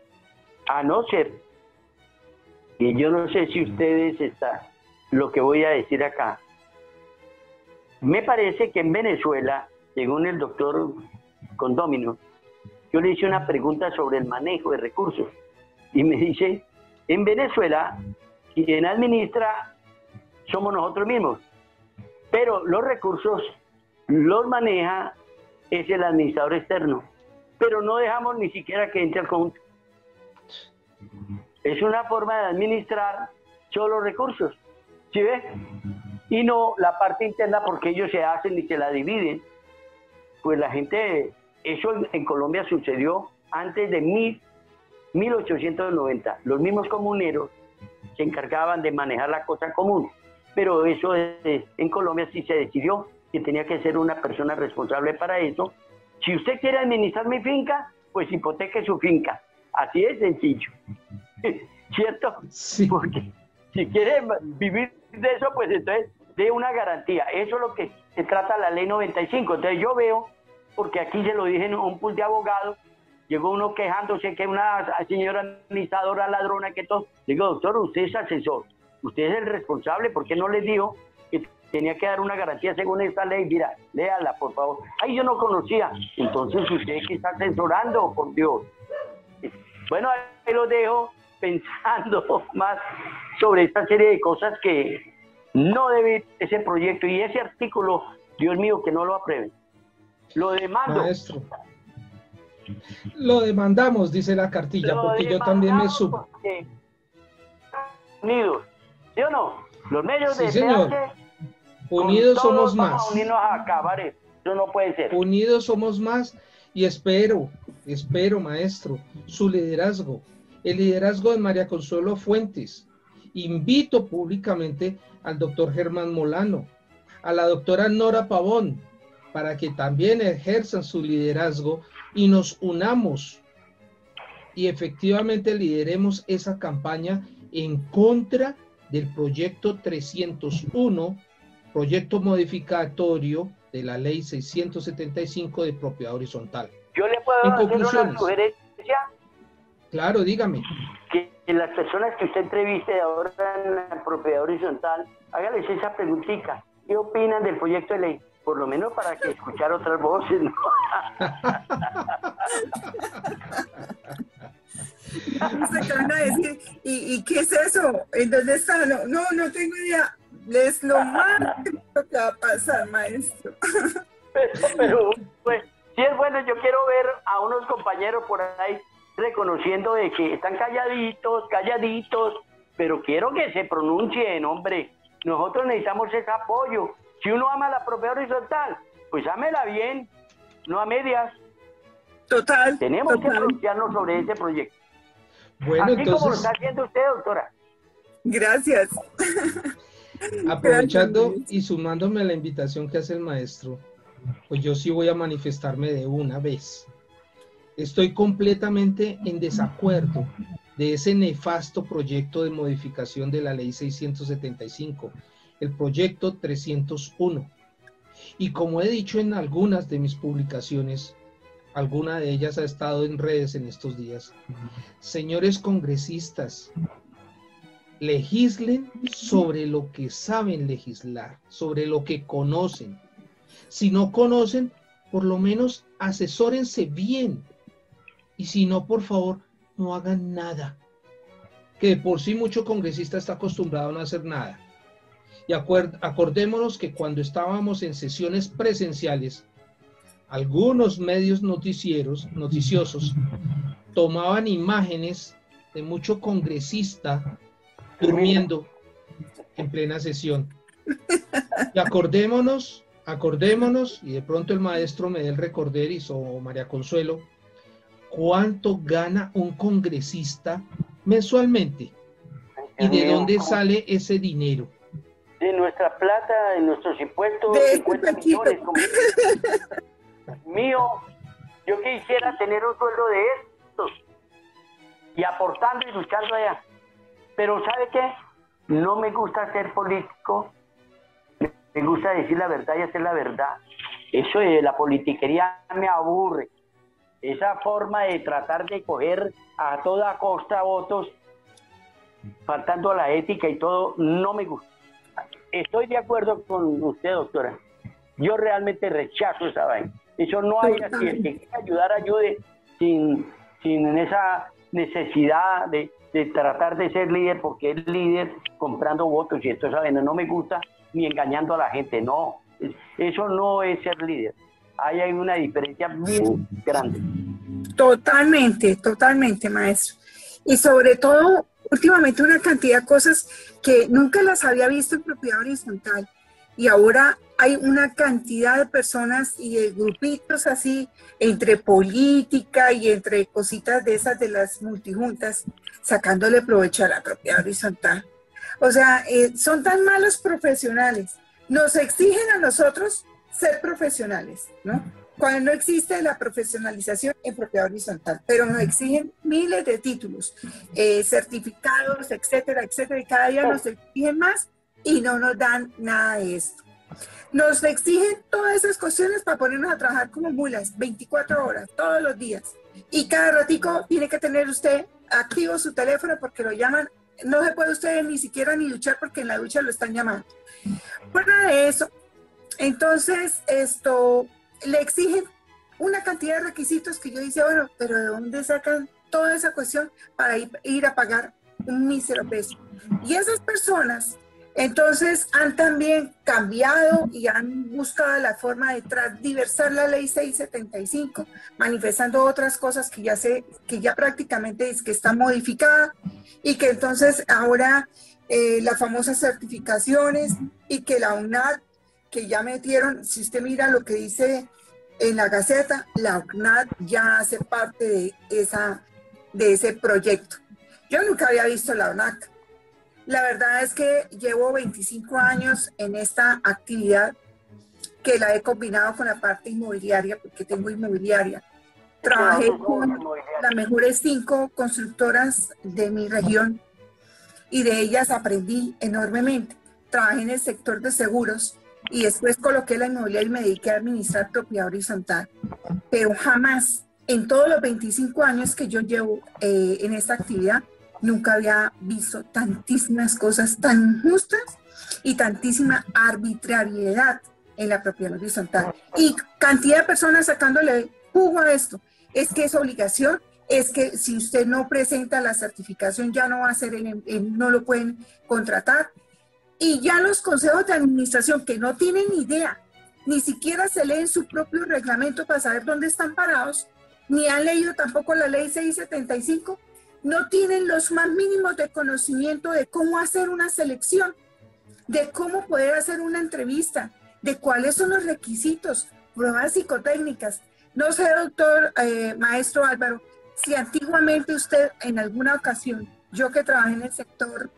A no ser, y yo no sé si ustedes están, lo que voy a decir acá, me parece que en Venezuela, según el doctor Condómino, yo le hice una pregunta sobre el manejo de recursos y me dice, en Venezuela, quien administra somos nosotros mismos, pero los recursos los maneja es el administrador externo, pero no dejamos ni siquiera que entre al conjunto. Es una forma de administrar solo recursos, ¿sí ves? Y no la parte interna, porque ellos se hacen y se la dividen. Pues la gente, eso en, en Colombia sucedió antes de mil ochocientos noventa. Los mismos comuneros se encargaban de manejar la cosa común, pero eso es, en Colombia sí se decidió que tenía que ser una persona responsable para eso. Si usted quiere administrar mi finca, pues hipoteque su finca. Así es sencillo. ¿Cierto? Sí. Porque si quiere vivir de eso, pues entonces dé una garantía. Eso es lo que se trata la ley noventa y cinco. Entonces yo veo, porque aquí se lo dije en un pool de abogados, llegó uno quejándose que una señora administradora ladrona, que todo. Digo, doctor, usted es asesor, usted es el responsable, ¿por qué no le dijo que tenía que dar una garantía según esta ley. Mira, léala, por favor. Ay, yo no conocía. Entonces, ¿usted qué está censurando, por Dios? Bueno, ahí lo dejo pensando más sobre esta serie de cosas que no debe ese proyecto y ese artículo, Dios mío, que no lo aprueben. Lo demando. Maestro, lo demandamos, dice la cartilla, Lo porque yo también me demandamos subo. porque- Unidos, ¿sí o no? Los medios Sí, de señor. P H, Unidos con todos somos vamos más. a unirnos a acabar eso. Eso no puede ser. Unidos somos más y espero, espero, maestro, su liderazgo, el liderazgo de María Consuelo Fuentes. Invito públicamente al doctor Germán Molano, a la doctora Nora Pavón, para que también ejerzan su liderazgo y nos unamos y efectivamente lideremos esa campaña en contra del proyecto trescientos uno, proyecto modificatorio de la ley seiscientos setenta y cinco de propiedad horizontal. Yo le puedo En hacer una conclusiones. sugerencia, Claro, dígame. que las personas que usted entreviste ahora en la propiedad horizontal, hágales esa preguntita. ¿Qué opinan del proyecto de ley? Por lo menos para que escuchar otras voces, ¿no? Se acaban a decir, ¿y, ¿y qué es eso? ¿En dónde está? No, no, no tengo idea. Es lo más que va a pasar, maestro. Pero, pero pues, si es bueno, yo quiero ver a unos compañeros por ahí reconociendo de que están calladitos, calladitos, pero quiero que se pronuncien, hombre. Nosotros necesitamos ese apoyo. Si uno ama la propiedad horizontal, pues ámela bien, no a medias. Total. Tenemos total. que pronunciarnos sobre ese proyecto. Bueno, Así como lo entonces, está haciendo usted, doctora. Gracias. aprovechando Gracias. y sumándome a la invitación que hace el maestro, pues yo sí voy a manifestarme de una vez. Estoy completamente en desacuerdo de ese nefasto proyecto de modificación de la ley seiscientos setenta y cinco, el proyecto trescientos uno. Y como he dicho en algunas de mis publicaciones, alguna de ellas ha estado en redes en estos días, señores congresistas, legislen sobre lo que saben legislar, sobre lo que conocen. Si no conocen, por lo menos asesórense bien. Y si no, por favor, no hagan nada. Que de por sí mucho congresista está acostumbrado a no hacer nada. Y acordémonos que cuando estábamos en sesiones presenciales, algunos medios noticieros, noticiosos, tomaban imágenes de mucho congresista durmiendo en plena sesión. Y acordémonos, acordémonos, y de pronto el maestro me dé el recorderizo, o María Consuelo, ¿cuánto gana un congresista mensualmente? ¿Y de dónde sale ese dinero? De nuestra plata, de nuestros impuestos, De cincuenta este poquito. millones. Como... Mío, yo quisiera tener un sueldo de estos y aportando y luchando allá. Pero ¿sabe qué? No me gusta ser político, me gusta decir la verdad y hacer la verdad. Eso de la politiquería me aburre. Esa forma de tratar de coger a toda costa votos, faltando a la ética y todo, no me gusta. Estoy de acuerdo con usted, doctora. Yo realmente rechazo esa vaina. Eso no hay así. El que quiera ayudar, ayude sin, sin esa necesidad de, de tratar de ser líder, porque es líder comprando votos y esto, ¿saben? No me gusta ni engañando a la gente. No, eso no es ser líder. Ahí hay una diferencia bien grande. Totalmente, totalmente, maestro. Y sobre todo, últimamente una cantidad de cosas que nunca las había visto en propiedad horizontal. Y ahora hay una cantidad de personas y de grupitos así, entre política y entre cositas de esas de las multijuntas, sacándole provecho a la propiedad horizontal. O sea, eh, son tan malos profesionales. Nos exigen a nosotros ser profesionales, ¿no? Cuando no existe la profesionalización en propiedad horizontal, pero nos exigen miles de títulos, eh, certificados, etcétera, etcétera, y cada día nos exigen más y no nos dan nada de esto. Nos exigen todas esas cuestiones para ponernos a trabajar como mulas, veinticuatro horas, todos los días. Y cada ratico tiene que tener usted activo su teléfono porque lo llaman no se puede usted ni siquiera ni duchar porque en la ducha lo están llamando. Fuera de eso, entonces esto le exigen una cantidad de requisitos que yo dice, bueno, pero ¿de dónde sacan toda esa cuestión para ir, ir a pagar un mísero precio? Y esas personas entonces han también cambiado y han buscado la forma de transversar la ley seiscientos setenta y cinco, manifestando otras cosas que ya sé, que ya prácticamente es que está modificada y que entonces ahora eh, las famosas certificaciones y que la UNAD, que ya metieron, si usted mira lo que dice en la Gaceta, la UNAD ya hace parte de, esa, de ese proyecto. Yo nunca había visto la UNAD. La verdad es que llevo veinticinco años en esta actividad que la he combinado con la parte inmobiliaria, porque tengo inmobiliaria. Trabajé con las mejores cinco constructoras de mi región y de ellas aprendí enormemente. Trabajé en el sector de seguros y después coloqué la inmobiliaria y me dediqué a administrar propiedad horizontal. Pero jamás, en todos los veinticinco años que yo llevo eh, en esta actividad, nunca había visto tantísimas cosas tan injustas y tantísima arbitrariedad en la propiedad horizontal. Y cantidad de personas sacándole jugo a esto. Es que es obligación, es que si usted no presenta la certificación ya no va a ser, el, el, no lo pueden contratar. Y ya los consejos de administración que no tienen ni idea, ni siquiera se leen su propio reglamento para saber dónde están parados, ni han leído tampoco la ley seiscientos setenta y cinco, no tienen los más mínimos de conocimiento de cómo hacer una selección, de cómo poder hacer una entrevista, de cuáles son los requisitos, pruebas psicotécnicas. No sé, doctor, eh, maestro Álvaro, si antiguamente usted en alguna ocasión, yo que trabajé en el sector,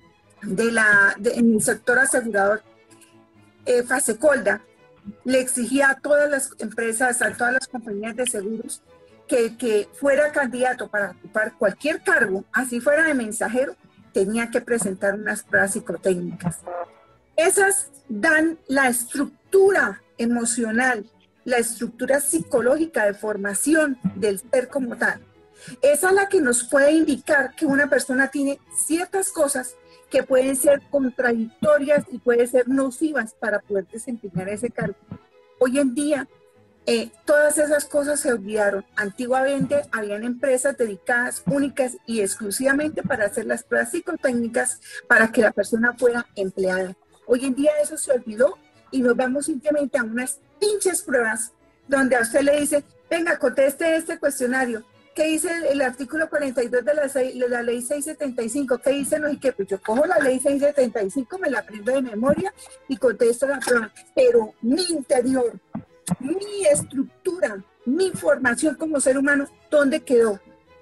de la, de, en el sector asegurador, eh, Fasecolda, le exigía a todas las empresas, a todas las compañías de seguros, que, que fuera candidato para ocupar cualquier cargo, así fuera de mensajero, tenía que presentar unas pruebas psicotécnicas. Esas dan la estructura emocional, la estructura psicológica de formación del ser como tal. Esa es la que nos puede indicar que una persona tiene ciertas cosas que pueden ser contradictorias y pueden ser nocivas para poder desempeñar ese cargo. Hoy en día, Eh, todas esas cosas se olvidaron. Antiguamente habían empresas dedicadas únicas y exclusivamente para hacer las pruebas psicotécnicas para que la persona fuera empleada. Hoy en día eso se olvidó y nos vamos simplemente a unas pinches pruebas donde a usted le dice, venga, conteste este cuestionario. ¿Qué dice el, el artículo cuarenta y dos de la, de la ley seiscientos setenta y cinco? ¿Qué dice? No, y que pues yo cojo la ley seiscientos setenta y cinco, me la aprendo de memoria y contesto la prueba. Pero mi interior, mi estructura, mi formación como ser humano, ¿dónde quedó?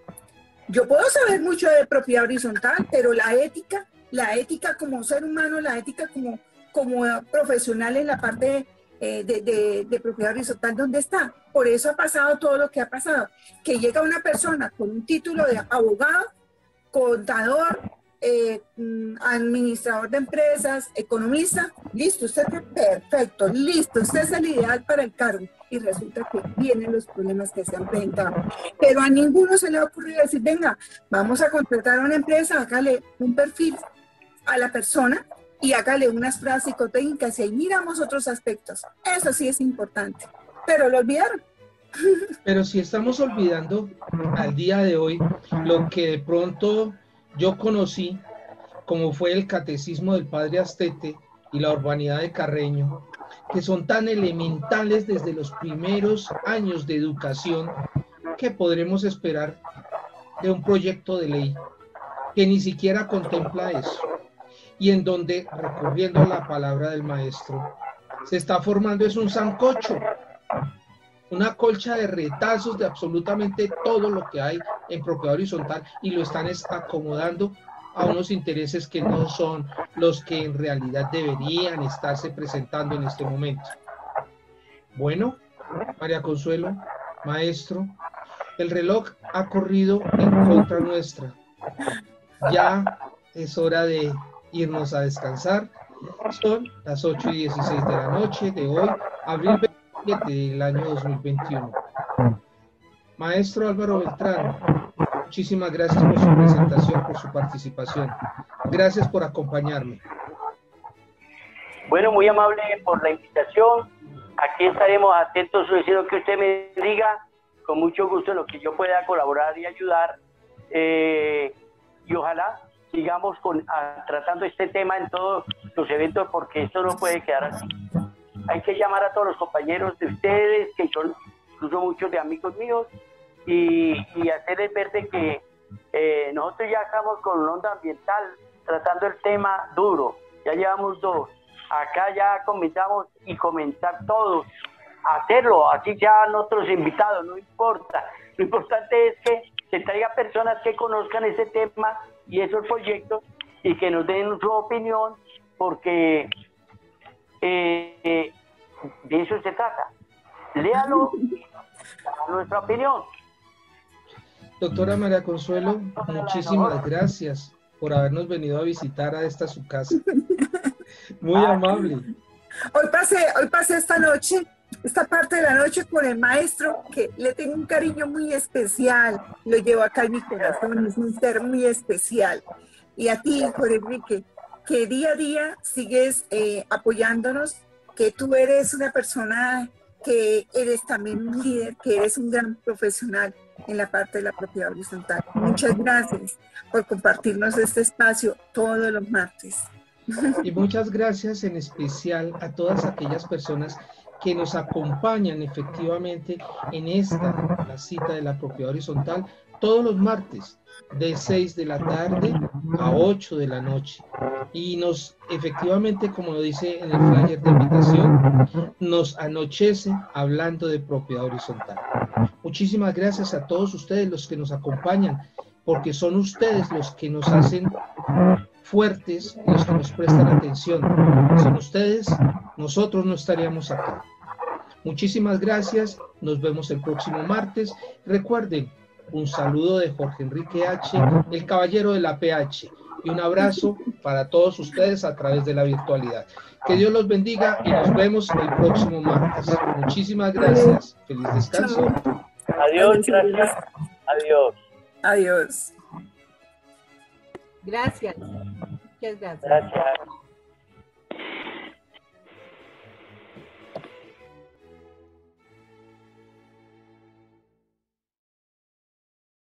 Yo puedo saber mucho de propiedad horizontal, pero la ética, la ética como ser humano, la ética como, como profesional en la parte eh, de, de, de propiedad horizontal, ¿dónde está? Por eso ha pasado todo lo que ha pasado, que llega una persona con un título de abogado, contador, Eh, administrador de empresas, economista, listo, usted es perfecto, listo, usted es el ideal para el cargo, y resulta que vienen los problemas que se han presentado. Pero a ninguno se le ha ocurrido decir, venga, vamos a contratar a una empresa, hágale un perfil a la persona y hágale unas pruebas psicotécnicas y ahí miramos otros aspectos. Eso sí es importante, pero lo olvidaron. Pero si estamos olvidando al día de hoy lo que de pronto yo conocí, como fue el catecismo del padre Astete y la urbanidad de Carreño, que son tan elementales desde los primeros años de educación, que podremos esperar de un proyecto de ley que ni siquiera contempla eso, y en donde, recurriendo a la palabra del maestro, se está formando es un sancocho, una colcha de retazos de absolutamente todo lo que hay en propiedad horizontal, y lo están acomodando a unos intereses que no son los que en realidad deberían estarse presentando en este momento. Bueno, María Consuelo, maestro, el reloj ha corrido en contra nuestra. Ya es hora de irnos a descansar. Son las ocho y dieciséis de la noche de hoy, abril veintisiete del año dos mil veintiuno. Maestro Álvaro Beltrán, Muchísimas gracias por su presentación, por su participación. Gracias por acompañarme. Bueno, muy amable por la invitación. Aquí estaremos atentos a lo que usted me diga, con mucho gusto en lo que yo pueda colaborar y ayudar. Eh, y ojalá sigamos con, a, tratando este tema en todos los eventos, porque esto no puede quedar así. Hay que llamar a todos los compañeros de ustedes, que son incluso muchos de amigos míos, y, y hacerles ver de que eh, nosotros ya estamos con Onda Ambiental tratando el tema duro. Ya llevamos dos. Acá ya comenzamos y comenzar todos a hacerlo, así ya nuestros invitados, no importa. Lo importante es que se traigan personas que conozcan ese tema y esos proyectos y que nos den su opinión, porque eh, eh, de eso se trata. Léalo a nuestra opinión. Doctora María Consuelo, muchísimas gracias por habernos venido a visitar a esta su casa. Muy amable. Hoy pasé, hoy pasé esta noche, esta parte de la noche con el maestro, que le tengo un cariño muy especial. Lo llevo acá en mi corazón, es un ser muy especial. Y a ti, Jorge Enrique, que día a día sigues eh, apoyándonos, que tú eres una persona que eres también un líder, que eres un gran profesional en la parte de la propiedad horizontal. Muchas gracias por compartirnos este espacio todos los martes. Y muchas gracias en especial a todas aquellas personas que nos acompañan efectivamente en esta, la cita de la propiedad horizontal, todos los martes, de seis de la tarde a ocho de la noche. Y nos, efectivamente, como lo dice en el flyer de invitación, nos anochece hablando de propiedad horizontal. Muchísimas gracias a todos ustedes los que nos acompañan, porque son ustedes los que nos hacen fuertes, los que nos prestan atención. Sin ustedes, nosotros no estaríamos acá. Muchísimas gracias, nos vemos el próximo martes. Recuerden, un saludo de Jorge Enrique H., el caballero de la P H, y un abrazo para todos ustedes a través de la virtualidad. Que Dios los bendiga y nos vemos el próximo martes. Muchísimas gracias. Feliz descanso. Adiós, gracias. Adiós. Adiós. Gracias. Muchas gracias. Gracias.